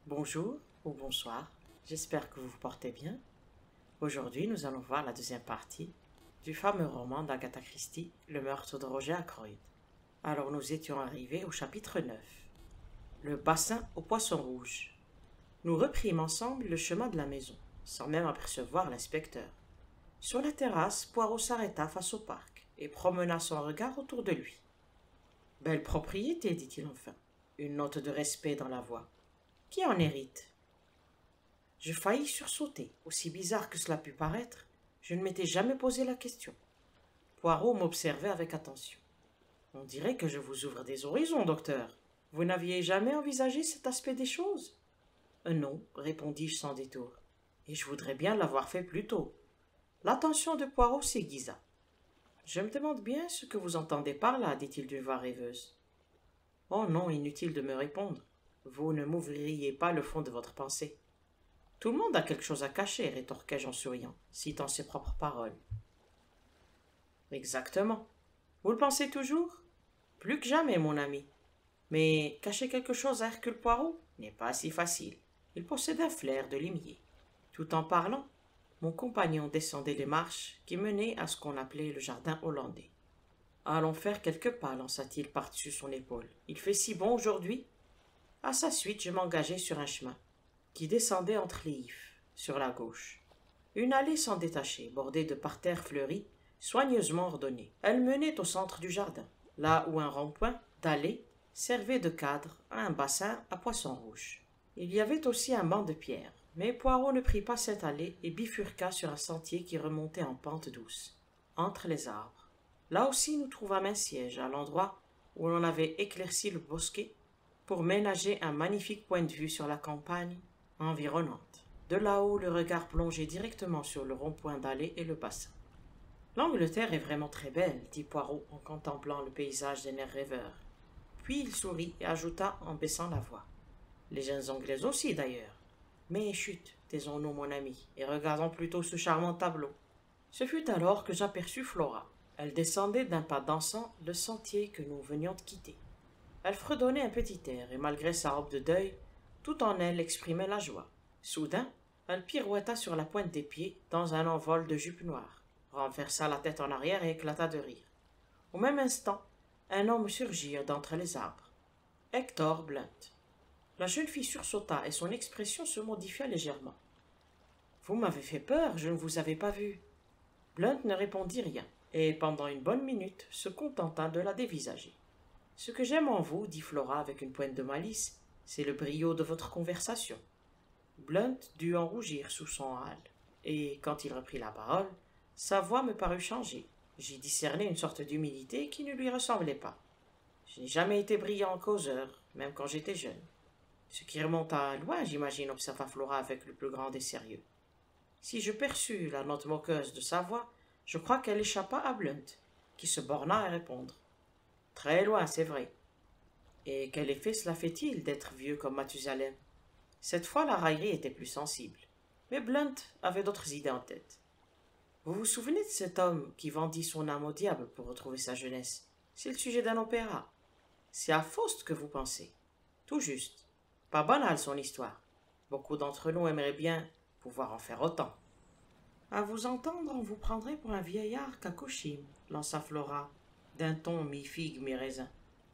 Bonjour ou bonsoir, j'espère que vous vous portez bien. Aujourd'hui, nous allons voir la deuxième partie du fameux roman d'Agatha Christie, Le meurtre de Roger Ackroyd. Alors nous étions arrivés au chapitre 9, le bassin aux poissons rouges. Nous reprîmes ensemble le chemin de la maison, sans même apercevoir l'inspecteur. Sur la terrasse, Poirot s'arrêta face au parc et promena son regard autour de lui. « Belle propriété, dit-il enfin, une note de respect dans la voix. Qui en hérite ?» Je faillis sursauter, aussi bizarre que cela pût paraître, je ne m'étais jamais posé la question. Poirot m'observait avec attention. « On dirait que je vous ouvre des horizons, docteur. Vous n'aviez jamais envisagé cet aspect des choses ?»« Non, répondis-je sans détour, et je voudrais bien l'avoir fait plus tôt. » L'attention de Poirot s'aiguisa. « Je me demande bien ce que vous entendez par là, dit-il d'une voix rêveuse. »« Oh non, inutile de me répondre. Vous ne m'ouvririez pas le fond de votre pensée. » « Tout le monde a quelque chose à cacher, rétorquai-je en souriant, citant ses propres paroles. « Exactement. Vous le pensez toujours ? Plus que jamais, mon ami. Mais cacher quelque chose à Hercule Poirot n'est pas si facile. Il possède un flair de limier. » Tout en parlant, mon compagnon descendait les marches qui menaient à ce qu'on appelait le jardin hollandais. « Allons faire quelques pas, lança-t-il par-dessus son épaule. Il fait si bon aujourd'hui. » À sa suite, je m'engageai sur un chemin qui descendait entre les ifs, sur la gauche. Une allée s'en détachait, bordée de parterres fleuris, soigneusement ordonnés. Elle menait au centre du jardin, là où un rond-point d'allée servait de cadre à un bassin à poissons rouges. Il y avait aussi un banc de pierre, mais Poirot ne prit pas cette allée et bifurqua sur un sentier qui remontait en pente douce, entre les arbres. Là aussi nous trouvâmes un siège, à l'endroit où l'on avait éclairci le bosquet pour ménager un magnifique point de vue sur la campagne environnante. De là-haut, le regard plongeait directement sur le rond-point d'allée et le bassin. « L'Angleterre est vraiment très belle, dit Poirot en contemplant le paysage d'un air rêveur. Puis il sourit et ajouta en baissant la voix. « Les jeunes Anglaises aussi, d'ailleurs. Mais chut, taisons-nous, mon ami, et regardons plutôt ce charmant tableau. » Ce fut alors que j'aperçus Flora. Elle descendait d'un pas dansant le sentier que nous venions de quitter. Elle fredonnait un petit air, et malgré sa robe de deuil, tout en elle exprimait la joie. Soudain, elle pirouetta sur la pointe des pieds dans un envol de jupe noire, renversa la tête en arrière et éclata de rire. Au même instant, un homme surgit d'entre les arbres. Hector Blunt. La jeune fille sursauta et son expression se modifia légèrement. « Vous m'avez fait peur, je ne vous avais pas vu. » Blunt ne répondit rien, et pendant une bonne minute se contenta de la dévisager. « Ce que j'aime en vous, dit Flora avec une pointe de malice, c'est le brio de votre conversation. » Blunt dut en rougir sous son hâle, et quand il reprit la parole, sa voix me parut changer. J'y discernai une sorte d'humilité qui ne lui ressemblait pas. Je n'ai jamais été brillant causeur, même quand j'étais jeune. Ce qui remonta loin, j'imagine, observa Flora avec le plus grand des sérieux. Si je perçus la note moqueuse de sa voix, je crois qu'elle échappa à Blunt, qui se borna à répondre. Très loin, c'est vrai. Et quel effet cela fait-il d'être vieux comme Mathusalem? Cette fois, la raillerie était plus sensible. Mais Blunt avait d'autres idées en tête. Vous vous souvenez de cet homme qui vendit son âme au diable pour retrouver sa jeunesse? C'est le sujet d'un opéra. C'est à Faust que vous pensez. Tout juste. Pas banale son histoire. Beaucoup d'entre nous aimeraient bien pouvoir en faire autant. À vous entendre, on vous prendrait pour un vieillard Kakoshim, lança Flora, d'un ton mi-figue, mi-raisin.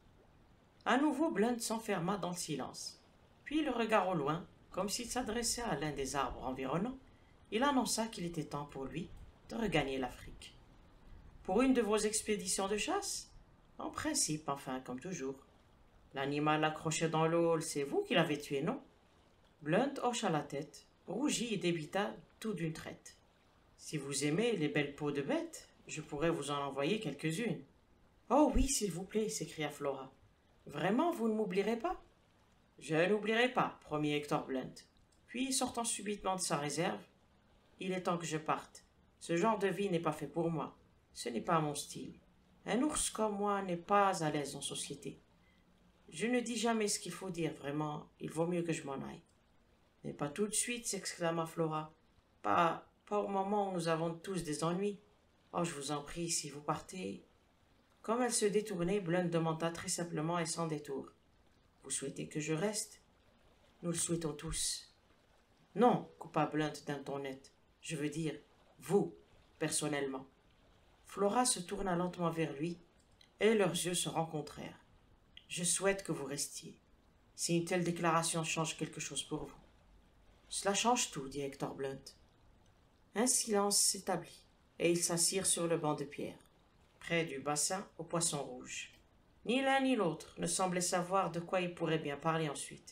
À nouveau, Blunt s'enferma dans le silence. Puis, le regard au loin, comme s'il s'adressait à l'un des arbres environnants, il annonça qu'il était temps pour lui de regagner l'Afrique. Pour une de vos expéditions de chasse? En principe, enfin, comme toujours. L'animal accroché dans l'eau, c'est vous qui l'avez tué, non? Blunt hocha la tête, rougit et débita tout d'une traite. Si vous aimez les belles peaux de bêtes, je pourrais vous en envoyer quelques-unes. Oh oui, s'il vous plaît, s'écria Flora. Vraiment, vous ne m'oublierez pas? Je n'oublierai pas, promit Hector Blunt. Puis, sortant subitement de sa réserve, il est temps que je parte. Ce genre de vie n'est pas fait pour moi. Ce n'est pas mon style. Un ours comme moi n'est pas à l'aise en société. Je ne dis jamais ce qu'il faut dire, vraiment, il vaut mieux que je m'en aille. Mais pas tout de suite, s'exclama Flora. Pas au moment où nous avons tous des ennuis. Oh, je vous en prie, si vous partez. Comme elle se détournait, Blunt demanda très simplement et sans détour. Vous souhaitez que je reste? Nous le souhaitons tous. Non, coupa Blunt d'un ton net. Je veux dire, vous, personnellement. Flora se tourna lentement vers lui, et leurs yeux se rencontrèrent. Je souhaite que vous restiez. Si une telle déclaration change quelque chose pour vous. Cela change tout, dit Hector Blunt. Un silence s'établit, et ils s'assirent sur le banc de pierre, près du bassin aux poissons rouges. Ni l'un ni l'autre ne semblaient savoir de quoi ils pourraient bien parler ensuite.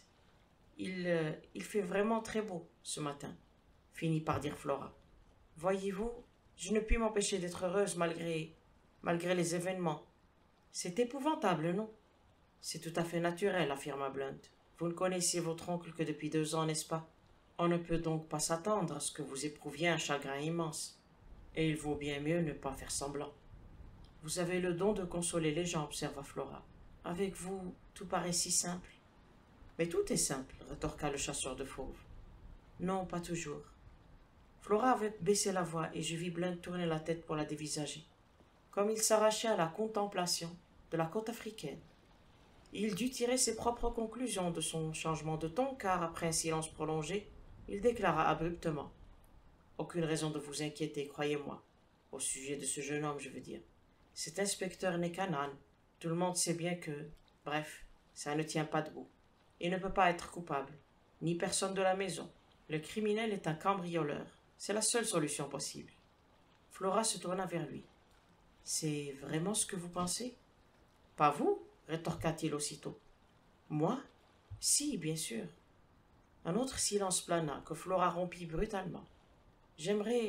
Il fait vraiment très beau ce matin, finit par dire Flora. Voyez-vous, je ne puis m'empêcher d'être heureuse malgré les événements. C'est épouvantable, non? C'est tout à fait naturel, affirma Blunt. Vous ne connaissez votre oncle que depuis 2 ans, n'est-ce pas? On ne peut donc pas s'attendre à ce que vous éprouviez un chagrin immense. Et il vaut bien mieux ne pas faire semblant. Vous avez le don de consoler les gens, observa Flora. Avec vous, tout paraît si simple. Mais tout est simple, rétorqua le chasseur de fauves. Non, pas toujours. Flora avait baissé la voix et je vis Blunt tourner la tête pour la dévisager, comme il s'arrachait à la contemplation de la côte africaine. Il dut tirer ses propres conclusions de son changement de ton, car après un silence prolongé, il déclara abruptement. Aucune raison de vous inquiéter, croyez-moi. Au sujet de ce jeune homme, je veux dire. Cet inspecteur n'est qu'un âne. Tout le monde sait bien que... Bref, ça ne tient pas debout. Il ne peut pas être coupable, ni personne de la maison. Le criminel est un cambrioleur. C'est la seule solution possible. Flora se tourna vers lui. C'est vraiment ce que vous pensez? Pas vous, rétorqua-t-il aussitôt. Moi? Si, bien sûr. Un autre silence plana que Flora rompit brutalement. Je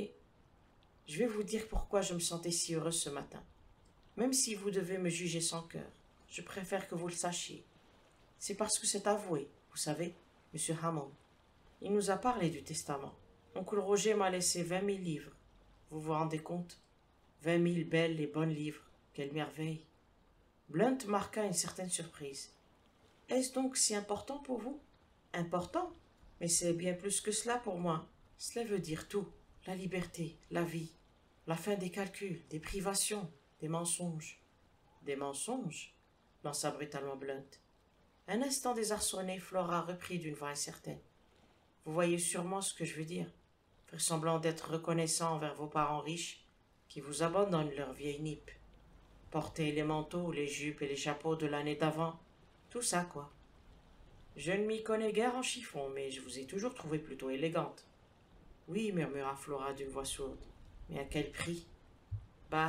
vais vous dire pourquoi je me sentais si heureuse ce matin. Même si vous devez me juger sans cœur, je préfère que vous le sachiez. C'est parce que c'est avoué, vous savez, monsieur Hammond. Il nous a parlé du testament. Oncle Roger m'a laissé 20 000 livres. Vous vous rendez compte? 20 000 belles et bonnes livres. Quelle merveille! Blunt marqua une certaine surprise. Est-ce donc si important pour vous? Important? Mais c'est bien plus que cela pour moi. Cela veut dire tout. La liberté, la vie, la fin des calculs, des privations, des mensonges. Des mensonges? lança brutalement Blunt. Un instant désarçonné, Flora reprit d'une voix incertaine. Vous voyez sûrement ce que je veux dire. Faire semblant d'être reconnaissant envers vos parents riches qui vous abandonnent leur vieille nippe. Porter les manteaux, les jupes et les chapeaux de l'année d'avant. Tout ça, quoi. Je ne m'y connais guère en chiffon, mais je vous ai toujours trouvée plutôt élégante. Oui, murmura Flora d'une voix sourde. Mais à quel prix? Bah,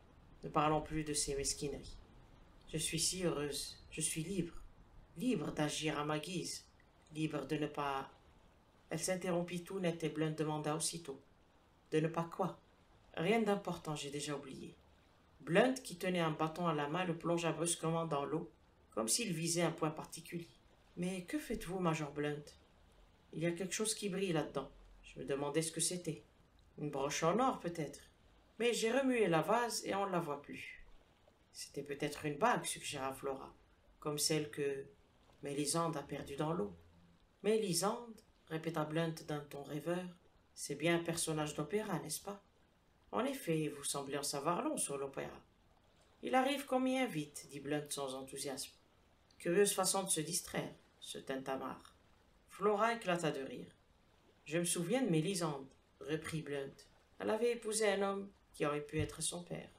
ne parlons plus de ces mesquineries. Je suis si heureuse, je suis libre. Libre d'agir à ma guise, libre de ne pas... Elle s'interrompit tout net et Blunt demanda aussitôt. De ne pas quoi? Rien d'important, j'ai déjà oublié. Blunt, qui tenait un bâton à la main, le plongea brusquement dans l'eau, comme s'il visait un point particulier. Mais que faites-vous, Major Blunt? Il y a quelque chose qui brille là-dedans. Je me demandais ce que c'était. Une broche en or, peut-être. Mais j'ai remué la vase et on ne la voit plus. C'était peut-être une bague, suggéra Flora, comme celle que Mélisande a perdue dans l'eau. Mélisande, répéta Blunt d'un ton rêveur, c'est bien un personnage d'opéra, n'est-ce pas? En effet, vous semblez en savoir long sur l'opéra. Il arrive qu'on m'y invite, dit Blunt sans enthousiasme. Curieuse façon de se distraire, ce tintamarre. Flora éclata de rire. Je me souviens de Mélisande, reprit Blunt. Elle avait épousé un homme qui aurait pu être son père.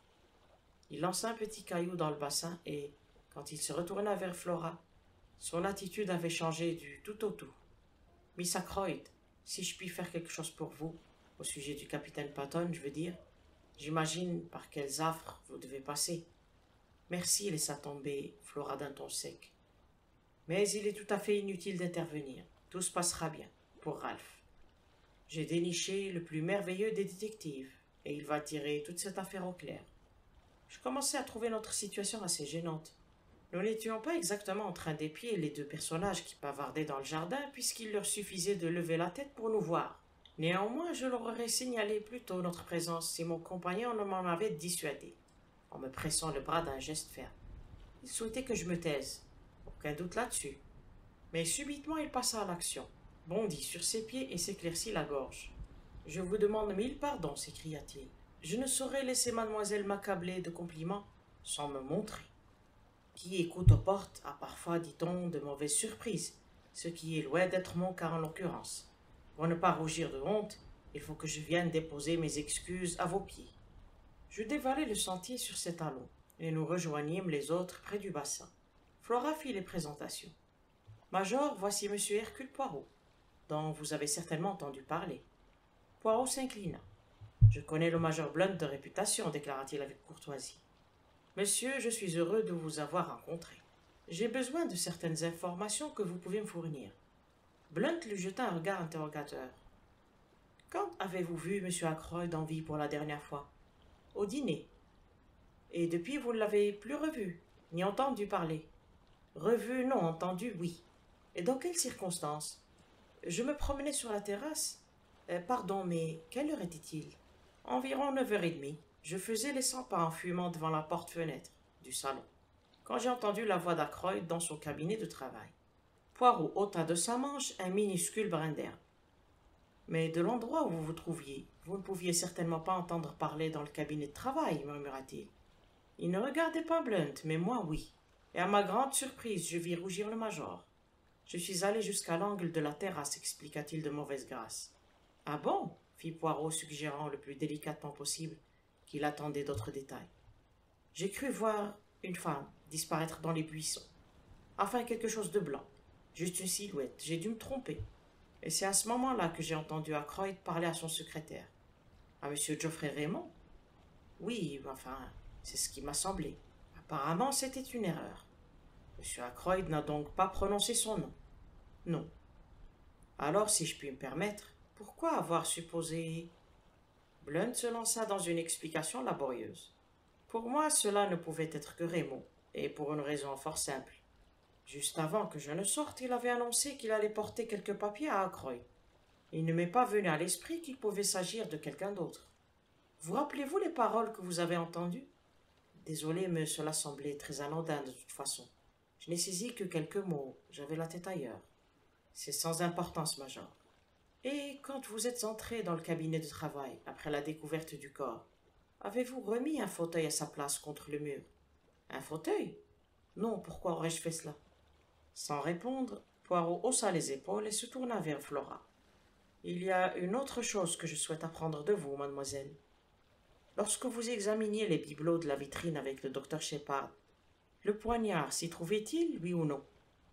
Il lança un petit caillou dans le bassin et, quand il se retourna vers Flora, son attitude avait changé du tout au tout. Miss Ackroyd, si je puis faire quelque chose pour vous, au sujet du capitaine Patton, je veux dire, j'imagine par quels affres vous devez passer. Merci, laissa tomber Flora d'un ton sec. Mais il est tout à fait inutile d'intervenir. Tout se passera bien, pour Ralph. J'ai déniché le plus merveilleux des détectives, et il va tirer toute cette affaire au clair. Je commençais à trouver notre situation assez gênante. Nous n'étions pas exactement en train d'épier les 2 personnages qui bavardaient dans le jardin, puisqu'il leur suffisait de lever la tête pour nous voir. Néanmoins, je leur aurais signalé plus tôt notre présence si mon compagnon ne m'en avait dissuadé, en me pressant le bras d'un geste ferme. Il souhaitait que je me taise, aucun doute là-dessus. Mais subitement il passa à l'action, bondit sur ses pieds et s'éclaircit la gorge. « Je vous demande 1000 pardons, s'écria-t-il. Je ne saurais laisser mademoiselle m'accabler de compliments sans me montrer. Qui écoute aux portes a parfois, dit-on, de mauvaises surprises. ce qui est loin d'être mon cas en l'occurrence. Pour ne pas rougir de honte, il faut que je vienne déposer mes excuses à vos pieds. Je dévalai le sentier sur ses talons, et nous rejoignîmes les autres près du bassin. Flora fit les présentations. Major, voici M. Hercule Poirot, dont vous avez certainement entendu parler. Poirot s'inclina. Je connais le major Blunt de réputation, déclara-t-il avec courtoisie. Monsieur, je suis heureux de vous avoir rencontré. J'ai besoin de certaines informations que vous pouvez me fournir. Blunt lui jeta un regard interrogateur. Quand avez-vous vu M. Ackroyd en vie pour la dernière fois? Au dîner. Et depuis, vous ne l'avez plus revu, ni entendu parler. Revu, non, entendu, oui. Et dans quelles circonstances? Je me promenais sur la terrasse. Pardon, mais quelle heure était-il? Environ 9h30. Je faisais les 100 pas en fumant devant la porte-fenêtre du salon, quand j'ai entendu la voix d'Ackroyd dans son cabinet de travail. Poirot ôta de sa manche un minuscule brin d'herbe. Mais de l'endroit où vous vous trouviez, vous ne pouviez certainement pas entendre parler dans le cabinet de travail, murmura-t-il. Il ne regardait pas Blunt, mais moi oui. Et à ma grande surprise, je vis rougir le major. Je suis allé jusqu'à l'angle de la terrasse, expliqua-t-il de mauvaise grâce. Ah bon? Fit Poirot, suggérant le plus délicatement possible qu'il attendait d'autres détails. J'ai cru voir une femme disparaître dans les buissons. Enfin, quelque chose de blanc. Juste une silhouette. J'ai dû me tromper. Et c'est à ce moment-là que j'ai entendu Ackroyd parler à son secrétaire. À M. Geoffrey Raymond? Oui, enfin, c'est ce qui m'a semblé. Apparemment, c'était une erreur. M. Ackroyd n'a donc pas prononcé son nom. Non. Alors, si je puis me permettre, pourquoi avoir supposé... Blunt se lança dans une explication laborieuse. Pour moi, cela ne pouvait être que Raymond, et pour une raison fort simple. Juste avant que je ne sorte, il avait annoncé qu'il allait porter quelques papiers à Ackroyd. Il ne m'est pas venu à l'esprit qu'il pouvait s'agir de quelqu'un d'autre. Vous rappelez-vous les paroles que vous avez entendues? Désolé, mais cela semblait très anodin de toute façon. Je n'ai saisi que quelques mots, j'avais la tête ailleurs. C'est sans importance, Major. Et quand vous êtes entré dans le cabinet de travail, après la découverte du corps, avez-vous remis un fauteuil à sa place contre le mur? Un fauteuil? Non, pourquoi aurais-je fait cela? Sans répondre, Poirot haussa les épaules et se tourna vers Flora. Il y a une autre chose que je souhaite apprendre de vous, mademoiselle. Lorsque vous examiniez les bibelots de la vitrine avec le docteur Shepard, le poignard s'y trouvait-il, oui ou non?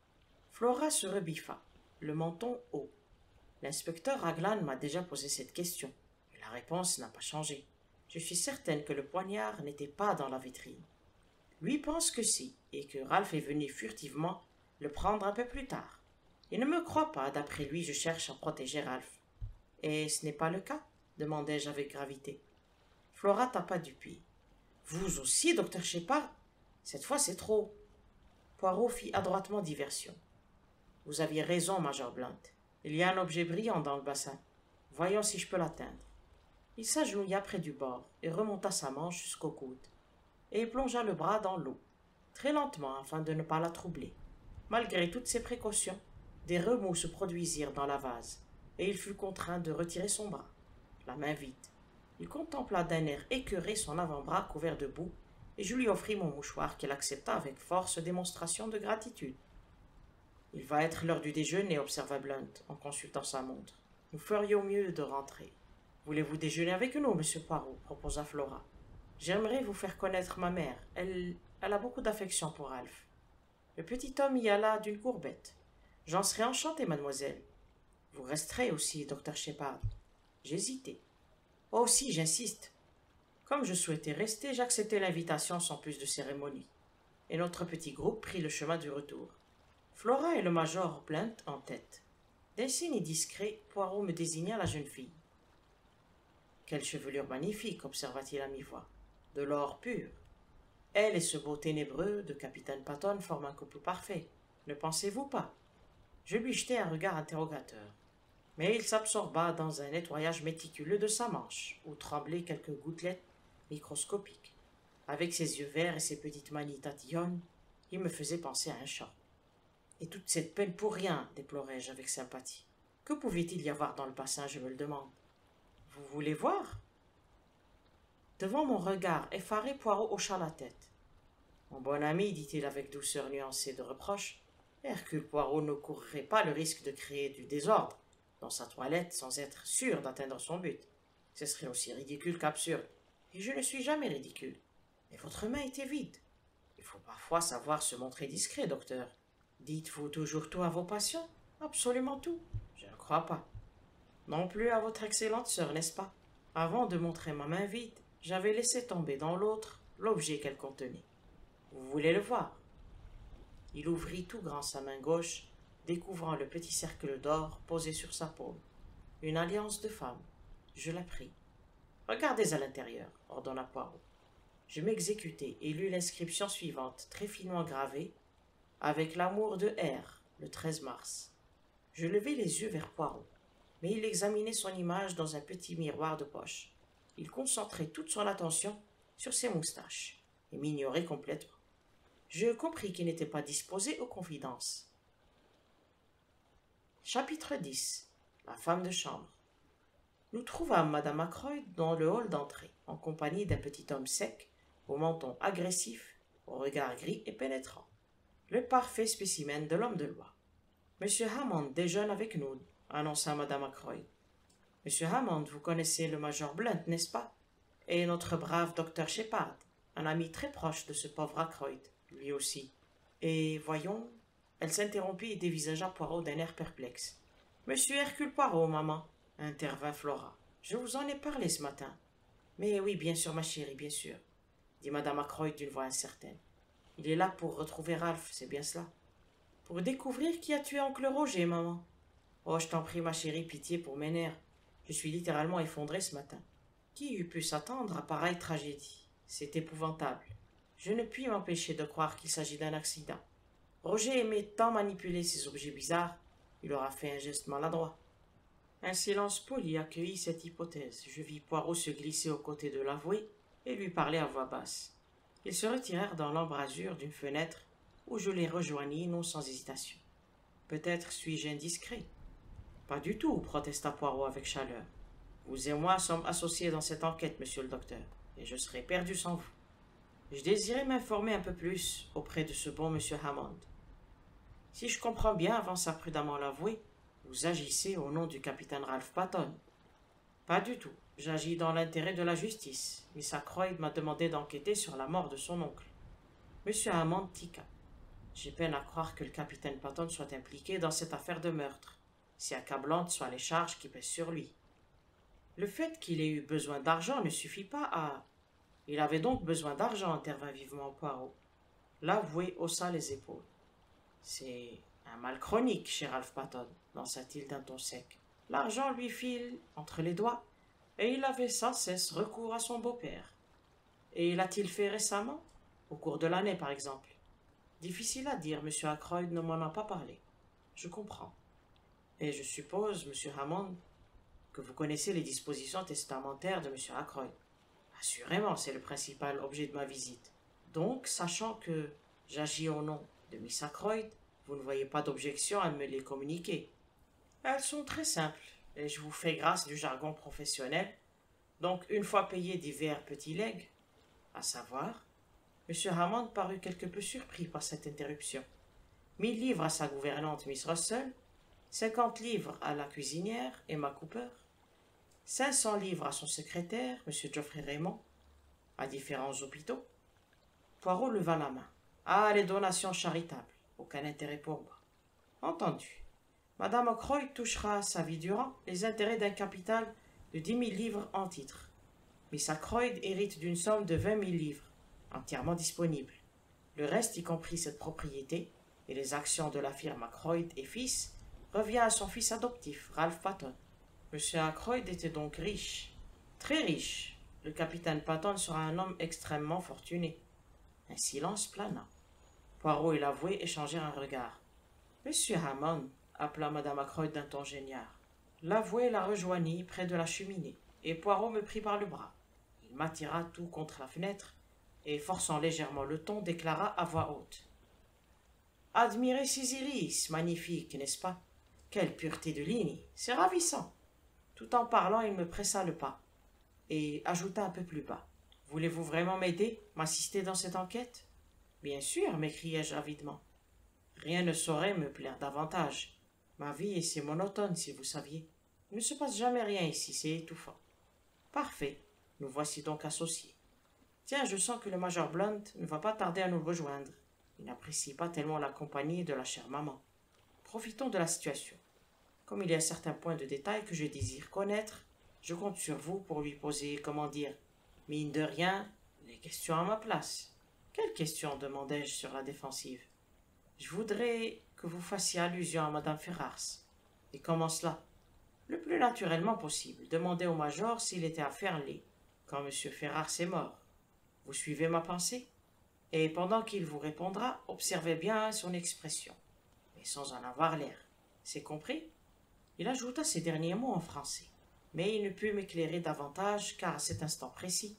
Flora se rebiffa, le menton haut. L'inspecteur Raglan m'a déjà posé cette question, et la réponse n'a pas changé. Je suis certaine que le poignard n'était pas dans la vitrine. Lui pense que si, et que Ralph est venu furtivement le prendre un peu plus tard. Il ne me croit pas, d'après lui je cherche à protéger Ralph. Et ce n'est pas le cas? Demandai-je avec gravité. Flora tapa du pied. Vous aussi, docteur Shepard? Cette fois c'est trop. Poirot fit adroitement diversion. Vous aviez raison, Major Blunt. Il y a un objet brillant dans le bassin. Voyons si je peux l'atteindre. Il s'agenouilla près du bord et remonta sa manche jusqu'au coude. Et plongea le bras dans l'eau, très lentement afin de ne pas la troubler. Malgré toutes ces précautions, des remous se produisirent dans la vase, et il fut contraint de retirer son bras, la main vide. Il contempla d'un air écœuré son avant-bras couvert de boue, et je lui offris mon mouchoir qu'il accepta avec force démonstration de gratitude. Il va être l'heure du déjeuner, observa Blunt, en consultant sa montre. Nous ferions mieux de rentrer. Voulez-vous déjeuner avec nous, monsieur Poirot? Proposa Flora. J'aimerais vous faire connaître ma mère. Elle a beaucoup d'affection pour Ralph. Le petit homme y alla d'une courbette. J'en serais enchanté, mademoiselle. Vous resterez aussi, docteur Shepard. J'hésitai. Oh si, j'insiste. Comme je souhaitais rester, j'acceptai l'invitation sans plus de cérémonie. Et notre petit groupe prit le chemin du retour. Flora et le major Blunt en tête. D'un signe discret, Poirot me désigna la jeune fille. Quelle chevelure magnifique, observa-t-il à mi-voix. De l'or pur. Elle et ce beau ténébreux de capitaine Patton forment un couple parfait. Ne pensez-vous pas? Je lui jetai un regard interrogateur. Mais il s'absorba dans un nettoyage méticuleux de sa manche, où tremblaient quelques gouttelettes microscopiques. Avec ses yeux verts et ses petites manies tatillonnes, il me faisait penser à un chat. Et toute cette peine pour rien, déplorai-je avec sympathie. Que pouvait-il y avoir dans le bassin, je me le demande. Vous voulez voir? Devant mon regard effaré, Poirot hocha la tête. Mon bon ami, dit-il avec douceur nuancée de reproche, Hercule Poirot ne courrait pas le risque de créer du désordre dans sa toilette sans être sûr d'atteindre son but. Ce serait aussi ridicule qu'absurde. Et je ne suis jamais ridicule. Mais votre main était vide. Il faut parfois savoir se montrer discret, docteur. Dites-vous toujours tout à vos patients? Absolument tout. Je ne crois pas. Non plus à votre excellente sœur, n'est-ce pas? Avant de montrer ma main vide, j'avais laissé tomber dans l'autre l'objet qu'elle contenait. Vous voulez le voir? Il ouvrit tout grand sa main gauche, découvrant le petit cercle d'or posé sur sa paume. Une alliance de femme. Je la pris. Regardez à l'intérieur, ordonna Poirot. Je m'exécutai et lus l'inscription suivante, très finement gravée, avec l'amour de R, le 13 mars. Je levai les yeux vers Poirot, mais il examinait son image dans un petit miroir de poche. Il concentrait toute son attention sur ses moustaches et m'ignorait complètement. Je compris qu'il n'était pas disposé aux confidences. Chapitre 10. La femme de chambre. Nous trouvâmes Madame Ackroyd dans le hall d'entrée, en compagnie d'un petit homme sec, au menton agressif, au regard gris et pénétrant. Le parfait spécimen de l'homme de loi. Monsieur Hammond déjeune avec nous, annonça Madame Ackroyd. Monsieur Hammond, vous connaissez le major Blunt, n'est-ce pas? Et notre brave docteur Shepherd, un ami très proche de ce pauvre Ackroyd, lui aussi. Et voyons... Elle s'interrompit et dévisagea Poirot d'un air perplexe. Monsieur Hercule Poirot, maman, intervint Flora. Je vous en ai parlé ce matin. Mais oui, bien sûr, ma chérie, bien sûr, dit Madame Ackroyd d'une voix incertaine. Il est là pour retrouver Ralph, c'est bien cela. Pour découvrir qui a tué oncle Roger, maman. Oh, je t'en prie, ma chérie, pitié pour mes nerfs. Je suis littéralement effondrée ce matin. Qui eût pu s'attendre à pareille tragédie? C'est épouvantable. Je ne puis m'empêcher de croire qu'il s'agit d'un accident. Roger aimait tant manipuler ces objets bizarres, il aura fait un geste maladroit. Un silence poli accueillit cette hypothèse. Je vis Poirot se glisser aux côtés de l'avoué et lui parler à voix basse. Ils se retirèrent dans l'embrasure d'une fenêtre où je les rejoignis non sans hésitation. Peut-être suis-je indiscret. Pas du tout, protesta Poirot avec chaleur. Vous et moi sommes associés dans cette enquête, monsieur le docteur, et je serais perdu sans vous. Je désirais m'informer un peu plus auprès de ce bon monsieur Hammond. Si je comprends bien, avança prudemment l'avoué, vous agissez au nom du capitaine Ralph Patton. Pas du tout. J'agis dans l'intérêt de la justice. Miss Ackroyd m'a demandé d'enquêter sur la mort de son oncle. Monsieur Hammond tiqua. J'ai peine à croire que le capitaine Patton soit impliqué dans cette affaire de meurtre, si accablantes soient les charges qui pèsent sur lui. Le fait qu'il ait eu besoin d'argent ne suffit pas à... Il avait donc besoin d'argent, intervint vivement Poirot. L'avoué haussa les épaules. C'est un mal chronique chez Ralph Patton, lança-t-il d'un ton sec. L'argent lui file entre les doigts, et il avait sans cesse recours à son beau-père. Et l'a-t-il fait récemment? Au cours de l'année, par exemple? Difficile à dire, monsieur Ackroyd ne m'en a pas parlé. Je comprends. Et je suppose, monsieur Hammond, que vous connaissez les dispositions testamentaires de monsieur Ackroyd. Assurément, c'est le principal objet de ma visite. Donc, sachant que j'agis au nom de Miss Ackroyd, vous ne voyez pas d'objection à me les communiquer. Elles sont très simples, et je vous fais grâce du jargon professionnel. Donc, une fois payé divers petits legs, à savoir, M. Hammond parut quelque peu surpris par cette interruption. 1000 livres à sa gouvernante Miss Russell, 50 livres à la cuisinière Emma Cooper, 500 livres à son secrétaire, M. Geoffrey Raymond, à différents hôpitaux. Poirot leva la main. Ah, les donations charitables, aucun intérêt pour moi. Entendu. Madame Ackroyd touchera sa vie durant les intérêts d'un capital de 10 000 livres en titres. Miss Ackroyd hérite d'une somme de 20 000 livres, entièrement disponible. Le reste, y compris cette propriété et les actions de la firme Ackroyd et fils, revient à son fils adoptif, Ralph Patton. Monsieur Ackroyd était donc riche, très riche. Le capitaine Patton sera un homme extrêmement fortuné. Un silence plana. Poirot et l'avoué échangèrent un regard. Monsieur Hammond, appela Madame Ackroyd d'un ton génial. L'avoué la rejoignit près de la cheminée, et Poirot me prit par le bras. Il m'attira tout contre la fenêtre, et forçant légèrement le ton, déclara à voix haute. Admirez ces iris, magnifiques, n'est-ce pas? Quelle pureté de ligne, c'est ravissant. Tout en parlant, il me pressa le pas, et ajouta un peu plus bas. Voulez-vous vraiment m'aider, m'assister dans cette enquête? Bien sûr, m'écriai-je avidement. Rien ne saurait me plaire davantage. Ma vie est si monotone, si vous saviez. Il ne se passe jamais rien ici, c'est étouffant. Parfait, nous voici donc associés. Tiens, je sens que le major Blunt ne va pas tarder à nous rejoindre. Il n'apprécie pas tellement la compagnie de la chère maman. Profitons de la situation. Comme il y a certains points de détail que je désire connaître, je compte sur vous pour lui poser, comment dire, mine de rien, les questions à ma place. Quelles questions demandai-je sur la défensive? Je voudrais que vous fassiez allusion à madame Ferrars. Et comment cela? Le plus naturellement possible. Demandez au major s'il était à Fernley, quand M. Ferrars est mort. Vous suivez ma pensée? Et pendant qu'il vous répondra, observez bien son expression, mais sans en avoir l'air. C'est compris? Il ajouta ces derniers mots en français, mais il ne put m'éclairer davantage car à cet instant précis,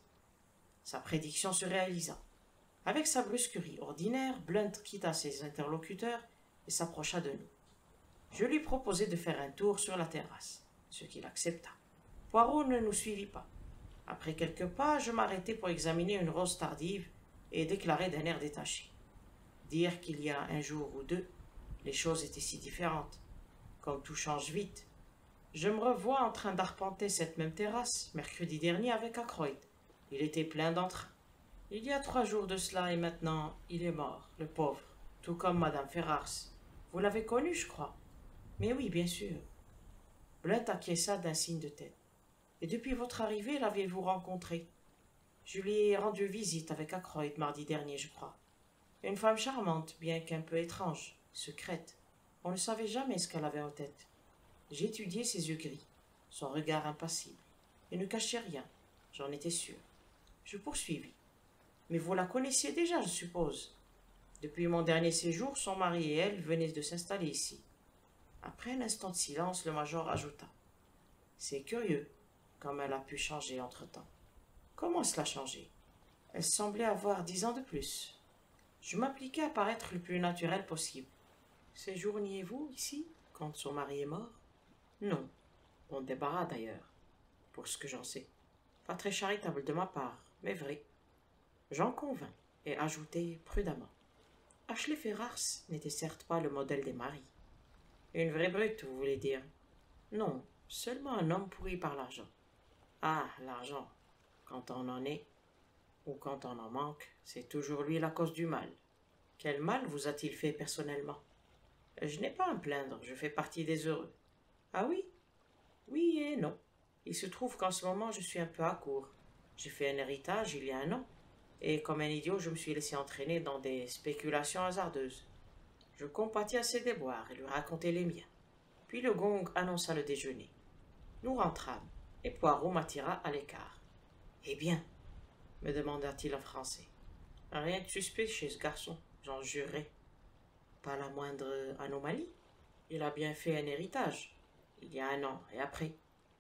sa prédiction se réalisa. Avec sa brusquerie ordinaire, Blunt quitta ses interlocuteurs et s'approcha de nous. Je lui proposai de faire un tour sur la terrasse, ce qu'il accepta. Poirot ne nous suivit pas. Après quelques pas, je m'arrêtai pour examiner une rose tardive et déclarai d'un air détaché. Dire qu'il y a un jour ou deux, les choses étaient si différentes. Comme tout change vite. Je me revois en train d'arpenter cette même terrasse, mercredi dernier avec Ackroyd. Il était plein d'entrain. Il y a 3 jours de cela et maintenant, il est mort, le pauvre, tout comme madame Ferrars. Vous l'avez connu, je crois. Mais oui, bien sûr. Blunt acquiesça d'un signe de tête. Et depuis votre arrivée, l'avez-vous rencontré? Je lui ai rendu visite avec Ackroyd mardi dernier, je crois. Une femme charmante, bien qu'un peu étrange, secrète. On ne savait jamais ce qu'elle avait en tête. J'étudiai ses yeux gris, son regard impassible. Il ne cachait rien, j'en étais sûr. Je poursuivis. Mais vous la connaissiez déjà, je suppose. Depuis mon dernier séjour, son mari et elle venaient de s'installer ici. Après un instant de silence, le major ajouta. C'est curieux, comme elle a pu changer entre-temps. Comment cela changé? Elle semblait avoir 10 ans de plus. Je m'appliquai à paraître le plus naturel possible. Séjourniez-vous ici, quand son mari est mort? Non. Bon débarras d'ailleurs, pour ce que j'en sais. Pas très charitable de ma part, mais vrai. J'en convins et ajoutai prudemment. Ashley Ferrars n'était certes pas le modèle des maris. Une vraie brute, vous voulez dire? Non, seulement un homme pourri par l'argent. Ah, l'argent, quand on en est, ou quand on en manque, c'est toujours lui la cause du mal. Quel mal vous a-t-il fait personnellement? Je n'ai pas à me plaindre, je fais partie des heureux. Ah oui? Oui et non. Il se trouve qu'en ce moment je suis un peu à court. J'ai fait un héritage il y a un an, et comme un idiot je me suis laissé entraîner dans des spéculations hasardeuses. Je compatis à ses déboires et lui racontai les miens. Puis le gong annonça le déjeuner. Nous rentrâmes, et Poirot m'attira à l'écart. Eh bien, me demanda-t-il en français. Rien de suspect chez ce garçon, j'en jurerai. Pas la moindre anomalie. Il a bien fait un héritage, il y a un an et après.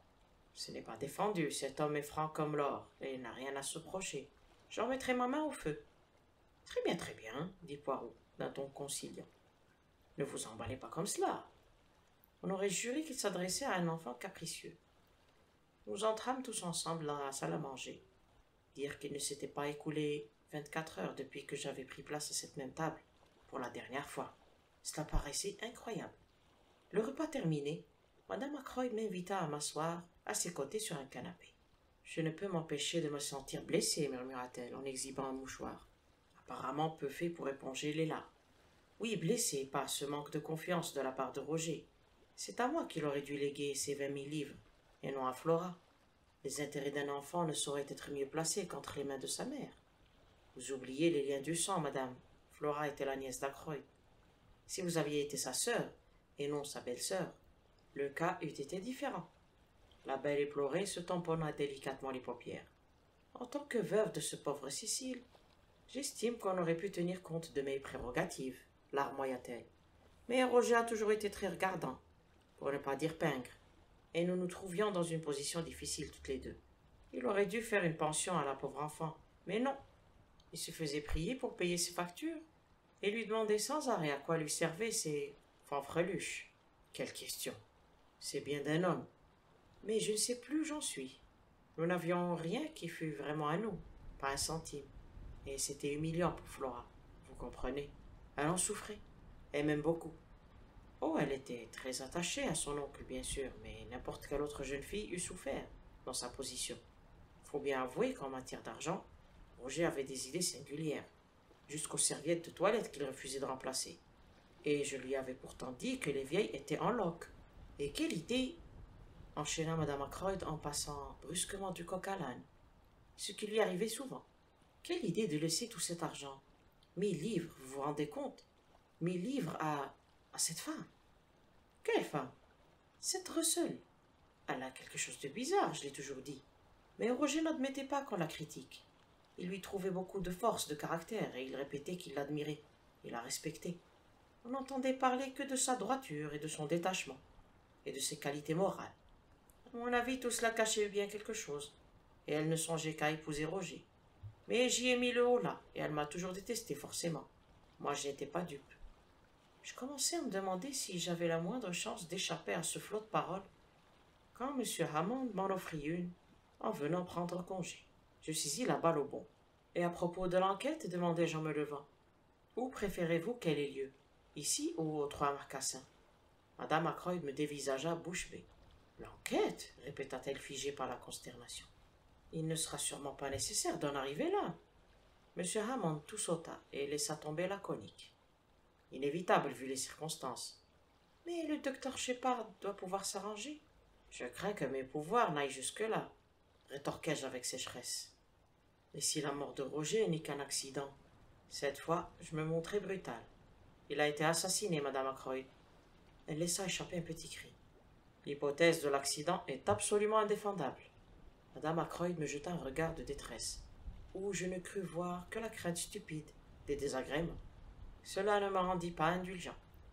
Ce n'est pas défendu, cet homme est franc comme l'or, et n'a rien à se reprocher. J'en mettrai ma main au feu. Très bien, dit Poirot, d'un ton conciliant. Ne vous emballez pas comme cela. On aurait juré qu'il s'adressait à un enfant capricieux. Nous entrâmes tous ensemble dans la salle à manger. Dire qu'il ne s'était pas écoulé 24 heures depuis que j'avais pris place à cette même table, pour la dernière fois. Cela paraissait incroyable. Le repas terminé, madame Ackroyd m'invita à m'asseoir à ses côtés sur un canapé. Je ne peux m'empêcher de me sentir blessée, murmura-t-elle en exhibant un mouchoir, apparemment peu fait pour éponger les larmes. Oui, blessée par ce manque de confiance de la part de Roger. C'est à moi qu'il aurait dû léguer ses 20 000 livres, et non à Flora. Les intérêts d'un enfant ne sauraient être mieux placés qu'entre les mains de sa mère. Vous oubliez les liens du sang, madame. Flora était la nièce d'Ackroyd. Si vous aviez été sa sœur, et non sa belle-sœur, le cas eût été différent. La belle éplorée se tamponna délicatement les paupières. En tant que veuve de ce pauvre Cécile, j'estime qu'on aurait pu tenir compte de mes prérogatives, larmoya-t-elle. Mais Roger a toujours été très regardant, pour ne pas dire pingre, et nous nous trouvions dans une position difficile toutes les deux. Il aurait dû faire une pension à la pauvre enfant, mais non. Il se faisait prier pour payer ses factures, et lui demandait sans arrêt à quoi lui servaient ses fanfreluches. Quelle question! C'est bien d'un homme. Mais je ne sais plus où j'en suis. Nous n'avions rien qui fût vraiment à nous, pas un centime. Et c'était humiliant pour Flora, vous comprenez. Elle en souffrait. et même beaucoup. Oh, elle était très attachée à son oncle, bien sûr, mais n'importe quelle autre jeune fille eût souffert dans sa position. Faut bien avouer qu'en matière d'argent, Roger avait des idées singulières, jusqu'aux serviettes de toilette qu'il refusait de remplacer. Et je lui avais pourtant dit que les vieilles étaient en loques. Et quelle idée, enchaîna Madame Ackroyd en passant brusquement du coq à l'âne, ce qui lui arrivait souvent. Quelle idée de laisser tout cet argent, 1000 livres, vous vous rendez compte? 1000 livres à cette femme. Quelle femme? Cette Russell. Elle a quelque chose de bizarre, je l'ai toujours dit. Mais Roger n'admettait pas qu'on la critique. Il lui trouvait beaucoup de force de caractère et il répétait qu'il l'admirait et la respectait. On n'entendait parler que de sa droiture et de son détachement et de ses qualités morales. À mon avis, tout cela cachait bien quelque chose et elle ne songeait qu'à épouser Roger. Mais j'y ai mis le haut là et elle m'a toujours détesté forcément. Moi, je n'étais pas dupe. Je commençais à me demander si j'avais la moindre chance d'échapper à ce flot de paroles quand M. Hammond m'en offrit une en venant prendre congé. Je saisis la balle au bond. Et à propos de l'enquête, demandai-je en me levant, où préférez-vous qu'elle ait lieu, ici ou aux Trois Marcassins? Madame Ackroyd me dévisagea bouche bée. L'enquête, répéta-t-elle figée par la consternation. Il ne sera sûrement pas nécessaire d'en arriver là. M. Hammond tout sauta et laissa tomber la conique. Inévitable vu les circonstances. Mais le docteur Shepard doit pouvoir s'arranger. Je crains que mes pouvoirs n'aillent jusque-là, rétorquai-je avec sécheresse. Et si la mort de Roger n'est qu'un accident? Cette fois, je me montrai brutal. Il a été assassiné, Madame Ackroyd. Elle laissa échapper un petit cri. L'hypothèse de l'accident est absolument indéfendable. Madame Ackroyd me jeta un regard de détresse, où je ne crus voir que la crainte stupide des désagréments. Cela ne me rendit pas indulgent.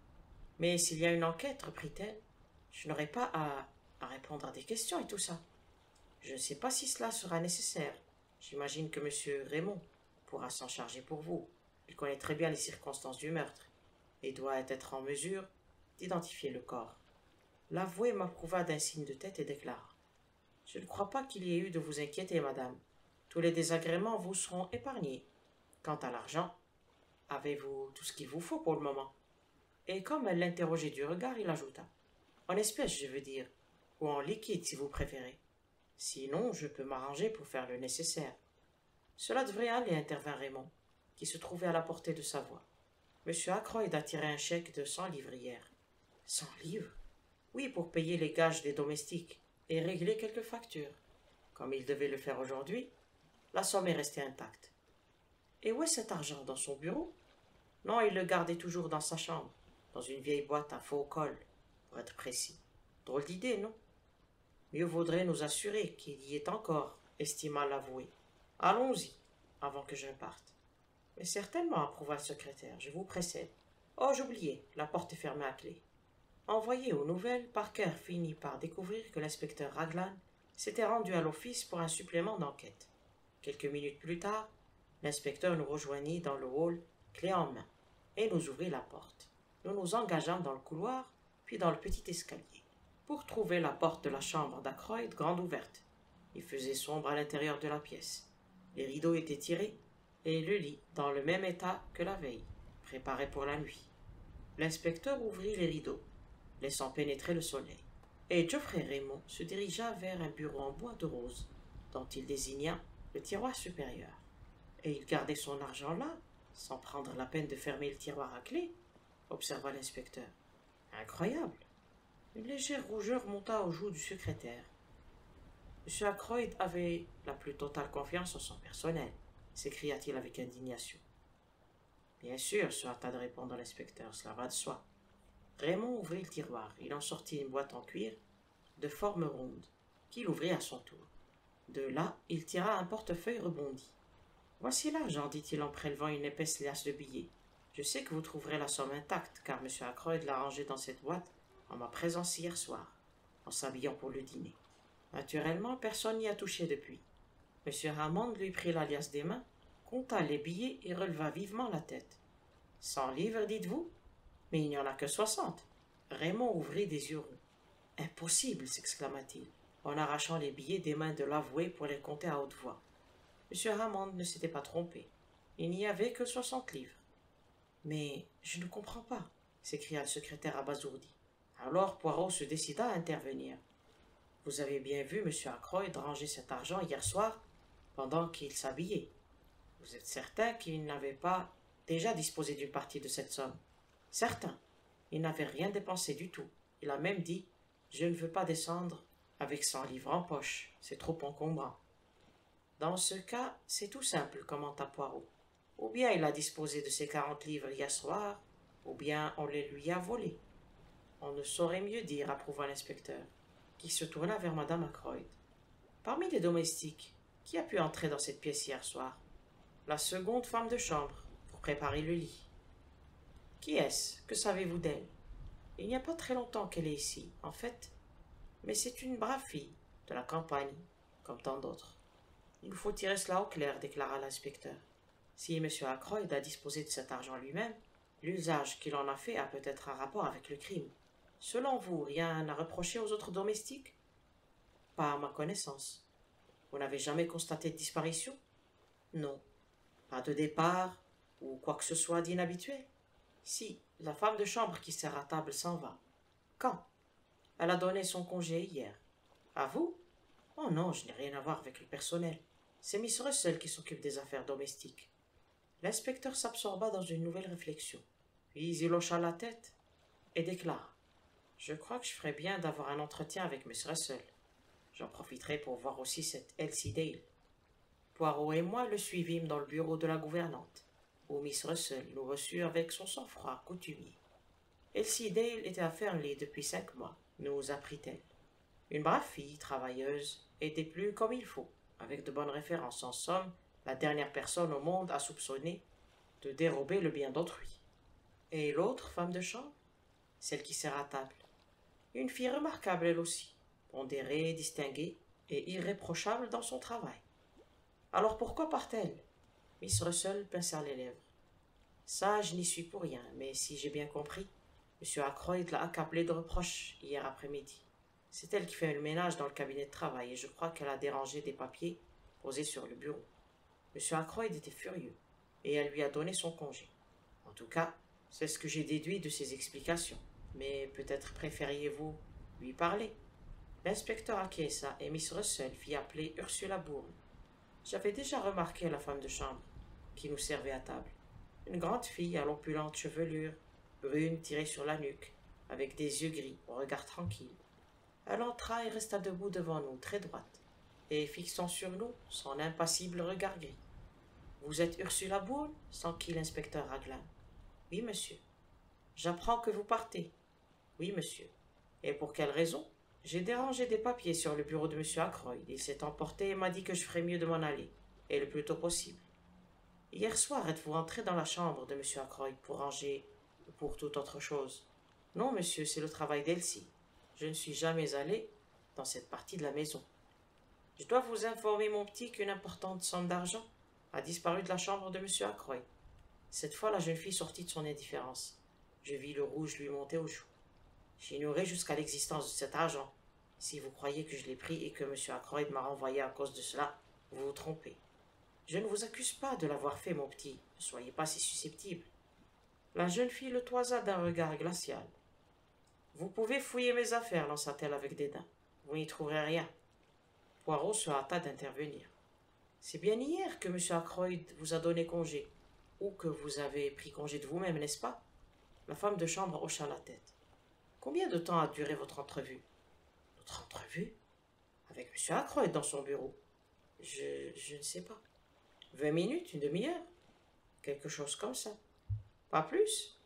Mais s'il y a une enquête, reprit-elle, je n'aurai pas à répondre à des questions et tout ça. Je ne sais pas si cela sera nécessaire. J'imagine que M. Raymond pourra s'en charger pour vous. Il connaît très bien les circonstances du meurtre et doit être en mesure d'identifier le corps. L'avoué m'approuva d'un signe de tête et déclara: Je ne crois pas qu'il y ait eu de vous inquiéter, madame. Tous les désagréments vous seront épargnés. Quant à l'argent, avez-vous tout ce qu'il vous faut pour le moment? Et comme elle l'interrogeait du regard, il ajouta: En espèces, je veux dire, ou en liquide si vous préférez. Sinon, je peux m'arranger pour faire le nécessaire. Cela devrait aller, intervint Raymond, qui se trouvait à la portée de sa voix. M. Ackroyd a tiré un chèque de 100 livres hier. 100 livres? Oui, pour payer les gages des domestiques et régler quelques factures. Comme il devait le faire aujourd'hui, la somme est restée intacte. Et où est cet argent? Dans son bureau? Non, il le gardait toujours dans sa chambre, dans une vieille boîte à faux col, pour être précis. Drôle d'idée, non? Mieux vaudrait nous assurer qu'il y est encore, estima l'avoué. Allons-y, avant que je ne parte. Mais certainement, approuva le secrétaire, je vous précède. Oh, j'oubliais, la porte est fermée à clé. Envoyé aux nouvelles, Parker finit par découvrir que l'inspecteur Raglan s'était rendu à l'office pour un supplément d'enquête. Quelques minutes plus tard, l'inspecteur nous rejoignit dans le hall, clé en main, et nous ouvrit la porte. Nous nous engageâmes dans le couloir, puis dans le petit escalier, pour trouver la porte de la chambre d'Ackroyd grande ouverte. Il faisait sombre à l'intérieur de la pièce. Les rideaux étaient tirés, et le lit dans le même état que la veille, préparé pour la nuit. L'inspecteur ouvrit les rideaux, laissant pénétrer le soleil, et Geoffrey Raymond se dirigea vers un bureau en bois de rose, dont il désigna le tiroir supérieur. Et il gardait son argent là, sans prendre la peine de fermer le tiroir à clé, observa l'inspecteur. Incroyable! Une légère rougeur monta aux joues du secrétaire. M. Ackroyd avait la plus totale confiance en son personnel, s'écria-t-il avec indignation. Bien sûr, se hâta de répondre l'inspecteur, cela va de soi. Raymond ouvrit le tiroir. Il en sortit une boîte en cuir, de forme ronde, qu'il ouvrit à son tour. De là, il tira un portefeuille rebondi. Voici l'argent, dit-il en prélevant une épaisse liasse de billets. Je sais que vous trouverez la somme intacte, car M. Ackroyd l'a rangée dans cette boîte en ma présence hier soir, en s'habillant pour le dîner. Naturellement, personne n'y a touché depuis. M. Hammond lui prit la liasse des mains, compta les billets et releva vivement la tête. 100 livres, dites-vous? Mais il n'y en a que 60. Raymond ouvrit des yeux ronds. Impossible, s'exclama-t-il, en arrachant les billets des mains de l'avoué pour les compter à haute voix. M. Hammond ne s'était pas trompé. Il n'y avait que 60 livres. Mais je ne comprends pas. s'écria le secrétaire abasourdi. Alors Poirot se décida à intervenir. Vous avez bien vu M. Ackroyd ranger cet argent hier soir pendant qu'il s'habillait. Vous êtes certain qu'il n'avait pas déjà disposé d'une partie de cette somme? Certain. Il n'avait rien dépensé du tout. Il a même dit « Je ne veux pas descendre avec 100 livres en poche, c'est trop encombrant. » Dans ce cas, c'est tout simple, commenta Poirot. Ou bien il a disposé de ces 40 livres hier soir, ou bien on les lui a volés. On ne saurait mieux dire, approuva l'inspecteur, qui se tourna vers madame Ackroyd. Parmi les domestiques, qui a pu entrer dans cette pièce hier soir? La seconde femme de chambre, pour préparer le lit. Qui est-ce? Que savez-vous d'elle? Il n'y a pas très longtemps qu'elle est ici, en fait. Mais c'est une brave fille, de la campagne, comme tant d'autres. Il nous faut tirer cela au clair, déclara l'inspecteur. Si M. Ackroyd a disposé de cet argent lui-même, l'usage qu'il en a fait a peut-être un rapport avec le crime. Selon vous, rien à reprocher aux autres domestiques? Pas à ma connaissance. Vous n'avez jamais constaté de disparition? Non. Pas de départ, ou quoi que ce soit d'inhabituel? Si, la femme de chambre qui sert à table s'en va. Quand? Elle a donné son congé hier. À vous? Oh non, je n'ai rien à voir avec le personnel. C'est Miss Russell qui s'occupe des affaires domestiques. L'inspecteur s'absorba dans une nouvelle réflexion. Puis il hocha la tête et déclara. Je crois que je ferais bien d'avoir un entretien avec Miss Russell. J'en profiterai pour voir aussi cette Elsie Dale. Poirot et moi le suivîmes dans le bureau de la gouvernante, où Miss Russell nous reçut avec son sang-froid coutumier. Elsie Dale était à Fernley depuis 5 mois, nous apprit-elle. Une brave fille, travailleuse, et déplut comme il faut, avec de bonnes références. En somme, la dernière personne au monde à soupçonner de dérober le bien d'autrui. Et l'autre femme de chambre? Celle qui sert à table. Une fille remarquable elle aussi, pondérée, distinguée et irréprochable dans son travail. Alors pourquoi part-elle? Miss Russell pinça les lèvres. Ça, je n'y suis pour rien, mais si j'ai bien compris, M. Ackroyd l'a accablée de reproches hier après-midi. C'est elle qui fait le ménage dans le cabinet de travail et je crois qu'elle a dérangé des papiers posés sur le bureau. M. Ackroyd était furieux et elle lui a donné son congé. En tout cas, c'est ce que j'ai déduit de ses explications. Mais peut-être préfériez-vous lui parler? L'inspecteur acquiesça et Miss Russell fit appeler Ursula Bourne. J'avais déjà remarqué la femme de chambre qui nous servait à table. Une grande fille à l'opulente chevelure, brune tirée sur la nuque, avec des yeux gris, au regard tranquille. Elle entra et resta debout devant nous, très droite, et fixant sur nous son impassible regard gris. Vous êtes Ursula Bourne? S'enquit l'inspecteur Raglan. Oui, monsieur. J'apprends que vous partez. Oui, monsieur. Et pour quelle raison? J'ai dérangé des papiers sur le bureau de M. Ackroyd. Il s'est emporté et m'a dit que je ferais mieux de m'en aller, et le plus tôt possible. Hier soir, êtes-vous entré dans la chambre de M. Ackroyd pour ranger ou pour toute autre chose? Non, monsieur, c'est le travail d'Elsie. Je ne suis jamais allé dans cette partie de la maison. Je dois vous informer, mon petit, qu'une importante somme d'argent a disparu de la chambre de M. Ackroyd. Cette fois, la jeune fille sortit de son indifférence. Je vis le rouge lui monter aux joues. J'ignorais jusqu'à l'existence de cet argent. Si vous croyez que je l'ai pris et que M. Ackroyd m'a renvoyé à cause de cela, vous vous trompez. Je ne vous accuse pas de l'avoir fait, mon petit. Ne soyez pas si susceptible. La jeune fille le toisa d'un regard glacial. Vous pouvez fouiller mes affaires, lança-t-elle avec dédain. Vous n'y trouverez rien. Poirot se hâta d'intervenir. C'est bien hier que M. Ackroyd vous a donné congé, ou que vous avez pris congé de vous-même, n'est-ce pas? La femme de chambre hocha la tête. Combien de temps a duré votre entrevue? Notre entrevue? Avec M. Ackroyd dans son bureau? Je ne sais pas. 20 minutes, une demi-heure? Quelque chose comme ça. Pas plus?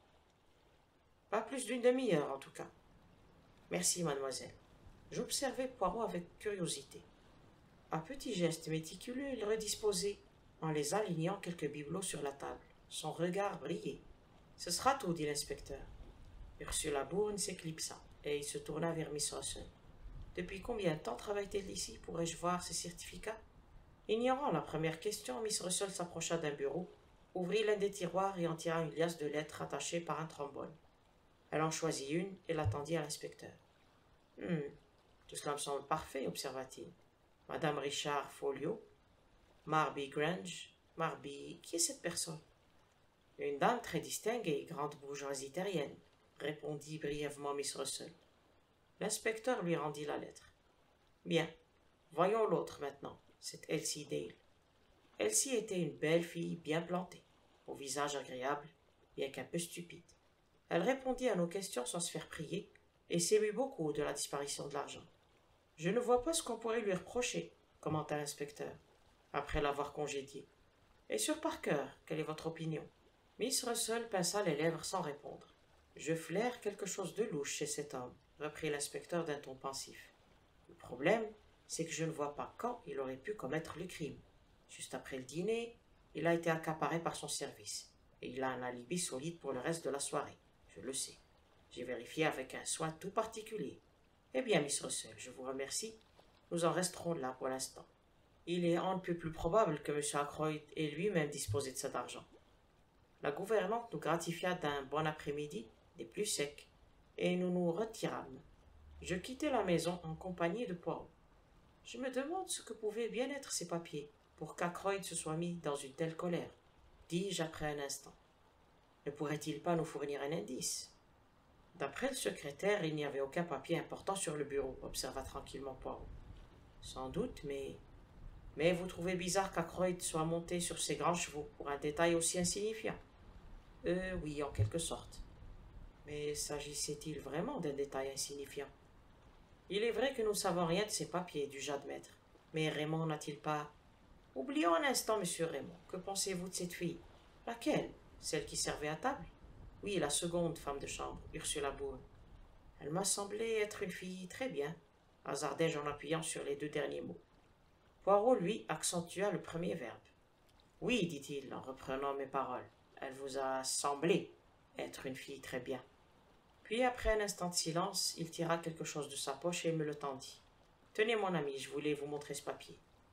Pas plus d'une demi-heure, en tout cas. Merci, mademoiselle. J'observais Poirot avec curiosité. À petits gestes méticuleux, il redisposait, en les alignant quelques bibelots sur la table. Son regard brillait. Ce sera tout, dit l'inspecteur. Ursula Bourne s'éclipsa, et il se tourna vers Miss Russell. Depuis combien de temps travaille-t-elle ici? Pourrais-je voir ses certificats? Ignorant la première question, Miss Russell s'approcha d'un bureau, ouvrit l'un des tiroirs et en tira une liasse de lettres attachées par un trombone. Elle en choisit une et l'attendit à l'inspecteur. Tout cela me semble parfait, observa-t-il. Madame Richard Folliot, Marby Grange. Marby, qui est cette personne? Une dame très distinguée, grande bourgeoisie terrienne. répondit brièvement Miss Russell. L'inspecteur lui rendit la lettre. Bien, voyons l'autre maintenant, c'est Elsie Dale. Elsie était une belle fille bien plantée, au visage agréable, bien qu'un peu stupide. Elle répondit à nos questions sans se faire prier et s'émut beaucoup de la disparition de l'argent. Je ne vois pas ce qu'on pourrait lui reprocher, commenta l'inspecteur, après l'avoir congédié. Et sur Parker, quelle est votre opinion? Miss Russell pinça les lèvres sans répondre. Je flaire quelque chose de louche chez cet homme, reprit l'inspecteur d'un ton pensif. Le problème, c'est que je ne vois pas quand il aurait pu commettre le crime. Juste après le dîner, il a été accaparé par son service, et il a un alibi solide pour le reste de la soirée. Je le sais. J'ai vérifié avec un soin tout particulier. Eh bien, Miss Russell, je vous remercie. Nous en resterons là pour l'instant. Il est on ne peut plus probable que M. Ackroyd ait lui-même disposé de cet argent. La gouvernante nous gratifia d'un bon après-midi, des plus secs, et nous nous retirâmes. Je quittai la maison en compagnie de Poirot. Je me demande ce que pouvaient bien être ces papiers pour qu'Ackroyd se soit mis dans une telle colère, dis-je après un instant. Ne pourrait-il pas nous fournir un indice? D'après le secrétaire, il n'y avait aucun papier important sur le bureau, observa tranquillement Poirot. Sans doute, mais vous trouvez bizarre qu'Ackroyd soit monté sur ses grands chevaux pour un détail aussi insignifiant? Oui, en quelque sorte. Mais s'agissait-il vraiment d'un détail insignifiant? Il est vrai que nous ne savons rien de ces papiers, dus admettre. Mais Raymond n'a-t-il pas... Oublions un instant, monsieur Raymond. Que pensez-vous de cette fille? Laquelle? Celle qui servait à table? Oui, la seconde femme de chambre, Ursula Bourne. Elle m'a semblé être une fille très bien, hasardai-je en appuyant sur les deux derniers mots. Poirot, lui, accentua le premier verbe. Oui, dit-il en reprenant mes paroles, elle vous a semblé être une fille très bien. Puis, après un instant de silence, il tira quelque chose de sa poche et me le tendit. Tenez, mon ami, je voulais vous montrer ce papier.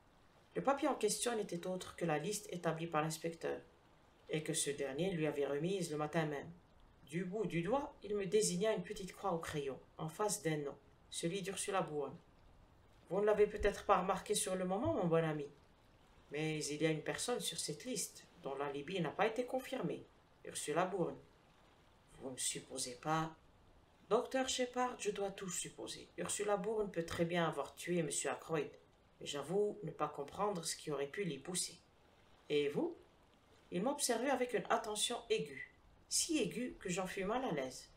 Le papier en question n'était autre que la liste établie par l'inspecteur, et que ce dernier lui avait remise le matin même. Du bout du doigt, il me désigna une petite croix au crayon, en face d'un nom, celui d'Ursula Bourne. Vous ne l'avez peut-être pas remarqué sur le moment, mon bon ami, mais il y a une personne sur cette liste dont l'alibi n'a pas été confirmé, Ursula Bourne. Vous ne supposez pas... Docteur Shepard, je dois tout supposer. Ursula Bourne peut très bien avoir tué M. Ackroyd, mais j'avoue ne pas comprendre ce qui aurait pu l'y pousser. Et vous? Il m'observait avec une attention aiguë, si aiguë que j'en fus mal à l'aise.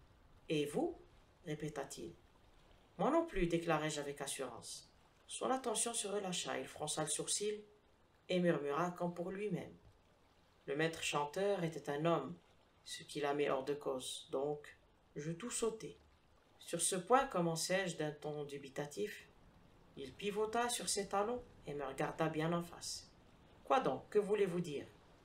Et vous? Répéta-t-il. Moi non plus, déclarai-je avec assurance. Son attention se relâcha, il fronça le sourcil et murmura comme pour lui-même. Le maître chanteur était un homme, ce qui la met hors de cause, donc je tout sautai. Sur ce point, commençai-je d'un ton dubitatif. Il pivota sur ses talons et me regarda bien en face. Quoi donc? Que voulez-vous dire?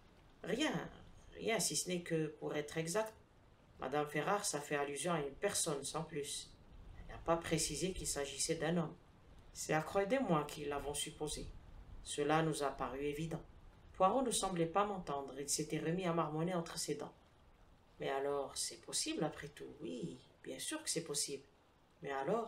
Rien, rien, si ce n'est que, pour être exact, Madame Ferrars a fait allusion à une personne sans plus. Elle n'a pas précisé qu'il s'agissait d'un homme. C'est Ackroyd et moi qui l'avons supposé. Cela nous a paru évident. Poirot ne semblait pas m'entendre, il s'était remis à marmonner entre ses dents. Mais alors, c'est possible après tout, oui, bien sûr que c'est possible. Mais alors,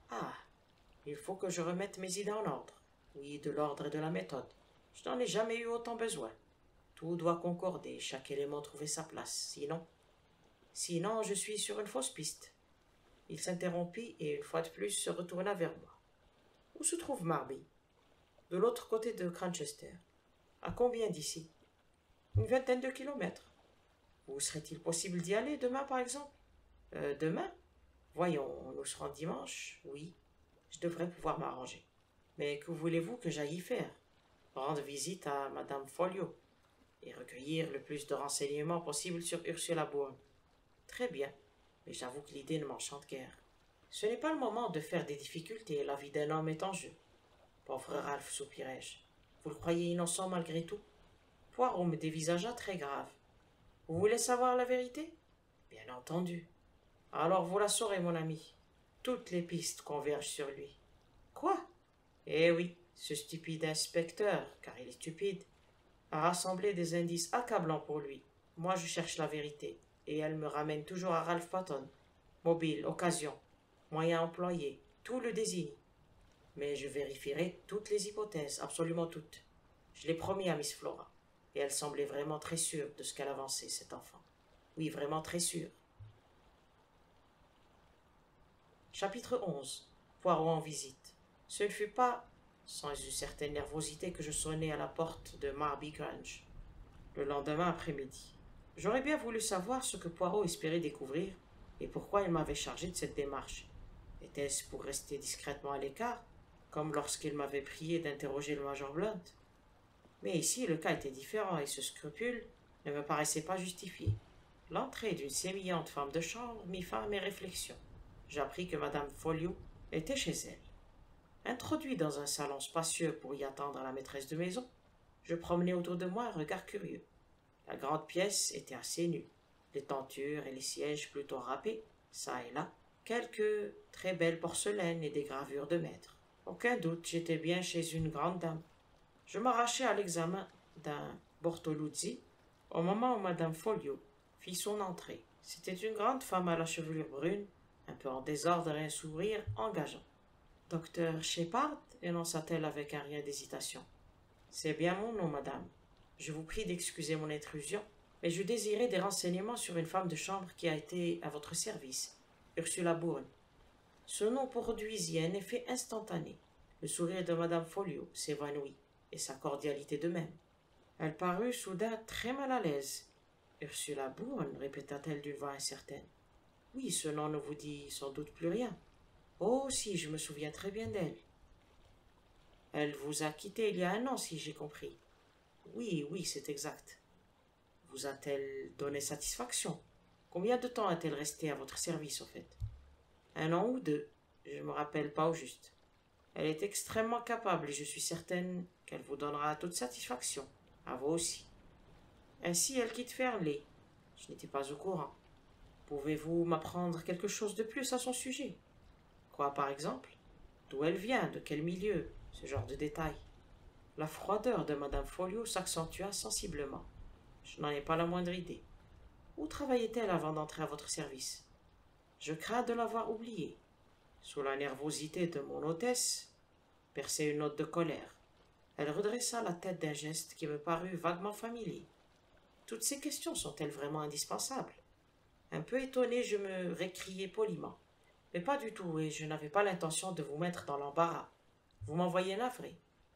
il faut que je remette mes idées en ordre. Oui, de l'ordre et de la méthode. Je n'en ai jamais eu autant besoin. Tout doit concorder, chaque élément trouver sa place, sinon je suis sur une fausse piste. Il s'interrompit et une fois de plus se retourna vers moi. Où se trouve Marby? De l'autre côté de Cranchester. À combien d'ici? Une vingtaine de kilomètres. Vous serait-il possible d'y aller demain, par exemple? Demain? Voyons, nous serons dimanche, oui. Je devrais pouvoir m'arranger. Mais que voulez-vous que j'aille y faire? Rendre visite à Madame Folliot et recueillir le plus de renseignements possible sur Ursula Bourne. Très bien, mais j'avoue que l'idée ne m'enchante guère. Ce n'est pas le moment de faire des difficultés, la vie d'un homme est en jeu. Pauvre Ralph, soupirai-je. Vous le croyez innocent malgré tout? Poirot me dévisagea très grave. Vous voulez savoir la vérité? Bien entendu. Alors vous la saurez, mon ami. Toutes les pistes convergent sur lui. Quoi? Eh oui, ce stupide inspecteur, car il est stupide, a rassemblé des indices accablants pour lui. Moi, je cherche la vérité, et elle me ramène toujours à Ralph Patton. Mobile, occasion, moyen employé, tout le désigne. Mais je vérifierai toutes les hypothèses, absolument toutes. Je l'ai promis à Miss Flora, et elle semblait vraiment très sûre de ce qu'elle avançait, cette enfant. Oui, vraiment très sûre. Chapitre 11. Poirot en visite. Ce ne fut pas sans une certaine nervosité que je sonnai à la porte de Marby Grange, le lendemain après-midi. J'aurais bien voulu savoir ce que Poirot espérait découvrir et pourquoi il m'avait chargé de cette démarche. Était-ce pour rester discrètement à l'écart, comme lorsqu'il m'avait prié d'interroger le major Blunt? Mais ici, le cas était différent et ce scrupule ne me paraissait pas justifié. L'entrée d'une sémillante femme de chambre mit fin à mes réflexions. J'appris que Madame Folliot était chez elle. Introduit dans un salon spacieux pour y attendre la maîtresse de maison, je promenais autour de moi un regard curieux. La grande pièce était assez nue, les tentures et les sièges plutôt râpés, çà et là, quelques très belles porcelaines et des gravures de maître. Aucun doute, j'étais bien chez une grande dame. Je m'arrachai à l'examen d'un Bortoluzzi au moment où Madame Folliot fit son entrée. C'était une grande femme à la chevelure brune, un peu en désordre et un sourire engageant. Docteur Shepard, énonça-t-elle avec un rien d'hésitation. C'est bien mon nom, madame. Je vous prie d'excuser mon intrusion, mais je désirais des renseignements sur une femme de chambre qui a été à votre service, Ursula Bourne. Ce nom produisit un effet instantané. Le sourire de madame Folliot s'évanouit, et sa cordialité de même. Elle parut soudain très mal à l'aise. Ursula Bourne, répéta-t-elle d'une voix incertaine. Oui, ce nom ne vous dit sans doute plus rien. Oh, si, je me souviens très bien d'elle. Elle vous a quitté il y a 1 an, si j'ai compris. Oui, oui, c'est exact. Vous a-t-elle donné satisfaction? Combien de temps a-t-elle resté à votre service, au fait? 1 an ou 2, je ne me rappelle pas au juste. Elle est extrêmement capable et je suis certaine qu'elle vous donnera toute satisfaction, à vous aussi. Ainsi, elle quitte Fernley. Je n'étais pas au courant. Pouvez-vous m'apprendre quelque chose de plus à son sujet? Quoi, par exemple? D'où elle vient, de quel milieu, ce genre de détails. La froideur de madame Folliot s'accentua sensiblement. Je n'en ai pas la moindre idée. Où travaillait-elle avant d'entrer à votre service? Je crains de l'avoir oubliée. Sous la nervosité de mon hôtesse perçait une note de colère. Elle redressa la tête d'un geste qui me parut vaguement familier. Toutes ces questions sont-elles vraiment indispensables? Un peu étonné, je me récriai poliment. Mais pas du tout, et je n'avais pas l'intention de vous mettre dans l'embarras. Vous m'envoyez navré.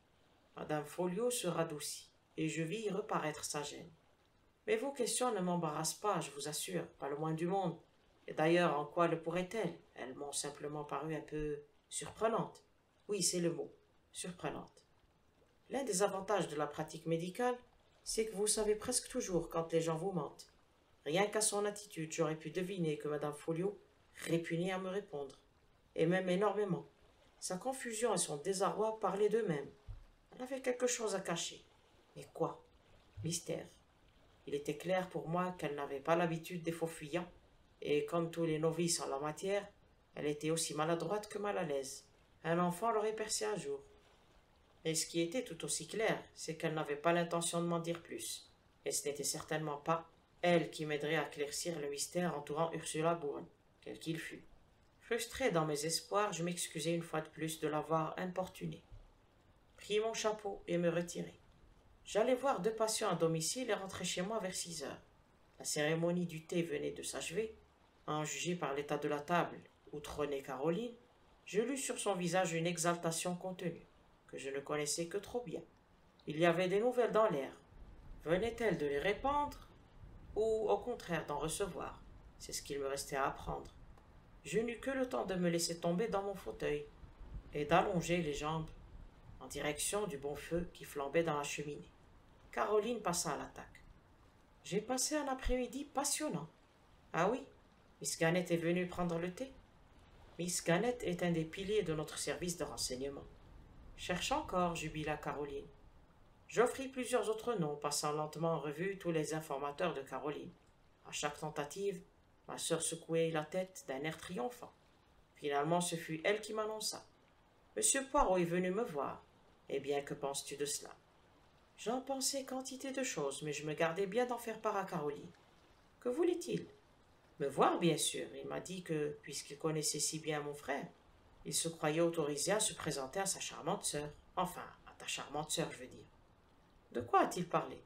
Madame Folliot se radoucit, et je vis reparaître sa gêne. Mais vos questions ne m'embarrassent pas, je vous assure, pas le moins du monde. Et d'ailleurs, en quoi le pourraient-elles? Elles m'ont simplement paru un peu surprenantes. Oui, c'est le mot, surprenantes. L'un des avantages de la pratique médicale, c'est que vous savez presque toujours quand les gens vous mentent. Rien qu'à son attitude, j'aurais pu deviner que madame Folliot répugnait à me répondre, et même énormément. Sa confusion et son désarroi parlaient d'eux-mêmes. Elle avait quelque chose à cacher. Mais quoi? Mystère. Il était clair pour moi qu'elle n'avait pas l'habitude des faux fuyants, et comme tous les novices en la matière, elle était aussi maladroite que mal à l'aise. Un enfant l'aurait percé un jour. Et ce qui était tout aussi clair, c'est qu'elle n'avait pas l'intention de m'en dire plus, et ce n'était certainement pas elle qui m'aiderait à éclaircir le mystère entourant Ursula Bourne, quel qu'il fût. Frustré dans mes espoirs, je m'excusai une fois de plus de l'avoir importunée. Pris mon chapeau et me retirai. J'allai voir 2 patients à domicile et rentrai chez moi vers 6 heures. La cérémonie du thé venait de s'achever. À en juger par l'état de la table où trônait Caroline, je lus sur son visage une exaltation contenue, que je ne connaissais que trop bien. Il y avait des nouvelles dans l'air. Venait-elle de les répandre, ou au contraire d'en recevoir? C'est ce qu'il me restait à apprendre. Je n'eus que le temps de me laisser tomber dans mon fauteuil et d'allonger les jambes en direction du bon feu qui flambait dans la cheminée. Caroline passa à l'attaque. J'ai passé un après-midi passionnant. Ah oui, Miss Gannett est venue prendre le thé? Miss Gannett est un des piliers de notre service de renseignement. Cherche encore, jubila Caroline. J'offris plusieurs autres noms, passant lentement en revue tous les informateurs de Caroline. À chaque tentative, ma sœur secouait la tête d'un air triomphant. Finalement, ce fut elle qui m'annonça. Monsieur Poirot est venu me voir. Eh bien, que penses-tu de cela? J'en pensais quantité de choses, mais je me gardais bien d'en faire part à Caroline. Que voulait-il? Me voir, bien sûr. Il m'a dit que, puisqu'il connaissait si bien mon frère, il se croyait autorisé à se présenter à sa charmante sœur. Enfin, à ta charmante sœur, je veux dire. De quoi a-t-il parlé?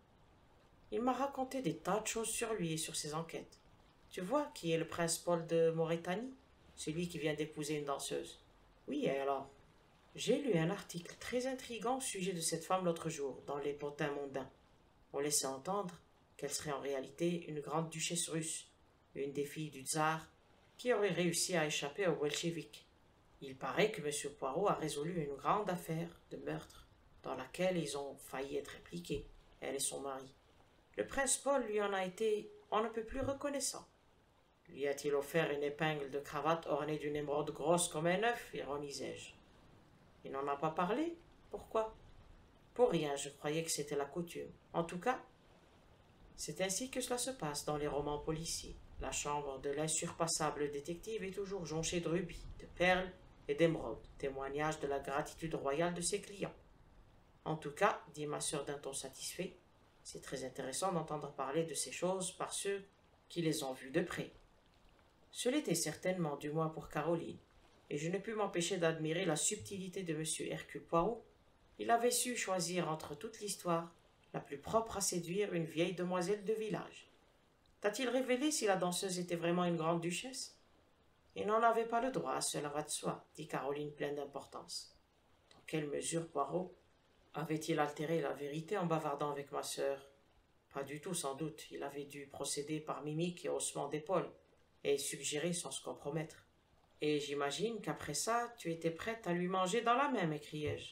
Il m'a raconté des tas de choses sur lui et sur ses enquêtes. Tu vois qui est le prince Paul de Mauritanie? celui qui vient d'épouser une danseuse. Oui, et alors? J'ai lu un article très intrigant au sujet de cette femme l'autre jour, dans les potins mondains. On laissait entendre qu'elle serait en réalité une grande duchesse russe, une des filles du tsar, qui aurait réussi à échapper aux bolcheviks. Il paraît que M. Poirot a résolu une grande affaire de meurtre dans laquelle ils ont failli être impliqués, elle et son mari. Le prince Paul lui en a été on ne peut plus reconnaissant. Lui a-t-il offert une épingle de cravate ornée d'une émeraude grosse comme un œuf, ironisai-je. Il n'en a pas parlé? Pourquoi? Pour rien, je croyais que c'était la coutume. En tout cas, c'est ainsi que cela se passe dans les romans policiers. La chambre de l'insurpassable détective est toujours jonchée de rubis, de perles et d'émeraudes, témoignage de la gratitude royale de ses clients. En tout cas, dit ma sœur d'un ton satisfait, c'est très intéressant d'entendre parler de ces choses par ceux qui les ont vues de près. Ce l'était certainement, du moins pour Caroline, et je ne pus m'empêcher d'admirer la subtilité de M. Hercule Poirot. Il avait su choisir entre toute l'histoire la plus propre à séduire une vieille demoiselle de village. T'a-t-il révélé si la danseuse était vraiment une grande duchesse? Il n'en avait pas le droit, cela va de soi, dit Caroline pleine d'importance. Dans quelle mesure Poirot avait-il altéré la vérité en bavardant avec ma sœur? Pas du tout, sans doute. Il avait dû procéder par mimique et haussement d'épaule, et suggérer sans se compromettre. Et j'imagine qu'après ça, tu étais prête à lui manger dans la main, m'écriai-je.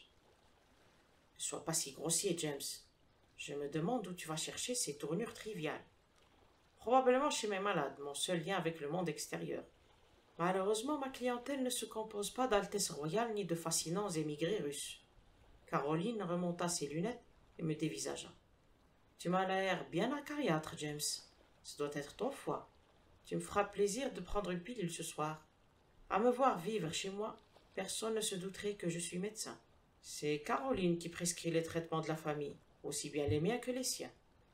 Ne sois pas si grossier, James. Je me demande où tu vas chercher ces tournures triviales. Probablement chez mes malades, mon seul lien avec le monde extérieur. Malheureusement, ma clientèle ne se compose pas d'altesses royales ni de fascinants émigrés russes. Caroline remonta ses lunettes et me dévisagea. Tu m'as l'air bien acariâtre, James. Ce doit être ton foie. Tu me feras plaisir de prendre une pilule ce soir. À me voir vivre chez moi, personne ne se douterait que je suis médecin. C'est Caroline qui prescrit les traitements de la famille, aussi bien les miens que les siens.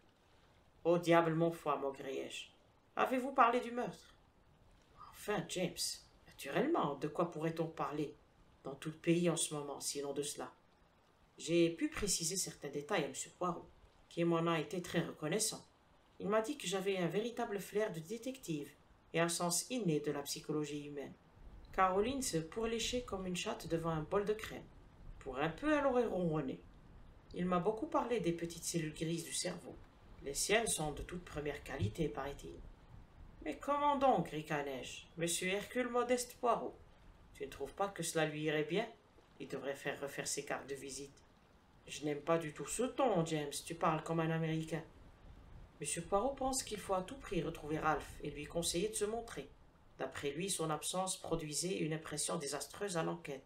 Au diable mon foie, maugréai-je. Avez-vous parlé du meurtre? Enfin, James, naturellement, de quoi pourrait-on parler dans tout le pays en ce moment, sinon de cela? J'ai pu préciser certains détails à M. Poirot, qui m'en a été très reconnaissant. Il m'a dit que j'avais un véritable flair de détective et un sens inné de la psychologie humaine. Caroline se pourléchait comme une chatte devant un bol de crème. Pour un peu, elle aurait ronronné. Il m'a beaucoup parlé des petites cellules grises du cerveau. Les siennes sont de toute première qualité, paraît-il. Mais comment donc, ricanai-je, Monsieur Hercule Modeste Poirot? Tu ne trouves pas que cela lui irait bien? Il devrait faire refaire ses cartes de visite. Je n'aime pas du tout ce ton, James, tu parles comme un Américain. Monsieur Poirot pense qu'il faut à tout prix retrouver Ralph et lui conseiller de se montrer. D'après lui, son absence produisait une impression désastreuse à l'enquête.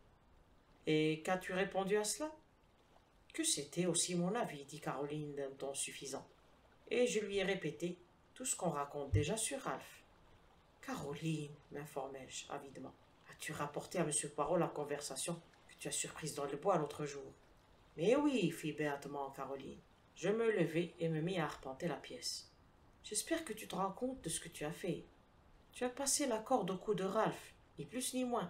Et qu'as-tu répondu à cela? Que c'était aussi mon avis, dit Caroline d'un ton suffisant. Et je lui ai répété tout ce qu'on raconte déjà sur Ralph. Caroline, m'informai-je avidement, as-tu rapporté à M. Poirot la conversation que tu as surprise dans le bois l'autre jour? Mais oui, fit béatement Caroline. Je me levai et me mis à arpenter la pièce. J'espère que tu te rends compte de ce que tu as fait. Tu as passé la corde au cou de Ralph, ni plus ni moins.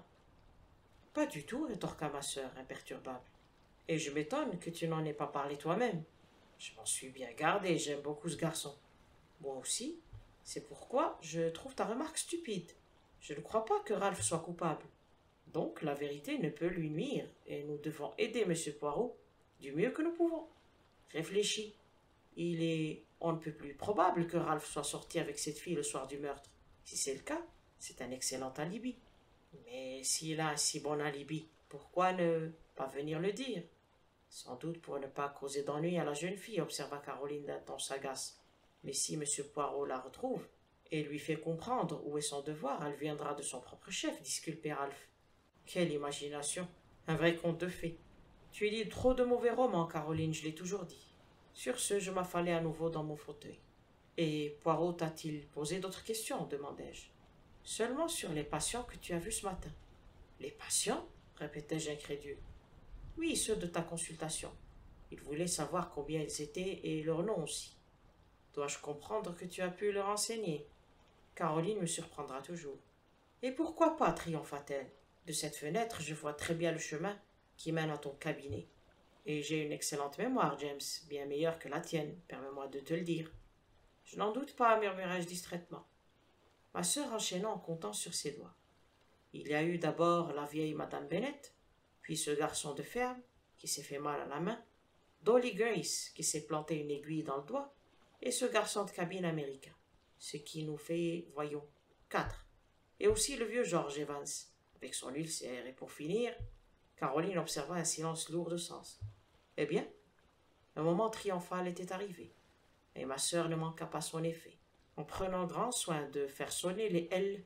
Pas du tout, rétorqua ma sœur, imperturbable. Et je m'étonne que tu n'en aies pas parlé toi-même. Je m'en suis bien gardé, j'aime beaucoup ce garçon. Moi aussi. C'est pourquoi je trouve ta remarque stupide. Je ne crois pas que Ralph soit coupable. Donc la vérité ne peut lui nuire, et nous devons aider M. Poirot du mieux que nous pouvons. Réfléchis. Il est on ne peut plus probable que Ralph soit sorti avec cette fille le soir du meurtre. Si c'est le cas, c'est un excellent alibi. Mais s'il a un si bon alibi, pourquoi ne pas venir le dire? Sans doute pour ne pas causer d'ennui à la jeune fille, observa Caroline d'un ton sagace. Mais si M. Poirot la retrouve et lui fait comprendre où est son devoir, elle viendra de son propre chef, disculpait Ralph. Quelle imagination! Un vrai conte de fées. Tu lis trop de mauvais romans, Caroline, je l'ai toujours dit. Sur ce, je m'affalai à nouveau dans mon fauteuil. Et Poirot t'a-t-il posé d'autres questions? Demandai-je. Seulement sur les patients que tu as vus ce matin. Les patients? Répétai-je incrédule. Oui, ceux de ta consultation. Il voulait savoir combien ils étaient et leur nom aussi. Dois-je comprendre que tu as pu le renseigner? Caroline me surprendra toujours. Et pourquoi pas, triompha-t-elle. De cette fenêtre, je vois très bien le chemin qui mène à ton cabinet. Et j'ai une excellente mémoire, James, bien meilleure que la tienne, permets-moi de te le dire. Je n'en doute pas, murmurai-je distraitement. Ma sœur enchaîna en comptant sur ses doigts. Il y a eu d'abord la vieille Madame Bennett, puis ce garçon de ferme qui s'est fait mal à la main, Dolly Grace qui s'est planté une aiguille dans le doigt, et ce garçon de cabine américain. Ce qui nous fait, voyons, 4. Et aussi le vieux George Evans, avec son ulcère. Et pour finir, Caroline observa un silence lourd de sens. Eh bien, le moment triomphal était arrivé, et ma sœur ne manqua pas son effet, en prenant grand soin de faire sonner les L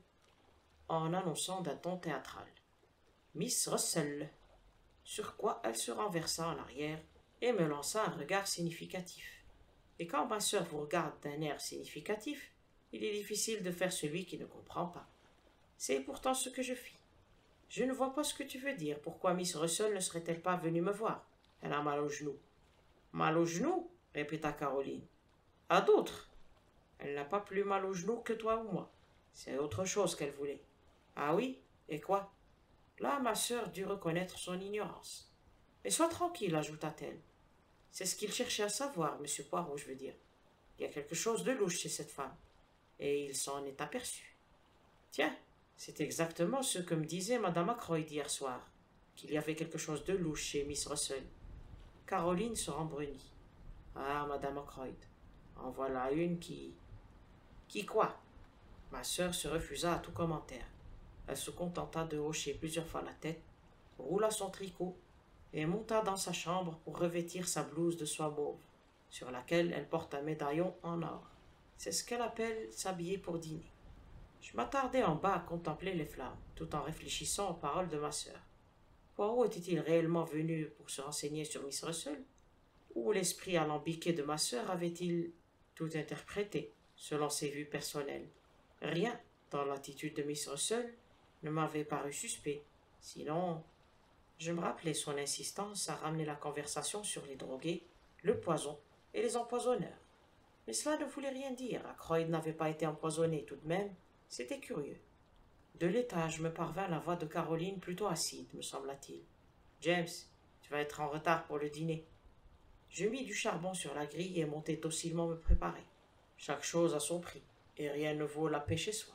en annonçant d'un ton théâtral. Miss Russell. Sur quoi elle se renversa en arrière et me lança un regard significatif. Et quand ma sœur vous regarde d'un air significatif, il est difficile de faire celui qui ne comprend pas. C'est pourtant ce que je fis. Je ne vois pas ce que tu veux dire. Pourquoi Miss Russell ne serait-elle pas venue me voir? Elle a mal au genou. Mal au genou? Répéta Caroline. À d'autres. Elle n'a pas plus mal au genou que toi ou moi. C'est autre chose qu'elle voulait. Ah oui? Et quoi? Là, ma sœur dut reconnaître son ignorance. Mais sois tranquille, ajouta-t-elle. C'est ce qu'il cherchait à savoir, monsieur Poirot, je veux dire. Il y a quelque chose de louche chez cette femme. Et il s'en est aperçu. Tiens, c'est exactement ce que me disait Madame Ackroyd hier soir, qu'il y avait quelque chose de louche chez Miss Russell. Caroline se rembrunit. Ah, Madame Ackroyd, en voilà une qui... Qui quoi? Ma sœur se refusa à tout commentaire. Elle se contenta de hocher plusieurs fois la tête, roula son tricot et monta dans sa chambre pour revêtir sa blouse de soie mauve, sur laquelle elle porte un médaillon en or. C'est ce qu'elle appelle s'habiller pour dîner. Je m'attardai en bas à contempler les flammes, tout en réfléchissant aux paroles de ma sœur. Poirot était-il réellement venu pour se renseigner sur Miss Russell, ou l'esprit alambiqué de ma sœur avait-il tout interprété, selon ses vues personnelles? Rien, dans l'attitude de Miss Russell, ne m'avait paru suspect. Sinon, je me rappelais son insistance à ramener la conversation sur les drogués, le poison et les empoisonneurs. Mais cela ne voulait rien dire. Ackroyd n'avait pas été empoisonné tout de même. C'était curieux. De l'étage me parvint la voix de Caroline plutôt acide, me sembla-t-il. « James, tu vas être en retard pour le dîner. » Je mis du charbon sur la grille et montai docilement me préparer. Chaque chose a son prix, et rien ne vaut la paix chez soi.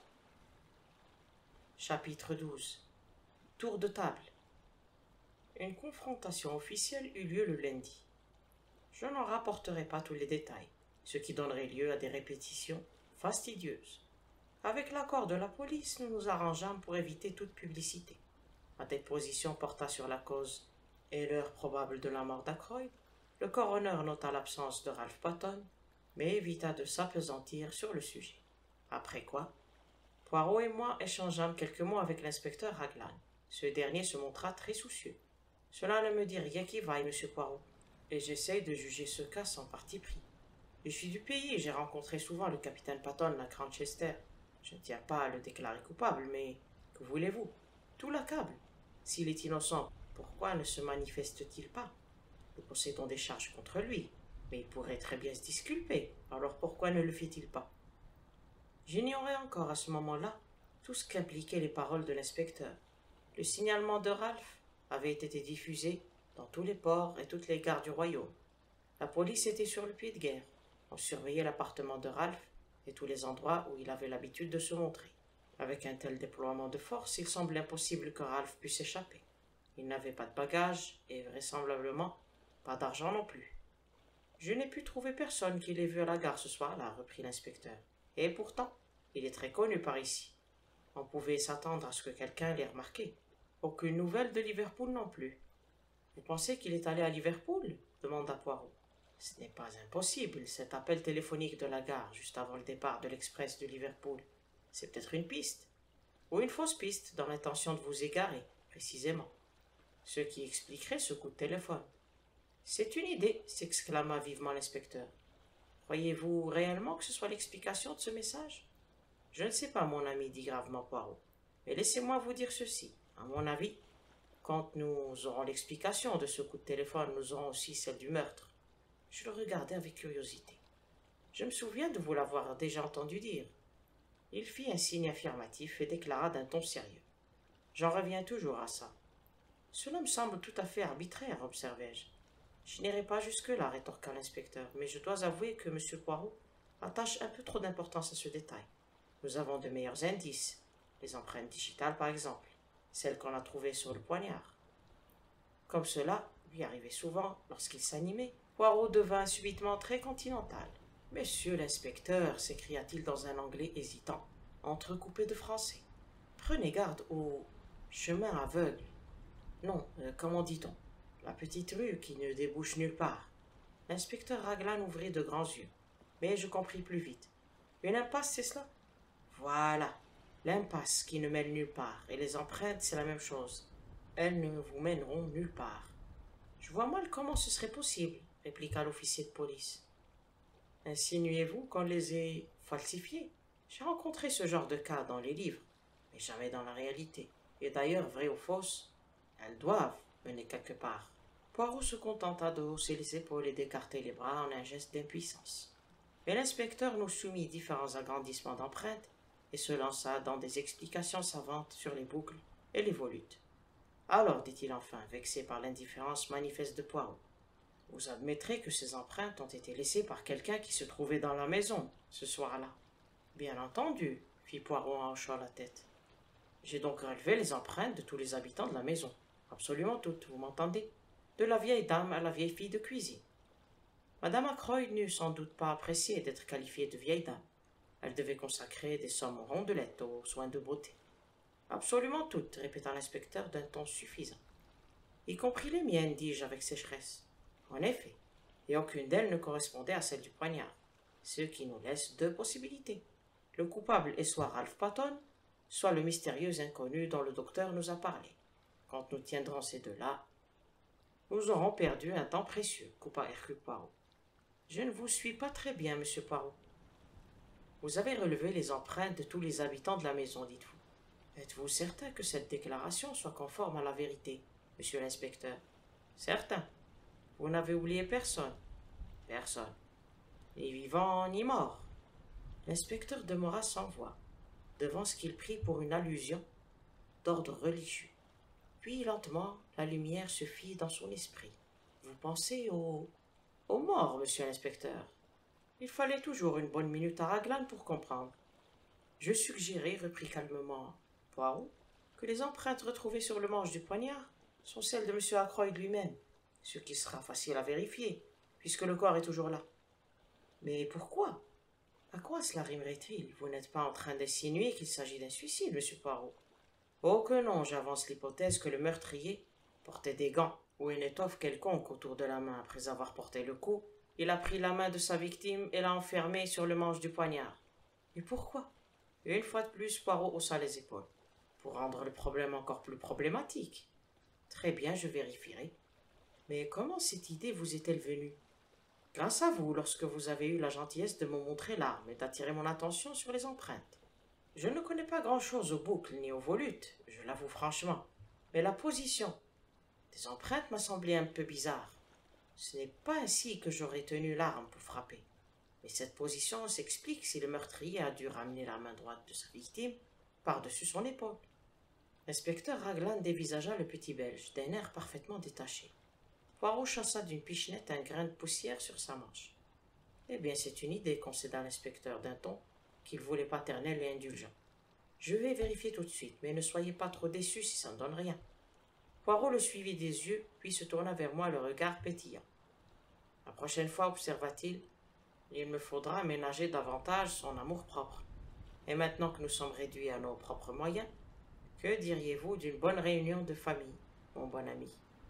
Chapitre 12. Tour de table. Une confrontation officielle eut lieu le lundi. Je n'en rapporterai pas tous les détails, ce qui donnerait lieu à des répétitions fastidieuses. Avec l'accord de la police, nous nous arrangeâmes pour éviter toute publicité. Ma déposition porta sur la cause et l'heure probable de la mort d'Ackroyd. Le coroner nota l'absence de Ralph Patton, mais évita de s'appesantir sur le sujet. Après quoi, Poirot et moi échangeâmes quelques mots avec l'inspecteur Raglan. Ce dernier se montra très soucieux. Cela ne me dit rien qui vaille, monsieur Poirot, et j'essaye de juger ce cas sans parti pris. Je suis du pays et j'ai rencontré souvent le capitaine Patton à Grantchester. Je ne tiens pas à le déclarer coupable, mais que voulez-vous? Tout l'accable. S'il est innocent, pourquoi ne se manifeste-t-il pas? Nous possédons des charges contre lui, mais il pourrait très bien se disculper. Alors pourquoi ne le fait-il pas? J'ignorais encore à ce moment-là tout ce qu'impliquaient les paroles de l'inspecteur. Le signalement de Ralph avait été diffusé dans tous les ports et toutes les gares du royaume. La police était sur le pied de guerre. On surveillait l'appartement de Ralph et tous les endroits où il avait l'habitude de se montrer. Avec un tel déploiement de force, il semblait impossible que Ralph puisse échapper. Il n'avait pas de bagages et vraisemblablement pas d'argent non plus. Je n'ai pu trouver personne qui l'ait vu à la gare ce soir-là, reprit l'inspecteur. Et pourtant, il est très connu par ici. On pouvait s'attendre à ce que quelqu'un l'ait remarqué. Aucune nouvelle de Liverpool non plus. Vous pensez qu'il est allé à Liverpool? Demanda Poirot. Ce n'est pas impossible, cet appel téléphonique de la gare juste avant le départ de l'express de Liverpool. C'est peut-être une piste. Ou une fausse piste dans l'intention de vous égarer, précisément. Ce qui expliquerait ce coup de téléphone. C'est une idée, s'exclama vivement l'inspecteur. Croyez-vous réellement que ce soit l'explication de ce message? Je ne sais pas, mon ami, dit gravement Poirot. Mais laissez-moi vous dire ceci. À mon avis, quand nous aurons l'explication de ce coup de téléphone, nous aurons aussi celle du meurtre. Je le regardai avec curiosité. Je me souviens de vous l'avoir déjà entendu dire. Il fit un signe affirmatif et déclara d'un ton sérieux. J'en reviens toujours à ça. Cela me semble tout à fait arbitraire, observai-je. Je n'irai pas jusque-là, rétorqua l'inspecteur, mais je dois avouer que M. Poirot attache un peu trop d'importance à ce détail. Nous avons de meilleurs indices, les empreintes digitales par exemple. celle qu'on a trouvée sur le poignard. Comme cela lui arrivait souvent lorsqu'il s'animait, Poirot devint subitement très continental. Monsieur l'inspecteur, s'écria-t-il dans un anglais hésitant, entrecoupé de français. Prenez garde au chemin aveugle. Non, comment dit-on? La petite rue qui ne débouche nulle part. L'inspecteur Raglan ouvrit de grands yeux, mais je compris plus vite. Une impasse, c'est cela? Voilà, l'impasse qui ne mène nulle part, et les empreintes, c'est la même chose. Elles ne vous mèneront nulle part. Je vois mal comment ce serait possible, répliqua l'officier de police. Insinuez-vous qu'on les ait falsifiées? J'ai rencontré ce genre de cas dans les livres, mais jamais dans la réalité. Et d'ailleurs, vraies ou fausses, elles doivent mener quelque part. Poirot se contenta de hausser les épaules et d'écarter les bras en un geste d'impuissance. Mais l'inspecteur nous soumit différents agrandissements d'empreintes et se lança dans des explications savantes sur les boucles et les volutes. Alors, dit-il enfin, vexé par l'indifférence manifeste de Poirot, vous admettrez que ces empreintes ont été laissées par quelqu'un qui se trouvait dans la maison ce soir-là. Bien entendu, fit Poirot en hochant la tête. J'ai donc relevé les empreintes de tous les habitants de la maison. Absolument toutes, vous m'entendez? De la vieille dame à la vieille fille de cuisine. Madame Ackroyd n'eût sans doute pas apprécié d'être qualifiée de vieille dame. Elle devait consacrer des sommes rondelettes aux soins de beauté. Absolument toutes, répéta l'inspecteur d'un ton suffisant. Y compris les miennes, dis-je avec sécheresse. En effet, et aucune d'elles ne correspondait à celle du poignard, ce qui nous laisse deux possibilités. Le coupable est soit Ralph Patton, soit le mystérieux inconnu dont le docteur nous a parlé. Quand nous tiendrons ces deux-là, nous aurons perdu un temps précieux, coupa Hercule Poirot. Je ne vous suis pas très bien, monsieur Poirot. Vous avez relevé les empreintes de tous les habitants de la maison, dites-vous. Êtes-vous certain que cette déclaration soit conforme à la vérité, monsieur l'inspecteur? Certain. Vous n'avez oublié personne? Personne. Ni vivant ni mort. L'inspecteur demeura sans voix, devant ce qu'il prit pour une allusion d'ordre religieux. Puis, lentement, la lumière se fit dans son esprit. Vous pensez aux morts, monsieur l'inspecteur? Il fallait toujours une bonne minute à Raglan pour comprendre. Je suggérais, reprit calmement Poirot, que les empreintes retrouvées sur le manche du poignard sont celles de M. Ackroyd lui-même, ce qui sera facile à vérifier, puisque le corps est toujours là. Mais pourquoi? À quoi cela rimerait-il? Vous n'êtes pas en train d'insinuer qu'il s'agit d'un suicide, monsieur Poirot? Oh que non, j'avance l'hypothèse que le meurtrier portait des gants ou une étoffe quelconque autour de la main. Après avoir porté le coup, il a pris la main de sa victime et l'a enfermée sur le manche du poignard. Et pourquoi? Une fois de plus, Poirot haussa les épaules. Pour rendre le problème encore plus problématique. Très bien, je vérifierai. Mais comment cette idée vous est-elle venue? Grâce à vous, lorsque vous avez eu la gentillesse de me montrer l'arme et d'attirer mon attention sur les empreintes. Je ne connais pas grand-chose aux boucles ni aux volutes, je l'avoue franchement, mais la position des empreintes m'a semblé un peu bizarre. Ce n'est pas ainsi que j'aurais tenu l'arme pour frapper. Mais cette position s'explique si le meurtrier a dû ramener la main droite de sa victime par-dessus son épaule. L'inspecteur Raglan dévisagea le petit Belge d'un air parfaitement détaché. Poirot chassa d'une pichenette un grain de poussière sur sa manche. Eh bien, c'est une idée, concéda l'inspecteur d'un ton qu'il voulait paternel et indulgent. Je vais vérifier tout de suite, mais ne soyez pas trop déçus si ça ne donne rien. Poirot le suivit des yeux, puis se tourna vers moi le regard pétillant. La prochaine fois, observa-t-il, il me faudra ménager davantage son amour-propre. Et maintenant que nous sommes réduits à nos propres moyens, que diriez-vous d'une bonne réunion de famille, mon bon ami?